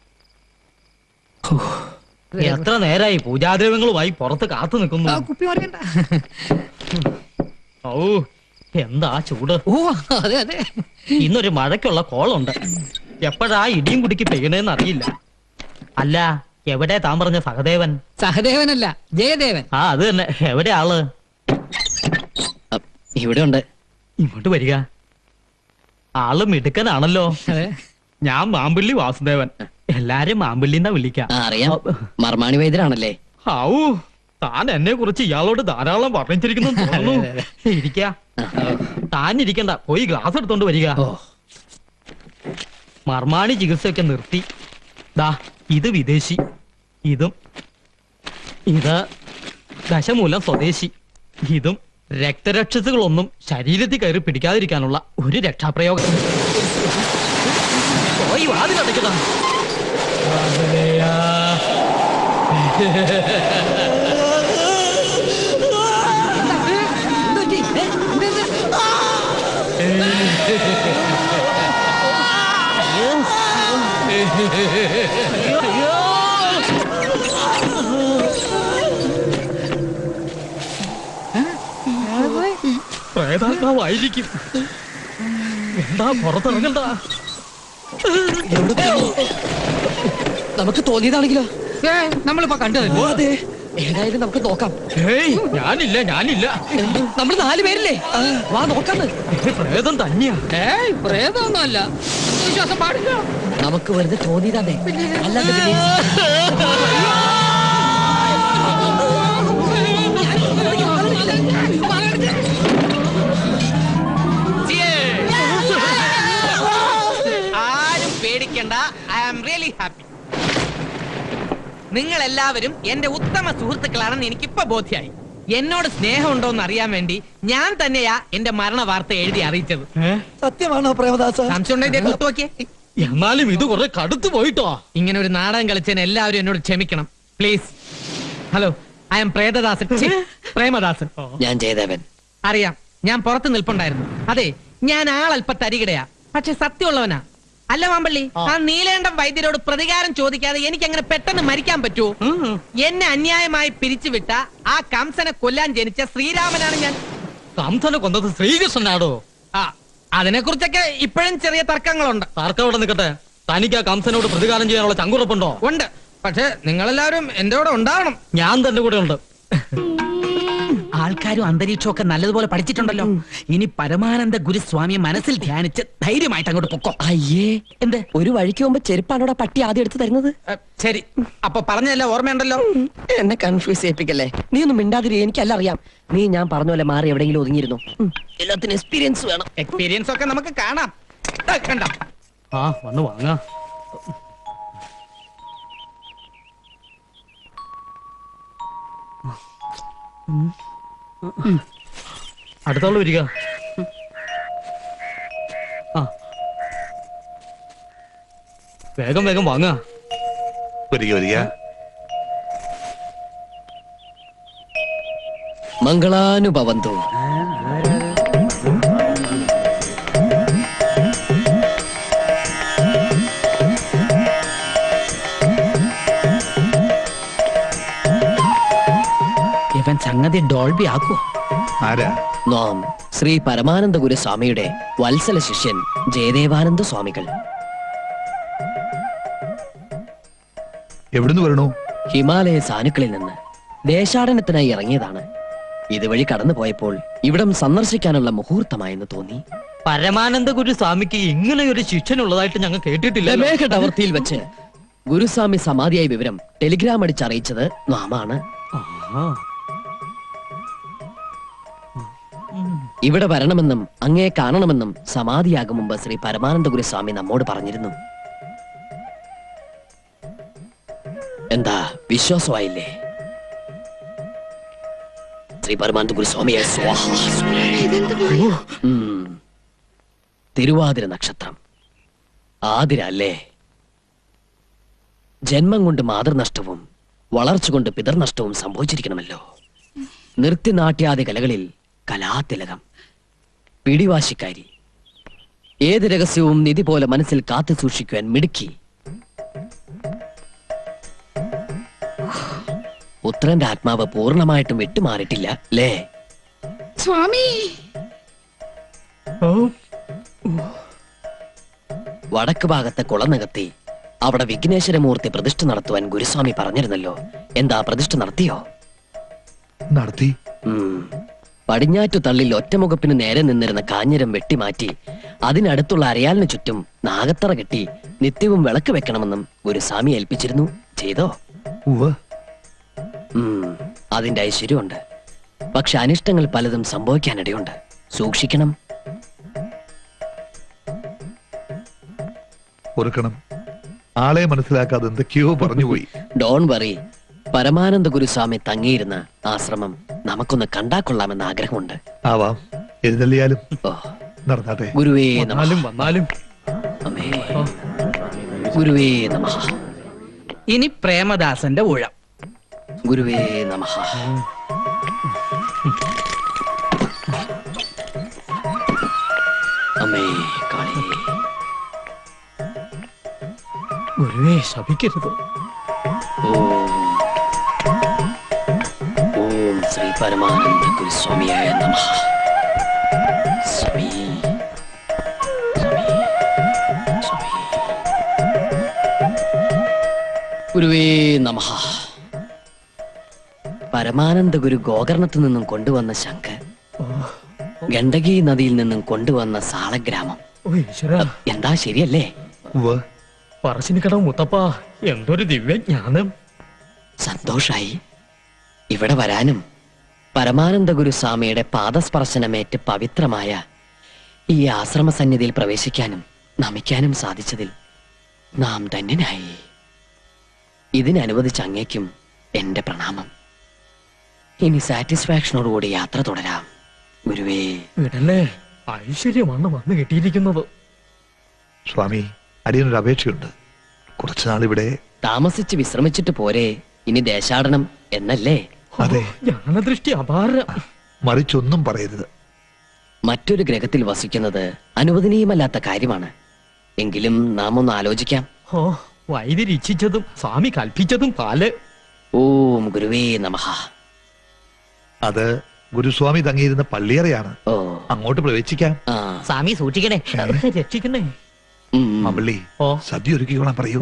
എത്ര നേരായി പൂജാദ്രവ്യങ്ങളുമായി പുറത്ത് കാത്തു നിൽക്കുന്നു. ഓ എന്താ ചൂട്. ഓ അതെ അതെ. ഇന്നൊരു മഴയ്ക്കുള്ള കോളുണ്ട്. എപ്പോഴാ ഇടിയും കുടിക്ക് പെയ്യണേന്ന് അറിയില്ല. അല്ല, എവിടെ താൻ പറഞ്ഞ സഹദേവൻ? സഹദേവനല്ല, ജയദേവൻ. ആ അത് തന്നെ. എവിടെ ആള്? ഇവിടെ ഉണ്ട്. ഇങ്ങോട്ട് വരിക. ആള് മിടുക്കനാണല്ലോ. ഞാൻ മാമ്പള്ളി വാസുദേവൻ. എല്ലാരും മാമ്പള്ളിന്നാ വിളിക്കാം. അറിയാം, മർമാണി വൈദ്യരാണല്ലേ? ഔ, താൻ എന്നെ കുറിച്ച് ഇയാളോട് ധാരാളം വർണ്ണിച്ചിരിക്കുന്നു തോന്നുന്നു. ഇരിക്ക. താൻ ഇരിക്കണ്ട, പോയി ഗ്ലാസ് എടുത്തോണ്ട് വരിക. മർമാണി ചികിത്സയൊക്കെ നിർത്തി. ദാ ഇത് വിദേശി, ഇതും ഇത് ദശമൂലം സ്വദേശി, ഇതും രക്തരക്ഷസുകളൊന്നും ശരീരത്തിൽ കയറി പിടിക്കാതിരിക്കാനുള്ള ഒരു രക്ഷാപ്രയോഗം. പോയി വാതിലടയ്ക്കതാ. പ്രേതാത്മാവായിരിക്കും. എന്താ പുറത്തിറങ്ങണ്ട. നമുക്ക് തോന്നിയതാണെങ്കിലോ? നമ്മളിപ്പോ കണ്ടത്. അതെ, ഏതായാലും നമുക്ക് നോക്കാം. ഞാനില്ല ഞാനില്ല നമ്മൾ നാല് പേരില്ലേ? വാ നോക്കാന്ന്. പ്രേതം തന്നെയാ. ഏയ് പ്രേതമൊന്നും അല്ല. വിശ്വാസം പാടില്ല. നമുക്ക് വെറുതെ തോന്നിയതാണേ, അല്ലാതെ പിന്നെ ആരും പേടിക്കണ്ട. I am really happy. നിങ്ങൾ എല്ലാവരും എന്റെ ഉത്തമ സുഹൃത്തുക്കളാണെന്ന് എനിക്കിപ്പോ ബോധ്യായി. എന്നോട് സ്നേഹമുണ്ടോന്ന് അറിയാൻ വേണ്ടി ഞാൻ തന്നെയാ എന്റെ മരണ വാർത്ത എഴുതി അറിയിച്ചത്. സത്യമാണോ പ്രേമദാസ? സംശയം നോക്കിയേ. എന്നാലും ഇത് കുറെ കടുത്തു പോയിട്ടോ. ഇങ്ങനെ ഒരു നാടകം കളിച്ചതിന് എല്ലാവരും എന്നോട് ക്ഷമിക്കണം please. Hello, I am Prethadasan, ഛി, പ്രേമദാസൻ. ഞാൻ ജയദേവൻ. അറിയാം, ഞാൻ പുറത്ത് നിൽപ്പുണ്ടായിരുന്നു. അതെ, ഞാൻ ആളല്പ തരികിടയാ, പക്ഷെ സത്യമുള്ളവനാ. അല്ല മാമ്പള്ളി, ആ നീലേണ്ടം വൈദ്യരോട് പ്രതികാരം ചോദിക്കാതെ എനിക്ക് അങ്ങനെ പെട്ടെന്ന് മരിക്കാൻ പറ്റുമോ? എന്നെ അന്യായമായി പിരിച്ചുവിട്ട ആ കംസനെ കൊല്ലാൻ ജനിച്ച ശ്രീരാമനാണ് ഞാൻ. കംസനെ കൊന്നത് ശ്രീകൃഷ്ണനാടോ? ആ, അതിനെ കുറിച്ചൊക്കെ ഇപ്പോഴും ചെറിയ തർക്കങ്ങളുണ്ട്. തർക്കം അവിടെ നിൽക്കട്ടെ. തനിക്ക് ആ കംസനോട് പ്രതികാരം ചെയ്യാനുള്ള ചങ്കുറപ്പുണ്ടോ? ഉണ്ട്, പക്ഷെ നിങ്ങളെല്ലാവരും എന്റെ കൂടെ ഉണ്ടാവണം. ഞാൻ തന്റെ കൂടെ ഉണ്ട്. ആൾക്കാരും അന്തരീക്ഷവും ഒക്കെ നല്ലതുപോലെ പഠിച്ചിട്ടുണ്ടല്ലോ. ഇനി പരമാനന്ദ ഗുരുസ്വാമിയെ മനസ്സിൽ ധ്യാനിച്ച് ധൈര്യമായിട്ട് അങ്ങോട്ട് പൊക്കോ. അയ്യേ, എന്ത് ഒരു വഴിക്ക് പോകുമ്പോ ചെരുപ്പാണോടാ പട്ടി ആദ്യം എടുത്ത് തരുന്നത്? ശരി, അപ്പൊ പറഞ്ഞതല്ല ഓർമ്മയുണ്ടല്ലോ. എന്നെ കൺഫ്യൂസ് ചെയ്യിപ്പിക്കല്ലേ. നീ ഒന്നും മിണ്ടാതിരി, എനിക്കല്ല അറിയാം. നീ ഞാൻ പറഞ്ഞ പോലെ മാറി എവിടെയെങ്കിലും ഒതുങ്ങിയിരുന്നു. എല്ലാത്തിനും എക്സ്പീരിയൻസ് വേണം. എക്സ്പീരിയൻസ് ഒക്കെ നമുക്ക് കാണാം. കണ്ട ആ വന്ന് വാങ്ങാ. അടുത്തോളൂ വരിക. ആ വേഗം വേഗം വാങ്ങാ. വരിക വരിക. മംഗളാനുഭവന്തു. ഇവൻ സംഗതി ഡോൾബി ആക്കോ? ആരാ? നാം ശ്രീ പരമാനന്ദ ഗുരുസ്വാമിയുടെ വത്സല ശിഷ്യൻ ജയദേവാനന്ദ സ്വാമികൾ. എവിടുന്ന് വരണു? ഹിമാലയ സാനുക്കളിൽ നിന്ന് ദേശാടനത്തിനായി ഇറങ്ങിയതാണ്. ഇതുവഴി കടന്നു പോയപ്പോൾ ഇവിടം സന്ദർശിക്കാനുള്ള മുഹൂർത്തമായെന്ന് തോന്നി. പരമാനന്ദ ഗുരുസ്വാമിക്ക് ഇങ്ങനെ ഒരു ശിഷ്യനുള്ളതായിട്ട് ഞങ്ങൾ കേട്ടിട്ടില്ല. മേഘ ടവർത്തിയിൽ വെച്ച് ഗുരുസ്വാമി സമാധിയായ വിവരം ടെലിഗ്രാം അടിച്ചറിയിച്ചത് നാമാണ്. ഇവിടെ വരണമെന്നും അങ്ങേ കാണണമെന്നും സമാധിയാകും മുമ്പ് ശ്രീ പരമാനന്ദ ഗുരുസ്വാമി നമ്മോട് പറഞ്ഞിരുന്നു. എന്താ വിശ്വാസമായില്ലേ? ശ്രീ പരമാനന്ദ ഗുരുസ്വാമിയെ സ്വാഹ. തിരുവാതിര നക്ഷത്രം. ആതിര അല്ലേ? ജന്മം കൊണ്ട് മാതൃനഷ്ടവും വളർച്ച കൊണ്ട് പിതർനഷ്ടവും സംഭവിച്ചിരിക്കണമല്ലോ. നൃത്യനാട്യാദി കലകളിൽ കലാതിലകം, പിടിവാശിക്കാരി, ഏത് രഹസ്യവും നിധി പോലെ മനസ്സിൽ കാത്തു സൂക്ഷിക്കുവാൻ മിടുക്കി. പുത്രന്റെ ആത്മാവ് പൂർണ്ണമായിട്ടും വിട്ടുമാറിയിട്ടില്ല അല്ലേ സ്വാമി? വടക്ക് ഭാഗത്തെ കുളനകത്തി അവിടെ വിഘ്നേശ്വരമൂർത്തി പ്രതിഷ്ഠ നടത്തുവാൻ ഗുരുസ്വാമി പറഞ്ഞിരുന്നല്ലോ. എന്താ പ്രതിഷ്ഠ നടത്തിയോ? നടത്തി. പടിഞ്ഞാറ്റു തള്ളിൽ ഒറ്റമുഖപ്പിന് നേരെ നിന്നിരുന്ന കാഞ്ഞിരം വെട്ടിമാറ്റി അതിനടുത്തുള്ള അരയാലിന് ചുറ്റും നാഗത്തറ കെട്ടി നിത്യവും വിളക്ക് വെക്കണമെന്നും ഗുരുസ്വാമി ഏൽപ്പിച്ചിരുന്നു. ചെയ്തോ? അതിന്റെ ഐശ്വര്യമുണ്ട്. പക്ഷെ അനിഷ്ടങ്ങൾ പലതും സംഭവിക്കാനിടയുണ്ട്. സൂക്ഷിക്കണം. ഓർക്കണം, ആളെ മനസ്സിലാക്കാതെ എന്തൊക്കെയോ പറഞ്ഞുപോയി. Don't worry. പരമാനന്ദ ഗുരുസ്വാമി തങ്ങിയിരുന്ന ആശ്രമം നമുക്കൊന്ന് കണ്ടാ കൊള്ളാമെന്ന് ആഗ്രഹമുണ്ട്. ആവാം, എഴുന്നള്ളിയാലും നടന്നാട്ടെ. ഗുരുവേ വന്നാലും വന്നാലും ഗുരുവേ നമഃ. ഇനി പ്രേമദാസന്റെ ഊഴം. ഗുരുവേ നമഃ. അമ്മേ കാളി. ഗുരുവേ ശപിക്കരുത്. ഓം ശ്രീ പരമാനന്ദ ഗുരുസ്വാമിയായ നമഃ. സ്വാമി ഗുരുവേ നമഃ. പരമാനന്ദ ഗുരു ഗോകർണത്തു നിന്നും കൊണ്ടുവന്ന ശംഖ്, ഗണ്ഡകി നദിയിൽ നിന്നും കൊണ്ടുവന്ന സാളഗ്രാമം. എന്താ ശരിയല്ലേ? പറശ്ശിനിക്കടവ് മുത്തപ്പ, എന്തൊരു ദിവ്യജ്ഞാനം. സന്തോഷായി. ഇവിടെ വരാനും പരമാനന്ദ ഗുരുസ്വാമിയുടെ പാദസ്പർശനമേറ്റ് പവിത്രമായ ഈ ആശ്രമ സന്നിധിയിൽ പ്രവേശിക്കാനും നമിക്കാനും സാധിച്ചതിൽ നാം ധന്യനായി. ഇതിനനുവദിച്ച അങ്ങേക്കും എന്റെ പ്രണാമം. ഇനി സാറ്റിസ്ഫാക്ഷനോടുകൂടി യാത്ര തുടരാം. ഗുരുവേ വിടല്ലേ, ഐശ്വര്യമാണ് വന്നു കിട്ടിയിരിക്കുന്നത്. സ്വാമി, അടിയനൊരു അപേക്ഷയുണ്ട്. കുറച്ചുനാൾ ഇവിടെ താമസിച്ച് വിശ്രമിച്ചിട്ട് പോരെ, ഇനി ദേശാടനം എന്നല്ലേ? അതെ. ജ്ഞാനദൃഷ്ടി അപാരം. മറിച്ചൊന്നും പറയരുത്. മറ്റൊരു ഗ്രഹത്തിൽ വസിക്കുന്നത് അനുവദനീയമല്ലാത്ത കാര്യമാണ്. എങ്കിലും നാം ഒന്ന് ആലോചിക്കാം. ഓ, വൈദ്യർ ഇച്ഛിച്ചതും സ്വാമി കൽപ്പിച്ചതും പാല്. ഓം ഗുരുവേ നമഃ. അത് ഗുരുസ്വാമി തങ്ങിയിരുന്ന പള്ളിയറയാണ്. അങ്ങോട്ട് പ്രവേശിക്കാം. സ്വാമി സൂക്ഷിക്കണേ, രക്ഷിക്കണേ. മമ്പള്ളി, സദ്യ ഒരുക്കിക്കോളാൻ പറയൂ.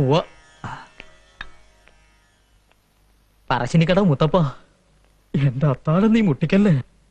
പറശ്ശിനിക്കടവ് മുത്തപ്പ, എന്റെ അത്താഴം നീ മുട്ടിക്കല്ലേ.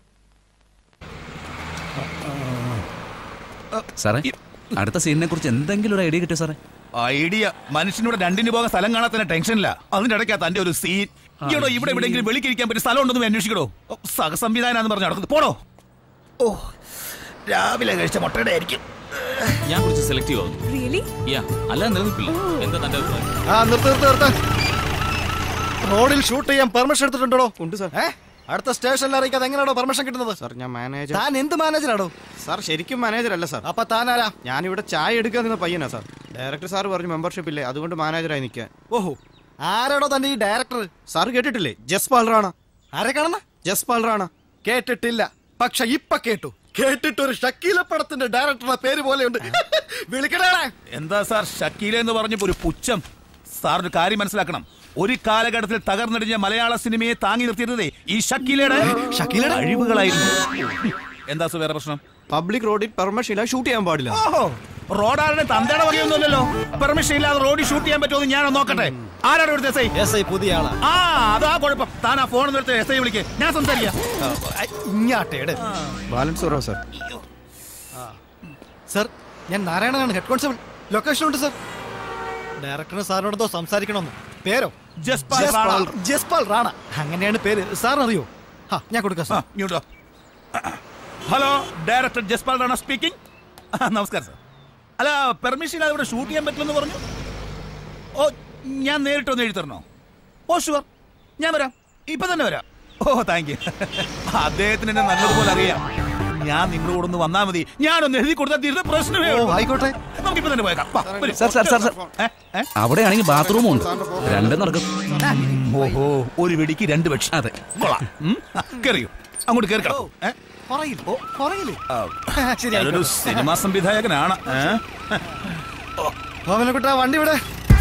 സാറേ, അടുത്ത സീനിനെ കുറിച്ച് എന്തെങ്കിലും ഒരു ഐഡിയ കിട്ടിയോ സാറേ? ഐഡിയ മനുഷ്യനോട് രണ്ടിന് പോകാൻ സ്ഥലം കാണാൻ ടെൻഷനില്ല. അതിന്റെ ഇടയ്ക്കാ തന്റെ ഒരു സീൻ. ഈടോ ഇവിടെ എവിടെയെങ്കിലും വെളിക്കിരിക്കാൻ പറ്റിയ സ്ഥലം ഉണ്ടെന്ന് അന്വേഷിക്കണോ? സഹസംവിധാനം പറഞ്ഞു നടക്കുന്നത്. പോടോ. ഓ, രാവിലെ കഴിച്ച മുട്ടയുടെ ആയിരിക്കും. ഞാൻ കുറച്ച് സെലക്റ്റീവ് ആവുന്നു. അല്ല നിലനിൽപ്പില്ല. എന്താ തന്റെ അഭിപ്രായം? ആ നിർത്ത് നിർത്ത് നിർത്ത്. റോഡിൽ ഷൂട്ട് ചെയ്യാൻ പെർമിഷൻ എടുത്തിട്ടുണ്ടോ? ഉണ്ട് സാർ. അടുത്ത സ്റ്റേഷനിൽ അറിയിക്കാതെ എങ്ങനെയാണോ പെർമിഷൻ കിട്ടുന്നത്? സാർ ഞാൻ മാനേജർ. താൻ എന്ത് മാനേജറാണോ? സാർ ശരിക്കും മാനേജർ അല്ല സാർ. അപ്പൊ താനാരാ? ഞാനിവിടെ ചായ എടുക്കാൻ നിന്ന പയ്യനാ സാർ. ഡയറക്ടർ സാർ പറഞ്ഞു മെമ്പർഷിപ്പ് ഇല്ലേ, അതുകൊണ്ട് മാനേജറായി നിൽക്കാൻ. ഓഹോ, ആരാടോ തന്റെ ഈ ഡയറക്ടർ? സാർ കേട്ടിട്ടില്ലേ? ജസ്പാൽ റാണ. ആരെ കാണുന്ന? ജസ്പാൽ റാണ. കേട്ടിട്ടില്ല, പക്ഷെ ഇപ്പൊ കേട്ടു. കേട്ടിട്ട് ഒരു ഷക്കീല പടത്തിന്റെ ഡയറക്ടറുടെ പേര് പോലെയുണ്ട്. വിളിക്കണേ. എന്താ സാർ ഷക്കീല എന്ന് പറഞ്ഞപ്പോ ഒരു പുച്ഛം? സാർ ഒരു കാര്യം മനസ്സിലാക്കണം. ഒരു കാലഘട്ടത്തിൽ തകർന്നടിഞ്ഞ മലയാള സിനിമയെ താങ്ങി നിർത്തിയിരുന്നതേ ഈ ഷക്കീലയുടെ ഷക്കീലയുടെ അഴിവുകളായിരുന്നു. എന്താ സാർ വേറെ പ്രശ്നം? പബ്ലിക് റോഡിൽ പെർമിഷൻ ഇല്ല, ഷൂട്ട് ചെയ്യാൻ പാടില്ല. ഓഹോ, റോഡാരുടെ തന്തയുടെ വകയൊന്നുമല്ലല്ലോ. പെർമിഷൻ ഇല്ലാതെ റോഡിൽ ഷൂട്ട് ചെയ്യാൻ പറ്റുമോ ഞാൻ നോക്കട്ടെ. ആരാണ് ഇവിടുത്തെ എസ് ഐ? എസ് ഐ പുതിയ ആളാ. ആ, അതാ കുഴപ്പം. താൻ ആ ഫോൺ നിർത്തി എസ് ഐ വിളിക്കേ, ഞാൻ സംസാരിക്കാം. ഇങ്ങാട്ടേട് ബാലൻസ് കുറവാ സാർ. സാർ, ഞാൻ നാരായണനാണ്, ഹെഡ് കോൺസ്റ്റബിൾ. ലൊക്കേഷൻ ഉണ്ട് സാർ. ഡയറക്ടറിന് സാറിനോടോ സംസാരിക്കണമെന്ന്. പേരോ? ജസ്പാൽ റാണ. അങ്ങനെയാണ് പേര്. സാറിനറിയോ? ഞാൻ കൊടുക്കാം sir. Hello, director Jaspal Rana speaking. നമസ്കാരം സാർ. അല്ല, പെർമിഷൻ ഇല്ലാതെ ഇവിടെ ഷൂട്ട് ചെയ്യാൻ പറ്റില്ലെന്ന് പറഞ്ഞു. ഓ, ഞാൻ നേരിട്ടൊന്ന് എഴുതി തരണോ? ഓ ഷുവർ, ഞാൻ വരാം. ഇപ്പൊ തന്നെ വരാം. Oh thank you. അദ്ദേഹത്തിന് എന്നെ നല്ലതുപോലെ അറിയാം. ഞാൻ നിങ്ങളുടെ കൂടെ ഒന്ന് വന്നാ മതി. ഞാനൊന്ന് എഴുതി കൊടുത്താൽ തീരുന്ന പ്രശ്നമേ ഉള്ളൂ. ആയിക്കോട്ടെ, നമുക്കിപ്പോ തന്നെ പോയേക്കാം. വാ, വരൂ. സാർ സാർ സാർ സാർ അവിടെയാണെങ്കിൽ ബാത്റൂമും ഉണ്ട്. രണ്ടും നടക്കും. ഓഹോ, ഒരു വെടിക്ക് രണ്ട് പക്ഷി. അതെ, കൊള്ളാം. ഉം, ആ, കേറിയോ? അങ്ങോട്ട് കേറിക്കോ. ഞാനൊരു സിനിമാ സംവിധായകനാണ്. കുട്ടാ വണ്ടി ഇവിടെ.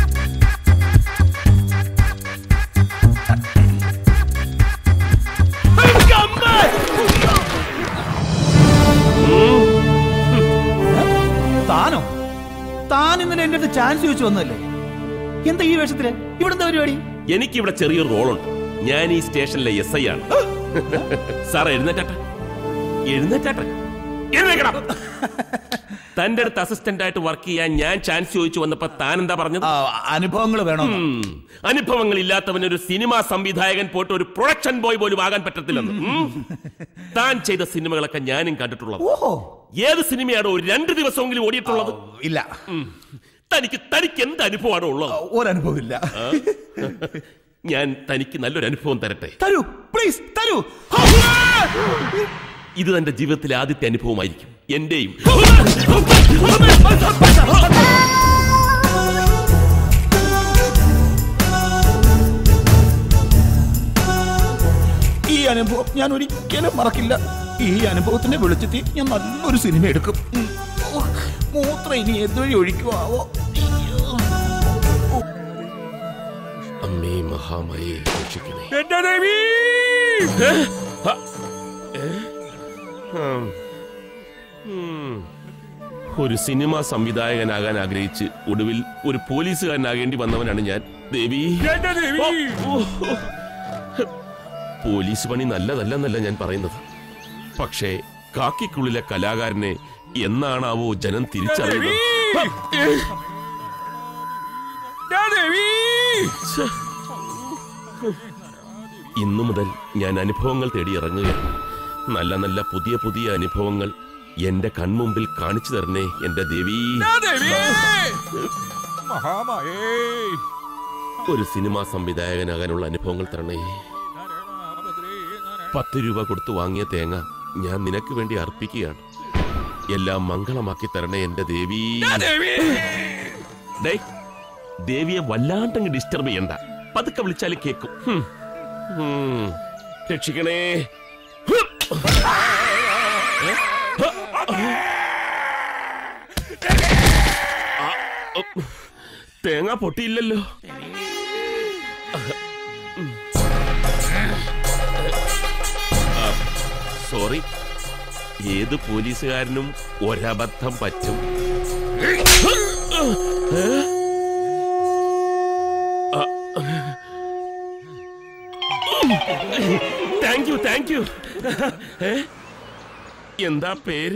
താനോ? താൻ ഇന്നലെ എന്റെ അടുത്ത് ചാൻസ് ചോദിച്ചു വന്നല്ലേ? എന്താ ഈ വേഷത്തില്? ഇവിടെ എന്താ പരിപാടി? എനിക്കിവിടെ ചെറിയൊരു റോളുണ്ട്. ഞാൻ ഈ സ്റ്റേഷനിലെ എസ് ഐ ആണ്. സാർ എഴുന്നേറ്റാട്ടെ, എഴുന്നേറ്റാട്ടെ, എഴുന്നേക്കണം. തന്റെ അടുത്ത് അസിസ്റ്റന്റ് ആയിട്ട് വർക്ക് ചെയ്യാൻ ഞാൻ ചാൻസ് ചോദിച്ചു വന്നപ്പോ താൻ എന്താ പറഞ്ഞത്? അനുഭവങ്ങൾ വേണം. അനുഭവങ്ങൾ ഇല്ലാത്തവൻ ഒരു സിനിമാ സംവിധായകൻ പോയിട്ട് ഒരു പ്രൊഡക്ഷൻ ബോയ് പോലും ആകാൻ പറ്റത്തില്ലെന്ന്. താൻ ചെയ്ത സിനിമകളൊക്കെ ഞാനും കണ്ടിട്ടുള്ളത്. ഏത് സിനിമയാണോ ഒരു രണ്ട് ദിവസമെങ്കിലും ഓടിയിട്ടുള്ളത്? ഇല്ല. തനിക്ക് തനിക്ക് എന്ത് അനുഭവമാണോ ഉള്ളത്? ഒരനുഭവം ഇല്ല. ഞാൻ തനിക്ക് നല്ലൊരു അനുഭവം തരട്ടെ. തരൂ, പ്ലീസ് തരൂ. ഇത് തന്റെ ജീവിതത്തിലെ ആദ്യത്തെ അനുഭവമായിരിക്കും, എന്റെയും. ഈ അനുഭവം ഞാൻ ഒരിക്കലും മറക്കില്ല. ഈ അനുഭവത്തിന്റെ വെളിച്ചത്തിൽ ഞാൻ നല്ലൊരു സിനിമ എടുക്കും. മൂത്രം ഇനി ഏതുവഴി ഒഴിക്കുവാവോ? അമ്മേ മഹാമായേ രക്ഷിക്കണേ. എന്റെ ദേവി! ഒരു സിനിമാ സംവിധായകനാകാൻ ആഗ്രഹിച്ച് ഒടുവിൽ ഒരു പോലീസുകാരനാകേണ്ടി വന്നവനാണ് ഞാൻ. ദേവി, പോലീസ് പണി നല്ലതല്ലെന്നല്ല ഞാൻ പറയുന്നത്. പക്ഷേ കാക്കിക്കുള്ളിലെ കലാകാരനെ എന്നാണാവോ ജനം തിരിച്ചറിയുന്നത്? ഇന്നു മുതൽ ഞാൻ അനുഭവങ്ങൾ തേടി ഇറങ്ങുകയാണ്. നല്ല നല്ല പുതിയ പുതിയ അനുഭവങ്ങൾ എന്റെ കൺമുമ്പിൽ കാണിച്ചു തരണേ എന്റെ ദേവി. ഒരു സിനിമാ സംവിധായകനാകാനുള്ള അനുഭവങ്ങൾ തരണേ. പത്ത് രൂപ കൊടുത്തു വാങ്ങിയ തേങ്ങ ഞാൻ നിനക്ക് വേണ്ടി അർപ്പിക്കുകയാണ്. എല്ലാം മംഗളമാക്കി തരണേ എന്റെ ദേവി. ദേവിയെ വല്ലാണ്ടങ്ങ് ഡിസ്റ്റർബ് ചെയ്യണ്ട, പതുക്കെ വിളിച്ചാൽ കേക്കും. രക്ഷിക്കണേ. തേങ്ങ പൊട്ടിയില്ലല്ലോ. സോറി, ഏത് പോലീസുകാരനും ഒരബദ്ധം പറ്റും. Thank you thank you. എന്താ പേര്?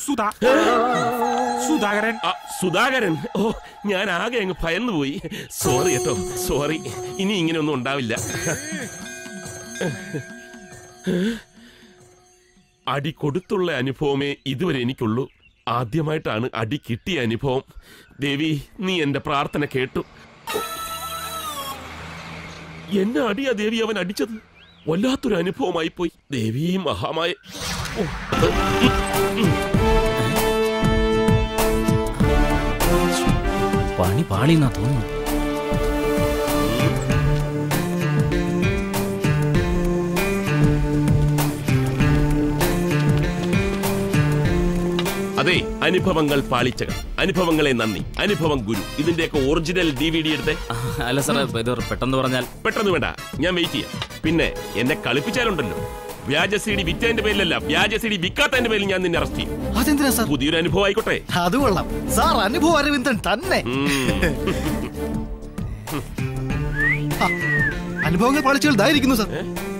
സുധാകരൻ. സുധാകരൻ. ഓ, ഞാൻ ആകെ അങ്ങ് ഭയന്നു പോയി. സോറി കേട്ടോ, സോറി. ഇനി ഇങ്ങനെയൊന്നും ഉണ്ടാവില്ല. അടി കൊടുത്തുള്ള അനുഭവമേ ഇതുവരെ എനിക്കുള്ളൂ. ആദ്യമായിട്ടാണ് അടി കിട്ടിയ അനുഭവം. ദേവി, നീ എന്റെ പ്രാർത്ഥന കേട്ടു. എന്നെ അടിയാ ദേവി അവൻ അടിച്ചത്. വല്ലാത്തൊരു അനുഭവമായി പോയി ദേവി മഹാമായ. പണി പാളിന്നാ തോന്നുന്നു. അതെ, അനുഭവങ്ങൾ പാളിച്ചകൾ, അനുഭവങ്ങളെ നന്ദി, അനുഭവം ഗുരു. ഇതിന്റെയൊക്കെ ഒറിജിനൽ ഡി വി ഡി എടുത്തേ. അല്ല സാറേ, പെട്ടെന്ന് പറഞ്ഞാൽ. പെട്ടെന്ന് വേണ്ട, ഞാൻ വെയിറ്റ് ചെയ്യാം. പിന്നെ എന്നെ കളിപ്പിച്ചാലുണ്ടല്ലോ, വ്യാജ സി ഡി വിറ്റതിന്റെ പേരിലല്ല, വ്യാജ സി ഡി വിൽക്കാത്തതിന്റെ പേരിൽ ഞാൻ നിന്നെ അറസ്റ്റ് ചെയ്യും. അതെന്തിനാ സാർ? പുതിയൊരു അനുഭവം ആയിക്കോട്ടെ. അത് കൊള്ളാം സാർ, അനുഭവം അരവിന്ദൻ തന്നെ. അനുഭവങ്ങൾ പാളിച്ചകൾ ഇതായിരിക്കുന്നു സാർ.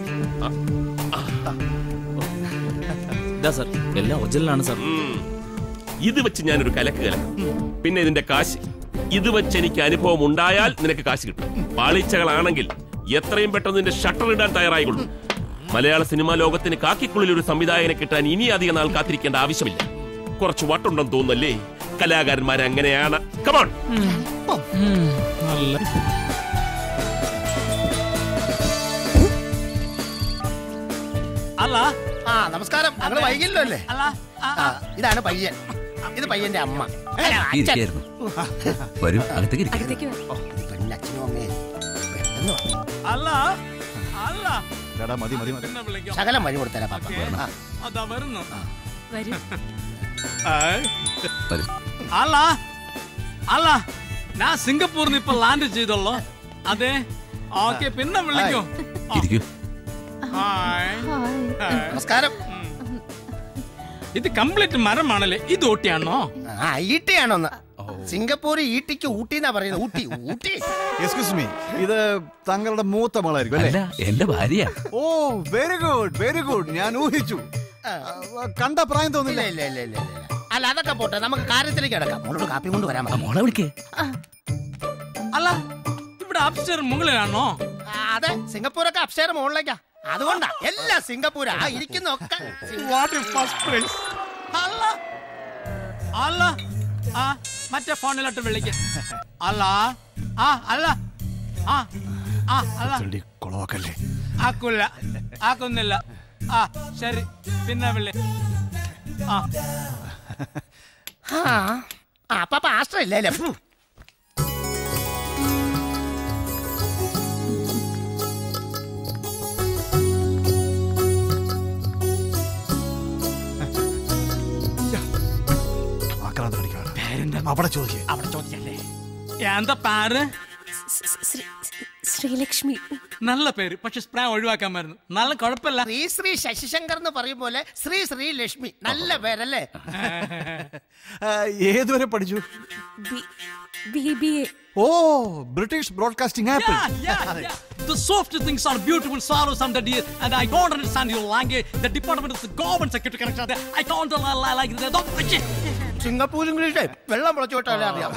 സാർ എല്ലാം ഒറിജിനലാണ് സാർ. ഇത് വെച്ച് ഞാനൊരു കലക്ക് കലക്കും. പിന്നെ ഇതിന്റെ കാശ്, ഇത് വെച്ച് എനിക്ക് അനുഭവം ഉണ്ടായാൽ നിനക്ക് കാശ് കിട്ടും. പാളിച്ചകളാണെങ്കിൽ എത്രയും പെട്ടെന്ന് നിന്റെ ഷട്ടർ ഇടാൻ തയ്യാറായിക്കൊള്ളു. മലയാള സിനിമാ ലോകത്തിന് കാക്കിക്കുള്ളിൽ ഒരു സംവിധായകനെ കിട്ടാൻ ഇനി അധികം നാൾ കാത്തിരിക്കേണ്ട ആവശ്യമില്ല. കുറച്ച് വട്ടുണ്ടെന്ന് തോന്നുന്നല്ലേ? കലാകാരന്മാർ അങ്ങനെയാണ്. കമോൺ. അല്ല, ആ നമസ്കാരം. അങ്ങനെ വൈകില്ലോ അല്ലേ? ഇതാണ് പയ്യൻ, ഇത് പയ്യന്റെ അമ്മ. വരൂ, അകത്തേക്ക് ഇരിക്കാം. പെണ്ണിന്റെ അച്ഛനും അമ്മയും അല്ല അല്ല മതി മതി മതി ശകലം വഴി കൊടുത്തരാ പാപ്പ. അതാ വരുന്നു. വരൂ. അല്ല അല്ല ഞാൻ സിംഗപ്പൂരിൽ ഇപ്പൊ ലാൻഡ് ചെയ്തല്ലോ. അതെ, ഓക്കെ, പിന്നെ വിളിക്കൂ. നമസ്കാരം. ഇത് കംപ്ലീറ്റ് മരമാണല്ലേ? ഇത് ഊട്ടിയാണോ? ഈട്ടിയാണോന്ന്? സിംഗപ്പൂർ ഈട്ടിക്ക് ഊട്ടി എന്നാ പറയുന്നത്. ഊട്ടി ഊട്ടി എക്സ്ക്യൂസ് മീ, ഇത് താങ്കളുടെ മൂത്ത മകളായിരിക്കും അല്ലേ? എന്റെ ഭാര്യ. Oh very good very good. ഞാൻ ഊഹിച്ചു. കണ്ട പ്രായം തോന്നില്ല. ഇല്ല ഇല്ല ഇല്ല. അല്ല അതൊക്കെ പോട്ടെ, നമുക്ക് കാര്യത്തിലേക്ക് കിടക്കാം. മോളോട് കാപ്പി കൊണ്ട് വരാൻ മോളെ വിളിക്കേ. അല്ല ഇവിടെ അപ്സ്റ്റർ മുകളിലാണോ? അതെ, സിംഗപ്പൂരൊക്കെ അപ്സ്റ്റർ മുകളിലേക്കാ. അതുകൊണ്ടാ എല്ലാം സിംഗപ്പൂരാ. ആ ഇരിക്കുന്നൊക്കെ അല്ല അല്ല ആ മറ്റേ ഫോണിലോട്ട് വിളിക്ക. അല്ല ആ അല്ല ആ ആ അല്ല കൊളവാക്കല്ലേ? ആക്കൂല, ആക്കുന്നില്ല. ആ ശരി, പിന്നെ വിളി. ആ അപ്പൊ ആസ്ട്ര ഇല്ലേ? അവിടെ ചോദിക്കേ അവിടെ ചോദിക്കല്ലേ? എന്താ പേര്? ശ്രീലക്ഷ്മി. നല്ല പേര്, പക്ഷെ സ്പ്രേ ഒഴിവാക്കാമായിരുന്നു. നല്ല കുഴപ്പമില്ല. ശ്രീ ശ്രീ ശശിശങ്കർ എന്ന് പറയും പോലെ ശ്രീ ശ്രീ ലക്ഷ്മി. നല്ല പേരല്ലേ? ഏതുവരെ പഠിച്ചു? Oh, British broadcasting apple. The soft things are beautiful sorrows and the dear, and I don't understand your language. The department of the government security connection. I can't like that. Singapore English വെള്ളം മുളച്ചോട്ടല്ലേ അറിയാം.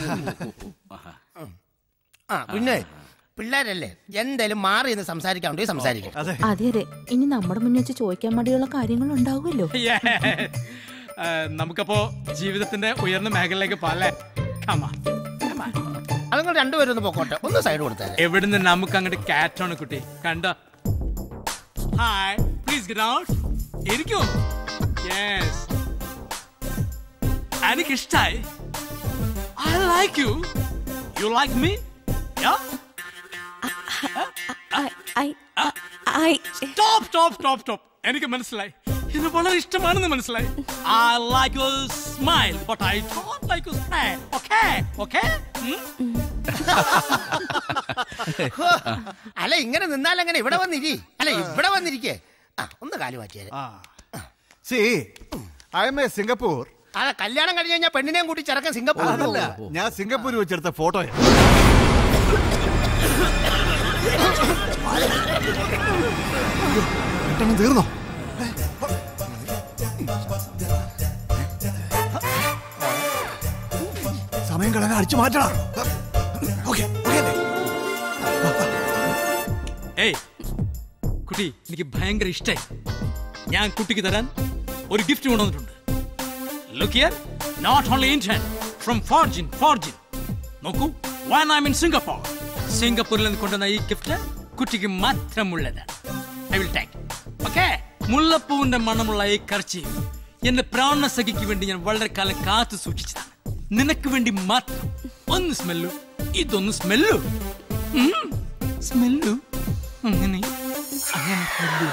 ആ പിന്നെ പിള്ളേരല്ലേ, എന്തായാലും മാറി എന്ന് സംസാരിക്കാണ്ട് സംസാരിക്കും. അതെ അതെ, ഇനി നമ്മുടെ മുന്നിൽ വെച്ച് ചോദിക്കാൻ മടിയുള്ള കാര്യങ്ങൾ ഉണ്ടാവുമല്ലോ. നമുക്കപ്പോ ജീവിതത്തിന്റെ ഉയർന്ന മേഖലയിലേക്ക് പോലെ അതുങ്ങൾ രണ്ടുപേരും ഒന്ന് പോക്കോട്ടെ, ഒന്ന് സൈഡ് കൊടുത്താൽ. എവിടുന്ന് നമുക്ക് അങ്ങോട്ട് കാറ്റാണ് കുട്ടി കണ്ട. Hi, please get out. ഇരിക്കൂ. യെസ്, എനിക്ക് ഇഷ്ടായി. I like you. You like me? Yeah? I I Stop, stop, stop, stop. എനിക്ക് മനസ്സിലായി, ഇത് വളരെ ഇഷ്ടമാണെന്ന് മനസ്സിലായി. I like your smile, but I don't like your smile. Okay? Okay? അല്ല ഇങ്ങനെ നിന്നാലെങ്ങനെ? ഇവിടെ വന്നിരി. അല്ല ഇവിടെ വന്നിരിക്കേ. ആ ഒന്ന് കാല് മാറ്റിയാൽ. See, I am a Singapore. അതെ, കല്യാണം കഴിഞ്ഞ് കഴിഞ്ഞാൽ പെണ്ണിനെയും കൂട്ടി ചെറുക്കൻ സിംഗപ്പൂർ. ഞാൻ സിംഗപ്പൂർ വെച്ചെടുത്ത ഫോട്ടോ. പെട്ടെന്ന് തീർന്നോ? സമയം കളഞ്ഞ അടിച്ചു മാറ്റണം. ഏയ് കുട്ടി, എനിക്ക് ഭയങ്കര ഇഷ്ടായി. ഞാൻ കുട്ടിക്ക് തരാൻ ഒരു ഗിഫ്റ്റ് കൊണ്ടുവന്നിട്ടുണ്ട്. Look here, not only Indian, from Forgin, Forgin. നോക്കൂ, when I'm in Singapore. സിംഗപ്പൂരിൽ നിന്ന് കൊണ്ടുവന്ന ഈ ഗിഫ്റ്റ് കുട്ടിക്ക് മാത്രമുള്ളതാണ്. I will take. Okay? മുല്ലപ്പൂവിന്റെ മണമുള്ള ഈ കർച്ചീഫ് എന്റെ പ്രാണ സഖിക്ക് വേണ്ടി ഞാൻ വളരെ കാലം കാത്തു സൂക്ഷിച്ചതാണ്. നിനക്ക് വേണ്ടി മാത്രം. ഒന്ന് സ്മെല്ലു, ഇതൊന്ന് സ്മെല്ലു. സ്മെല്ലു അങ്ങനെ അങ്ങനെ സ്മെല്ലു.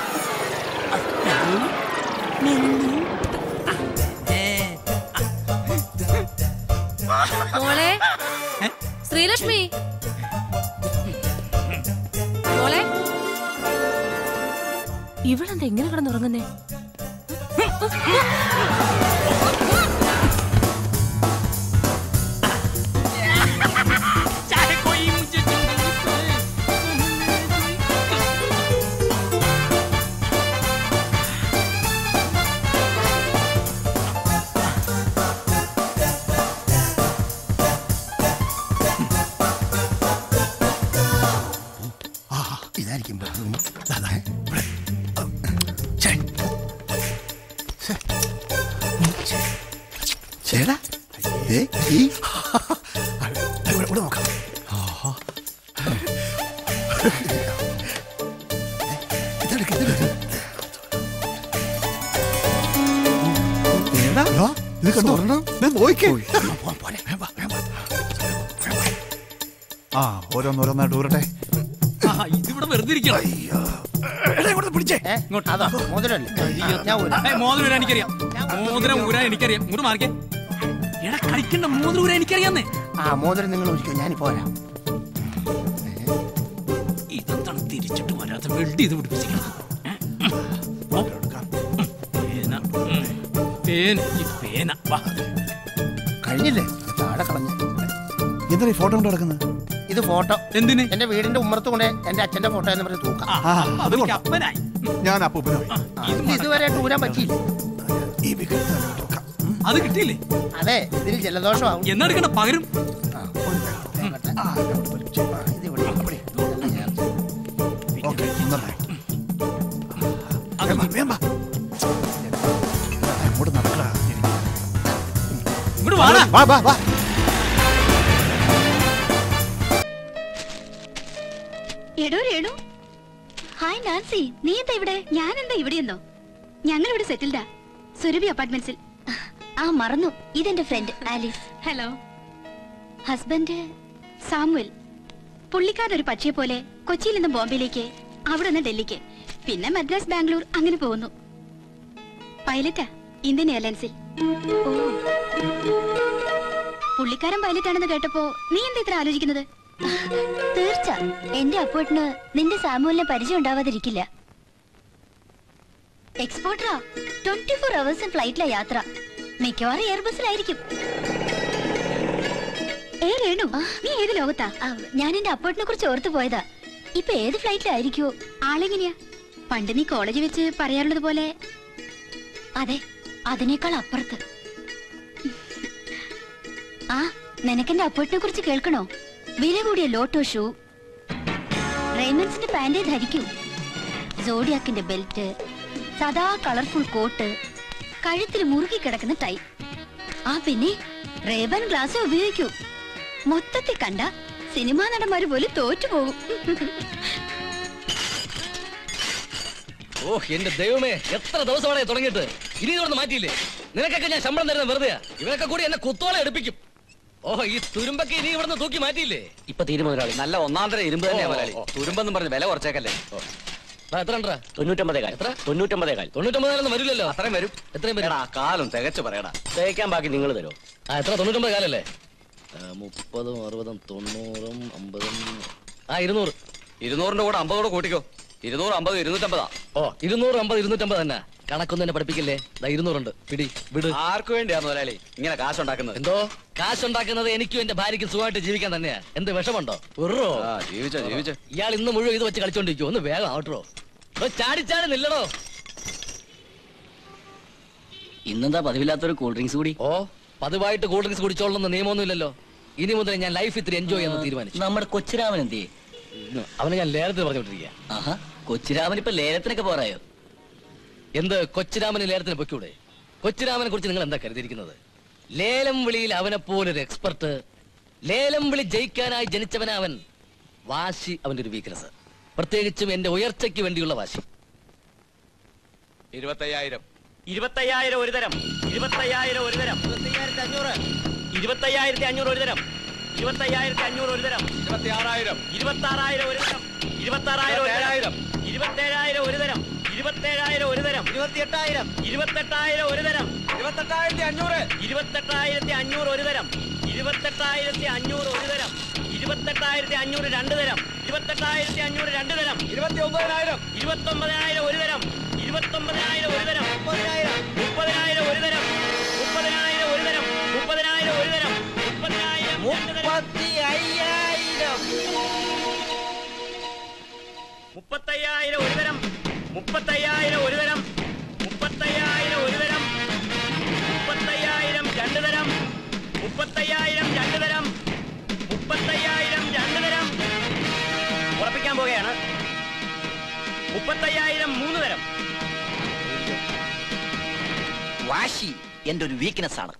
മോളെ ശ്രീലക്ഷ്മി, മോളെ ഇവളെന്താ എങ്ങനെ കിടന്നുറങ്ങുന്നേ? ഇതായിരിക്കും ചേടാ. ഇവിടെ നോക്കാം. ഇതെടുക്ക ഇതെടുക്ക. ആ ഓരോന്നോരോന്നായിട്ട് ഊരട്ടെ. ഇതിവിടെ വെറുതെ ഇരിക്കണം. മോതിരം ഊരാൻ എനിക്കറിയാം. മോതിരം ഊരാൻ എനിക്കറിയാം. ഇങ്ങോട്ട് മാറിക്കേ. എടാ കളിക്കണ്ട, മോതിരം ഊരാൻ എനിക്കറിയാന്നേ. ആ മോതിരം നിങ്ങൾ ഒഴിക്കോ, ഞാനിപ്പോ വരാം. ഇതെന്താണ് തിരിച്ചിട്ട് വരാത്ത വെൽഡ് ചെയ്ത് പിടിപ്പിച്ചിരിക്കണം. കഴിഞ്ഞില്ലേ? താഴെ കളഞ്ഞു. എന്താ ഈ ഫോട്ടോ കൊണ്ട് നടക്കുന്നത്? ഇത് ഫോട്ടോ എന്തിന്? എന്റെ വീടിന്റെ ഉമ്മറത്ത് കൊണ്ട് എന്റെ അച്ഛന്റെ ഫോട്ടോ എന്ന് പറഞ്ഞ് തൂക്കാം. ഞാൻ അപ്പൂപ്പനായി. ഇത് ഇതുവരെ ഊരാൻ പറ്റിയില്ല. അത് കിട്ടിയില്ലേ? അതെ, ഇതിൽ ജലദോഷമാവും. എന്നെടുക്കണ്ട പകരും. എടോ രേണു, ഹായ് നാൻസി, നീ എന്താ ഇവിടെ? ഞാൻ എന്താ ഇവിടെയെന്നോ? ഞങ്ങൾ ഇവിടെ സെറ്റിൽഡാ, സുരഭി അപ്പാർട്ട്മെന്റ്സിൽ. ആ മറന്നു, ഇതെന്റെ friend Alice. Hello. Husband Samuel. പുള്ളിക്കാരൻ ഒരു പക്ഷിയെ പോലെ കൊച്ചിയിൽ നിന്ന് ബോംബെയിലേക്ക്, അവിടെ നിന്ന് ഡൽഹിക്ക്, പിന്നെ മദ്രാസ്, ബാംഗ്ലൂർ, അങ്ങനെ പോകുന്നു. പൈലറ്റാ, ഇന്ത്യൻ എയർലൈൻസിൽ. ഓ, പുള്ളിക്കാരൻ പൈലറ്റ് ആണെന്ന് കേട്ടപ്പോ നീ എന്താ ഇത്ര ആലോചിക്കുന്നത്? തീർച്ച എന്റെ അപ്പോട്ടിന് നിന്റെ സാമുവലിനെ പരിചയം ഉണ്ടാവാതിരിക്കില്ല. എക്സ്പോർട്ടറാ, ട്വന്റി ഫോർ അവേഴ്സ് ഫ്ലൈറ്റിലെ യാത്ര, മിക്കവാറും എയർബസിലായിരിക്കും. ഏ രേണു, നീ ഏത് ലോകത്താ? ഞാൻ എന്റെ അപ്പോട്ടിനെ കുറിച്ച് ഓർത്തു പോയതാ. ഇപ്പൊ ഏത് ഫ്ലൈറ്റിലായിരിക്കോ? ആളെങ്ങനെയാ? പണ്ട് നീ കോളേജ് വെച്ച് പറയാറുള്ളത് പോലെ? അതെ, അതിനേക്കാൾ അപ്പുറത്ത്. ആ, നിനക്കെന്റെ അപ്പോട്ടിനെ കുറിച്ച് കേൾക്കണോ? വില കൂടിയ ലോട്ടോ ഷൂ, റെയ്മൻസിന്റെ പാന്റേ ധരിക്കൂ, സോഡിയാക്കിന്റെ ബെൽറ്റ്, സദാ കളർഫുൾ കോട്ട്, കഴുത്തിൽ മുറുകി കിടക്കുന്ന ടൈ, ആ പിന്നെ റേബൻ ഗ്ലാസ് ഉപയോഗിക്കൂ. മൊത്തത്തിൽ കണ്ട സിനിമാ നടന്മാര് പോലും തോറ്റുപോകും. ഓ എന്റെ ദൈവമേ, എത്ര ദിവസമാണ് തുടങ്ങിയിട്ട്? ഇനി ഇതൊന്ന് മാറ്റിയില്ലേ? നിനക്കൊക്കെ ഞാൻ ശമ്പളം തരുന്ന വെറുതെ. ഇവരൊക്കെ കൂടി എന്നെ കുത്തോളെ എടുപ്പിക്കും. ഓഹോ, ഈ തുരുമ്പൊക്കെ ഇനി ഇവിടുന്ന് തൂക്കി മാറ്റിയില്ലേ? ഇപ്പൊ തീരുമാനം നല്ല ഒന്നാന്തര ഇരുമ്പ് തന്നെ മുതലാളി. തുരുമ്പെന്നും പറഞ്ഞ് വില കുറച്ചേക്കല്ലേ. എത്ര ഉണ്ടാ? തൊണ്ണൂറ്റമ്പതേകാൽ. എത്ര? തൊണ്ണൂറ്റമ്പതേകാൽ. തൊണ്ണൂറ്റമ്പതാലൊന്നും വരില്ലല്ലോ. അത്രയും വരും. എത്രയും വരും? ആ കാലം തികച്ചു പറയടാ. തേക്കാൻ ബാക്കി നിങ്ങൾ തരുമോ? ആ, എത്ര? തൊണ്ണൂറ്റമ്പത് കാലല്ലേ? മുപ്പതും അറുപതും തൊണ്ണൂറും അമ്പതും ആ ഇരുന്നൂറ്. ഇരുന്നൂറിന്റെ കൂടെ അമ്പതോടെ കൂട്ടിക്കോ. ഇരുന്നൂറ് അമ്പത് ഇരുന്നൂറ്റമ്പതാ. ഓ, ഇരുന്നൂറ് അമ്പത് ഇരുന്നൂറ്റമ്പത് തന്നെ. കണക്കൊന്നും തന്നെ പഠിപ്പിക്കില്ലേ? ഇരുന്നൂറുണ്ട്. പിടി വിട്. ആർക്കു വേണ്ടിയാ മുതലാളി ഇങ്ങനെ കാശുണ്ടാക്കുന്നത്? എന്തോ കാശുണ്ടാക്കുന്നത്? എനിക്കും എന്റെ ഭാര്യയ്ക്കും സുഖമായിട്ട് ജീവിക്കാൻ തന്നെയാ. എന്ത് വിഷമുണ്ടോ? ഉറോ ജീവിച്ചോ ജീവിച്ചോ. ഇയാൾ ഇന്ന് മുഴുവൻ ഇത് വെച്ച് കളിച്ചോണ്ടിരിക്കും. ഒന്ന് വേഗം ആവട്ടോ. ചാടിച്ചാടി നില്ലടോ. ഇന്നെന്താ പതിവില്ലാത്തൊരു കൂൾ ഡ്രിങ്ക്സ് കൂടി? ഓ, പതിവായിട്ട് കൂൾ ഡ്രിങ്ക്സ് കുടിച്ചോളണമെന്ന് നിയമമൊന്നുമില്ലല്ലോ. ഇനി മുതൽ ഞാൻ ലൈഫ് ഇത്തിരി എൻജോയ് ചെയ്യാൻ തീരുമാനിച്ചു. നമ്മുടെ കൊച്ചിരാമൻ എന്തിയെ? അവനെ ഞാൻ ലേലത്തിന് പറഞ്ഞോണ്ടിരിക്കുക. കൊച്ചിരാമൻ ഇപ്പൊ ലേലത്തിനൊക്കെ പോരായോ? എന്ത് കൊച്ചിരാമന് ലേലത്തിന് പൊയ്ക്കൂടെ? കൊച്ചിരാമനെ കുറിച്ച് നിങ്ങൾ എന്താ കരുതിയിരിക്കുന്നത്? ലേലം വിളിയിൽ അവനെ പോലൊരു എക്സ്പെർട്ട്. ലേലം വിളി ജയിക്കാനായി ജനിച്ചവനാ അവൻ. വാശി അവന്റെ ഒരു വീക്ക്നെസ്, പ്രത്യേകിച്ചും എന്റെ ഉയർച്ചയ്ക്ക് വേണ്ടിയുള്ള വാശി. ഇരുപത്തയ്യായിരം. ഇരുപത്തയ്യായിരം ഒരു തരം. ഇരുപത്തയ്യായിരം ഒരു തരം. ഇരുപത്തയ്യായിരത്തി അഞ്ഞൂറ്. ഇരുപത്തയ്യായിരത്തി അഞ്ഞൂറ് ഒരു തരം. ഇരുപത്തയ്യായിരത്തി അഞ്ഞൂറ് ഒരു തരം. ഇരുപത്തി ആറായിരം. ഇരുപത്തി ആറായിരം ഒരു തരം. ഇരുപത്താറായിരം ഏഴായിരം. ഇരുപത്തേഴായിരം ഒരു തരം. ഇരുപത്തേഴായിരം ഒരു തരം. ഇരുപത്തിയെട്ടായിരം. ഇരുപത്തെട്ടായിരം ഒരു തരം. ഇരുപത്തെട്ടായിരത്തി അഞ്ഞൂറ്. ഇരുപത്തെട്ടായിരത്തി അഞ്ഞൂറ് ഒരു തരം. ഇരുപത്തെട്ടായിരത്തി അഞ്ഞൂറ് ഒരു തരം. ഇരുപത്തെട്ടായിരത്തി അഞ്ഞൂറ് രണ്ട് തരം. ഇരുപത്തെട്ടായിരത്തി അഞ്ഞൂറ് രണ്ട് തരം. ഇരുപത്തി ഒമ്പതിനായിരം. ഇരുപത്തൊമ്പതിനായിരം ഒരു തരം. ഇരുപത്തൊമ്പതിനായിരം ഒരു തരം. മുപ്പതിനായിരം. മുപ്പതിനായിരം ഒരു തരം. മുപ്പതിനായിരം ഒരു തരം. മുപ്പതിനായിരം ഒരു തരം. മുപ്പതിനായിരം. മുപ്പത്തി അയ്യായിരം. മുപ്പത്തയ്യായിരം ഒരു തരം. മുപ്പത്തയ്യായിരം ഒരു തരം. മുപ്പത്തയ്യായിരം ഒരു തരം. മുപ്പത്തയ്യായിരം രണ്ട് തരം. മുപ്പത്തയ്യായിരം രണ്ട് തരം. മുപ്പത്തയ്യായിരം രണ്ട് തരം. ഉറപ്പിക്കാൻ പോകുകയാണ്. മുപ്പത്തയ്യായിരം മൂന്ന് തരം. വാശി എന്റെ ഒരു വീക്ക്നെസ് ആണ്.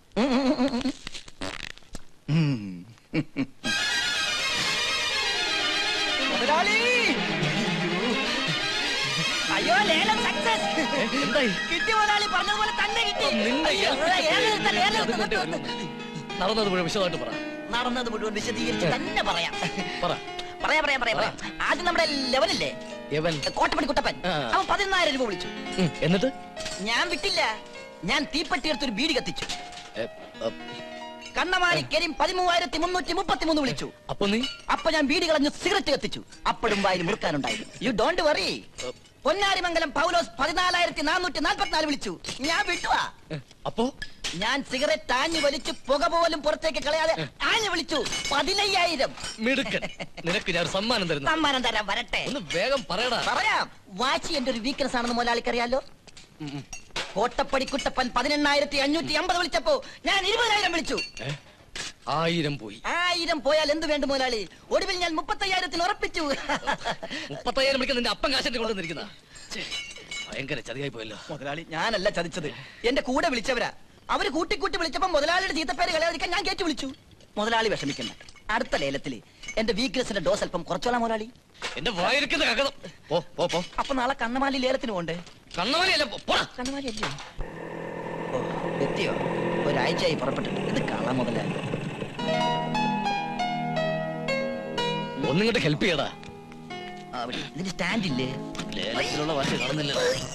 അയ്യോ, ലേലം സക്സസ്. കിട്ടി മുതലാളി, പറഞ്ഞതുപോലെ തന്നെ കിട്ടി. നടന്നത് മുഴുവൻ വിശദമായിട്ട് പറ. നടന്നത് മുഴുവൻ വിശദീകരിച്ച് തന്നെ പറയാം. പറ. പറയാം പറയാം പറയാം പറയാം. ആദ്യം നമ്മുടെ ലെവലില്ലേ കോട്ടപ്പടി കുട്ടപ്പൻ, അവൻ പതിനായിരം രൂപ വിളിച്ചു. എന്നിട്ട് ഞാൻ വിട്ടില്ല, ഞാൻ തീപ്പെട്ടി എടുത്തൊരു ബീഡി കത്തിച്ചു. കണ്ണമാലി കരീം പതിമൂവായിരത്തി മുന്നൂറ്റി മുപ്പത്തി മൂന്ന് വിളിച്ചു. അപ്പൊ നീ അപ്പൊ ഞാൻ ബീഡി കളഞ്ഞ് സിഗരറ്റ് കത്തിച്ചു. അപ്പോഴും വായിൽ മുറുക്കാനുണ്ടായിരുന്നു. You don't worry. Ponnarimangalam Paulose പതിനാലായിരത്തി നാനൂറ്റി നാൽപ്പത്തിനാല് വിളിച്ചു. ഞാൻ വിട്ടുവാ. അപ്പോ ഞാൻ സിഗരറ്റ് ആഞ്ഞു വലിച്ചു പുക പോലും പുറത്തേക്ക് കളയാതെ ആഞ്ഞു വിളിച്ചു പതിനയ്യായിരം. മിടുക്കൻ. നിനക്ക് ഞാൻ സമ്മാനം തരുന്നു. സമ്മാനം തരാൻ വരട്ടെ. ഒന്ന് വേഗം പറയടാ. പറയാം. വാശി എന്റെ ഒരു വീക്ക്നെസ് ആണെന്ന് മുതലാളിക്കറിയാലോ. കോട്ടപ്പടി കുട്ടപ്പൻ പതിനെണ്ണായിരത്തി അഞ്ഞൂറ്റി അമ്പത് വിളിച്ചപ്പോ ഞാൻ ഇരുപതിനായിരം വിളിച്ചു. ആയിരം പോയി. ആയിരം പോയാൽ എന്ത് വേണ്ട മുതലാളി? ഒടുവിൽ ഞാൻ മുപ്പത്തയ്യായിരത്തിന് ഉറപ്പിച്ചു. മുപ്പത്തയ്യായിരം വിളിക്കാൻ നിന്റെ അപ്പം കാശിന്റെ കൊണ്ടുവന്നിരിക്കുന്ന ഭയങ്കര ചതിയായി പോയല്ലോ മുതലാളി. ഞാനല്ല ചതിച്ചത്, എന്റെ കൂടെ വിളിച്ചവരാ. അവര് കൂട്ടിക്കൂട്ടി വിളിച്ചപ്പോ മുതലാളിയുടെ ചീത്തപ്പേര് കളയാതിരിക്കാൻ ഞാൻ കേട്ടു വിളിച്ചു. മുതലാളി വിഷമിക്കണ്ട, അടുത്ത ലേലത്തില് എന്റെ വീക്ക്നെസിന്റെ ഡോസ് അല്പം കുറച്ചോളാം മുതലാളി. എന്റെ വായിരിക്കുന്ന കകതം. പോ പോ പോ. അപ്പൊ നാളെ കണ്ണമാലി ലേലത്തിന് പോണ്ടേ? കണ്ണമാലി അല്ല, കണ്ണമാലി അല്ലേ? ഓ എത്തിയോ? ഒരാഴ്ചയായി പുറപ്പെട്ടിട്ട്. ഇത് കള മുതലാളി. ഒന്നിങ്ങോട്ട് ഹെൽപ്പ് ചെയ്യടാ. ഇതിന് സ്റ്റാൻഡ് ഇല്ലേ? ലേലത്തിലുള്ള വാശി കാണുന്നില്ല.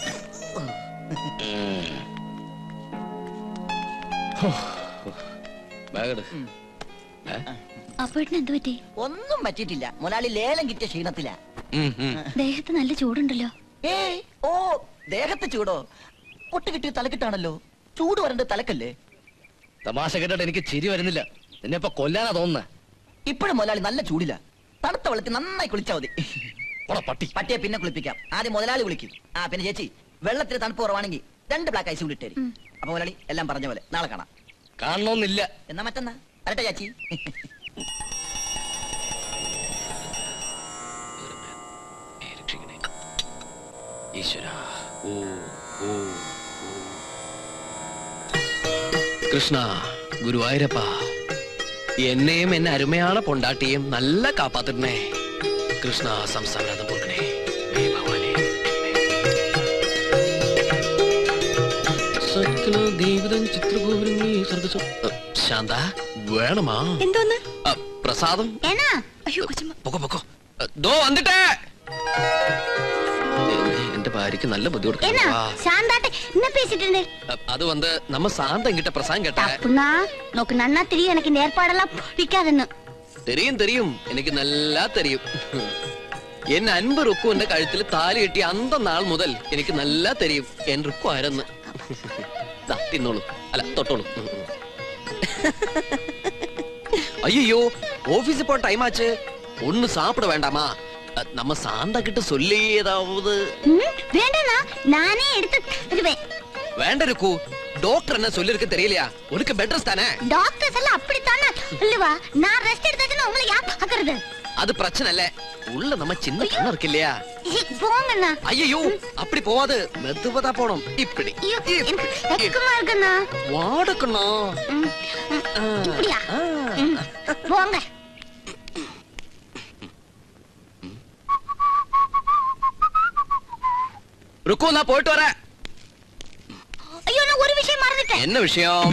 അപ്പോഴെന്ത് പറ്റി? ഒന്നും പറ്റിയിട്ടില്ല മുതലാളി. ലേലം കിട്ടിയ ക്ഷീണത്തില. ദേഹത്ത് നല്ല ചൂടുണ്ടല്ലോ. ഏയ് ഓ ദേഹത്ത് ചൂടോ? പൊട്ട് കിട്ടിയ തലക്കിട്ടാണല്ലോ. ചൂട് വരണ്ട തലക്കല്ലേ? തമാശ കേട്ടിട്ട് എനിക്ക് ചിരി വരുന്നില്ല. നിന്നെ ഇപ്പൊ കൊല്ലാനാ തോന്നുന്നേ. ഇപ്പോഴും മുതലാളി നല്ല ചൂടില്ല. തണുത്ത വെള്ളത്തിൽ നന്നായി കുളിച്ചാ മതി. പട്ടി പട്ടിയെ പിന്നെ കുളിപ്പിക്കാം. ആദ്യം മുതലാളി കുളിക്കും. ആ പിന്നെ ചേച്ചി വെള്ളത്തിൽ തണുപ്പ് കുറവാണെങ്കിൽ രണ്ട് ബ്ലാക്ക് ഐസ് കൂടി ഇട്ടേരി. അപ്പൊ മുതലാളി എല്ലാം പറഞ്ഞ പോലെ നാളെ കാണാം. കാണണമെന്നില്ല. എന്നാ മറ്റന്നാ വരട്ടെ ചേച്ചി. ഈശ്വര ഓ ഓ കൃഷ്ണ ഗുരുവായൂരപ്പ, എന്നെയും എന്നെ അരുമയാണ് പൊണ്ടാട്ടിയും നല്ല കാപ്പാത്തിടണേ കൃഷ്ണ. സംസ്ഥാനം പോകണേ ഭഗവാനെ. ശാന്ത വേണമാ എന്തോന്ന്? പ്രസാദം. പൊക്കോ പൊക്കോ. ദോ വന്നിട്ടേ. എന്റെ ഭാര്യക്ക് നല്ല ബുദ്ധി കൊടുക്കും. அது வந்து நம்ம சாந்தம் கிட்ட பிரசாதம் கேட்டா அப்புனா நோக்கு நன்னா தெரியும். எனக்கு இந்த ஏற்பாடெல்லாம் பிடிக்காதுன்னு தெரியும் தெரியும். எனக்கு நல்லா தெரியும். എൻ അൻപ് റുക്കു എന്റെ കഴുത്തിൽ താലി കെട്ടി അന്ത നാൾ മുതൽ എനിക്ക് നല്ല തെരിയും എൻ റുക്കു ആരെന്ന്. തിന്നോളൂ, അല്ല തൊട്ടോളൂ. ஐயோ ஆபீஸ் போற டைம் ஆச்சு. ஒண்ணு சாப்பிட வேண்டாமா? நம்ம சாந்தா கிட்ட சொல்லி ஏதாவது. வேண்டானா நானே எடுத்து தருவேன். வேണ്ട ருக்கு. டாக்டர் என்ன சொல்லிருக்கு தெரியலையா? உனக்கு பெட் ரெஸ்ட் தானே? டாக்டர்ஸ் எல்லாம் அப்படி தானே இல்லவா? நான் ரெஸ்ட் எடுத்ததுன்னா உங்களை யார் பாக்குறது? அது பிரச்சனை இல்ல. உள்ள நம்ம சின்ன கண்ணு இருக்கு இல்லையா? போங்கண்ணா. ஐயோ அப்படி போவாது. மெதுவா போணும். இப்படி வெக்கமா இருக்குண்ணா. வாடக்கண்ணா. இப்படியா? போங்க. ருக்கு நான் போயிட்டு வரேன். ஐயோ நான் ஒரு விஷயம் மறந்துட்டேன். என்ன விஷயம்?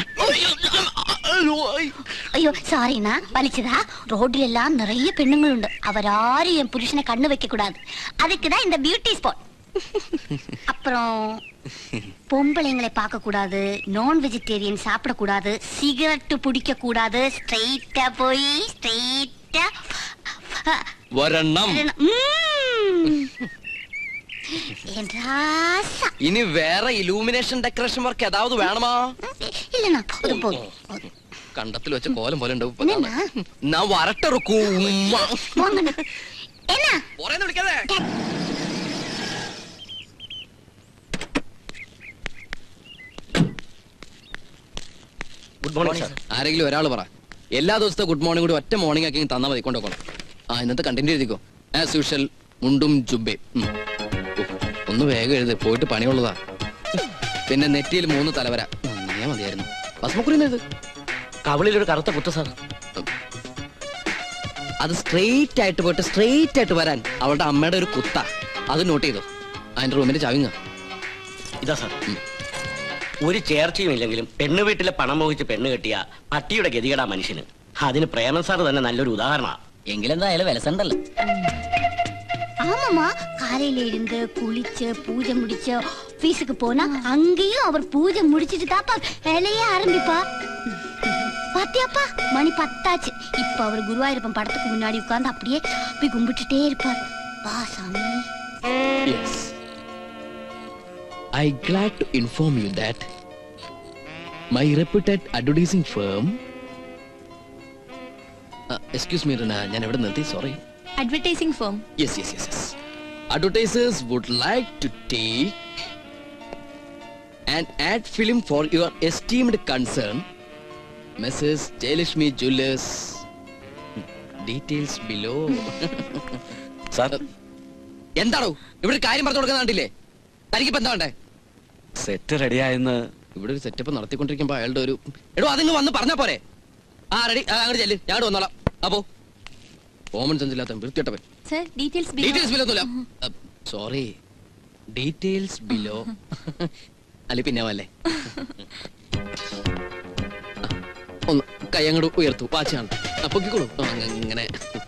ஐயோ சாரிண்ணா, வலிச்சதா? ரோட்ல எல்லாம் நிறைய பெண்ணுங்கள் உண்டு. அவராரும் என் புருஷனை கண்ணு வைக்க கூடாது. அதுக்குதான் இந்த பியூட்டி ஸ்பாட். அப்புறம் பொம்பளைங்களை பார்க்க கூடாது, நான் வெஜிடேரியன் சாப்பிட கூடாது, சிகரெட் பிடிக்க கூடாது. ஸ்ட்ரைட்டா போய் ஸ்ட்ரைட்டா வரணும். ഇനി വേറെ ഇലൂമിനേഷൻ ഡെക്കറേഷൻ വർക്ക് ഏതാവത് വേണമാ? ഇല്ലണ്ണാ, അത് പോതും. കണ്ടത്തിൽ വെച്ച കോലം പോലെ ഉണ്ടാവും. ഞാൻ വരട്ടിറക്കൂ. വിളിക്കാതെ. Good morning sir. ആരെങ്കിലും ഒരാൾ പറ. എല്ലാ ദിവസത്തെ ഗുഡ് മോർണിംഗ് കൂടി ഒറ്റ മോർണിംഗ് ആക്കി തന്നാൽ മതി. കൊണ്ടോക്കണം. ആ ഇന്നത്തെ കണ്ടിന്യൂ ചെയ്തിക്കോ. ആസ് യൂഷ്വൽ മുണ്ടും ജുബേ. ഒന്ന് വേഗം എഴുതി, പോയിട്ട് പണിയുള്ളതാ. പിന്നെ നെറ്റിയിൽ മൂന്ന് തലവര നന്നേ മതിയായിരുന്നു. ഭസ്മക്കുറിയത് കവളിലൊരു കറുത്ത കുത്ത സാർ. അത് സ്ട്രെയിറ്റ് ആയിട്ട് പോയിട്ട് സ്ട്രെയിറ്റ് ആയിട്ട് വരാൻ അവളുടെ അമ്മയുടെ ഒരു കുത്ത. അത് നോട്ട് ചെയ്തോ. അതിന്റെ റൂമിന്റെ ചാവിങ്ങ ഇതാ സാർ. ഒരു ചേർച്ചയും ഇല്ലെങ്കിലും പെണ്ണ് വീട്ടിലെ പണം മോഹിച്ച് പെണ്ണ് കെട്ടിയ പട്ടിയുടെ ഗതികേടാ മനുഷ്യന്. അതിന് പ്രേമൻ സാർ തന്നെ നല്ലൊരു ഉദാഹരണമാണ്. എങ്കിലെന്തായാലും വിലസണ്ടല്ലോ. ஆமாமா காலையில இருந்து குளிச்சு பூஜை முடிச்சு ஆபீஸுக்கு போனா அங்கேயும் அவர் பூஜை முடிச்சிட்டு தாப்பா வேலையே ஆரம்பிப்பா. பாத்தியாப்பா மணி பத்தாச்சு. இப்ப அவர் குருவாயூரப்பன் படத்துக்கு முன்னாடி உட்கார்ந்து அப்படியே போய் கும்பிட்டுட்டே இருப்பார். வா சாமி. Yes. I glad to inform you that my reputed advertising firm uh, excuse me Rana, ഞാൻ എവിടെ നിർത്തി? Sorry. Advertising firm. Yes, yes, yes, yes. Advertisers would like to take an ad film for your esteemed concern, Missus Jayalakshmi Jewellers. Details below. Sir എന്താണോ ഇവിടെ കാര്യം പറഞ്ഞു കൊടുക്കുന്ന കണ്ടില്ലേ? തനിക്കിപ്പോ എന്താ വേണ്ടേ? സെറ്റ് റെഡിയായെന്ന് ഇവിടെ ഒരു സെറ്റപ്പ് നടത്തിക്കൊണ്ടിരിക്കുമ്പോ അയാളുടെ ഒരു എടോ അതിങ്ങ് വന്ന് പറഞ്ഞാ പോരെ? ആ റെഡി, അങ്ങോട്ട് ചെല്ല്, ഞാൻ വന്നോളാം. അപ്പോ കോമൺ സെൻസ് ഇല്ലാത്ത വൃത്തിയിട്ടവൻ. Sir, details below. Details below ഒന്നുമില്ല. Sorry, details below. അല്ലെ പിന്നെ അല്ലേ ഒന്ന് കൈ അങ്ങോട്ട് ഉയർത്തു. വാച്ചാണ് പൊക്കിക്കോളൂ. അങ്ങനെ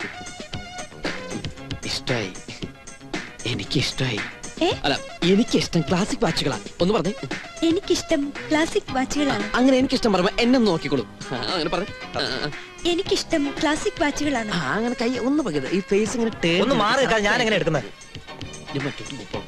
ഇഷ്ടായി, എനിക്ക് ഇഷ്ടായി. അല്ല, എനിക്കിഷ്ടം ക്ലാസിക് വാച്ചുകളാണ്. ഒന്ന് പറഞ്ഞേ. എനിക്കിഷ്ടം ക്ലാസിക് വാച്ചുകളാണ്. അങ്ങനെ എനിക്കിഷ്ടം പറയുമ്പോ എന്നെ നോക്കിക്കോളൂ. അങ്ങനെ പറഞ്ഞു. എനിക്കിഷ്ടം ക്ലാസിക് വാച്ചുകളാണ്. അങ്ങനെ കൈ ഒന്ന് പകരുത്. ഈ ഫേസ് ഇങ്ങനെ ഒന്ന് മാറി നിൽക്കാൻ ഞാൻ എങ്ങനെ എടുക്കുന്നത്?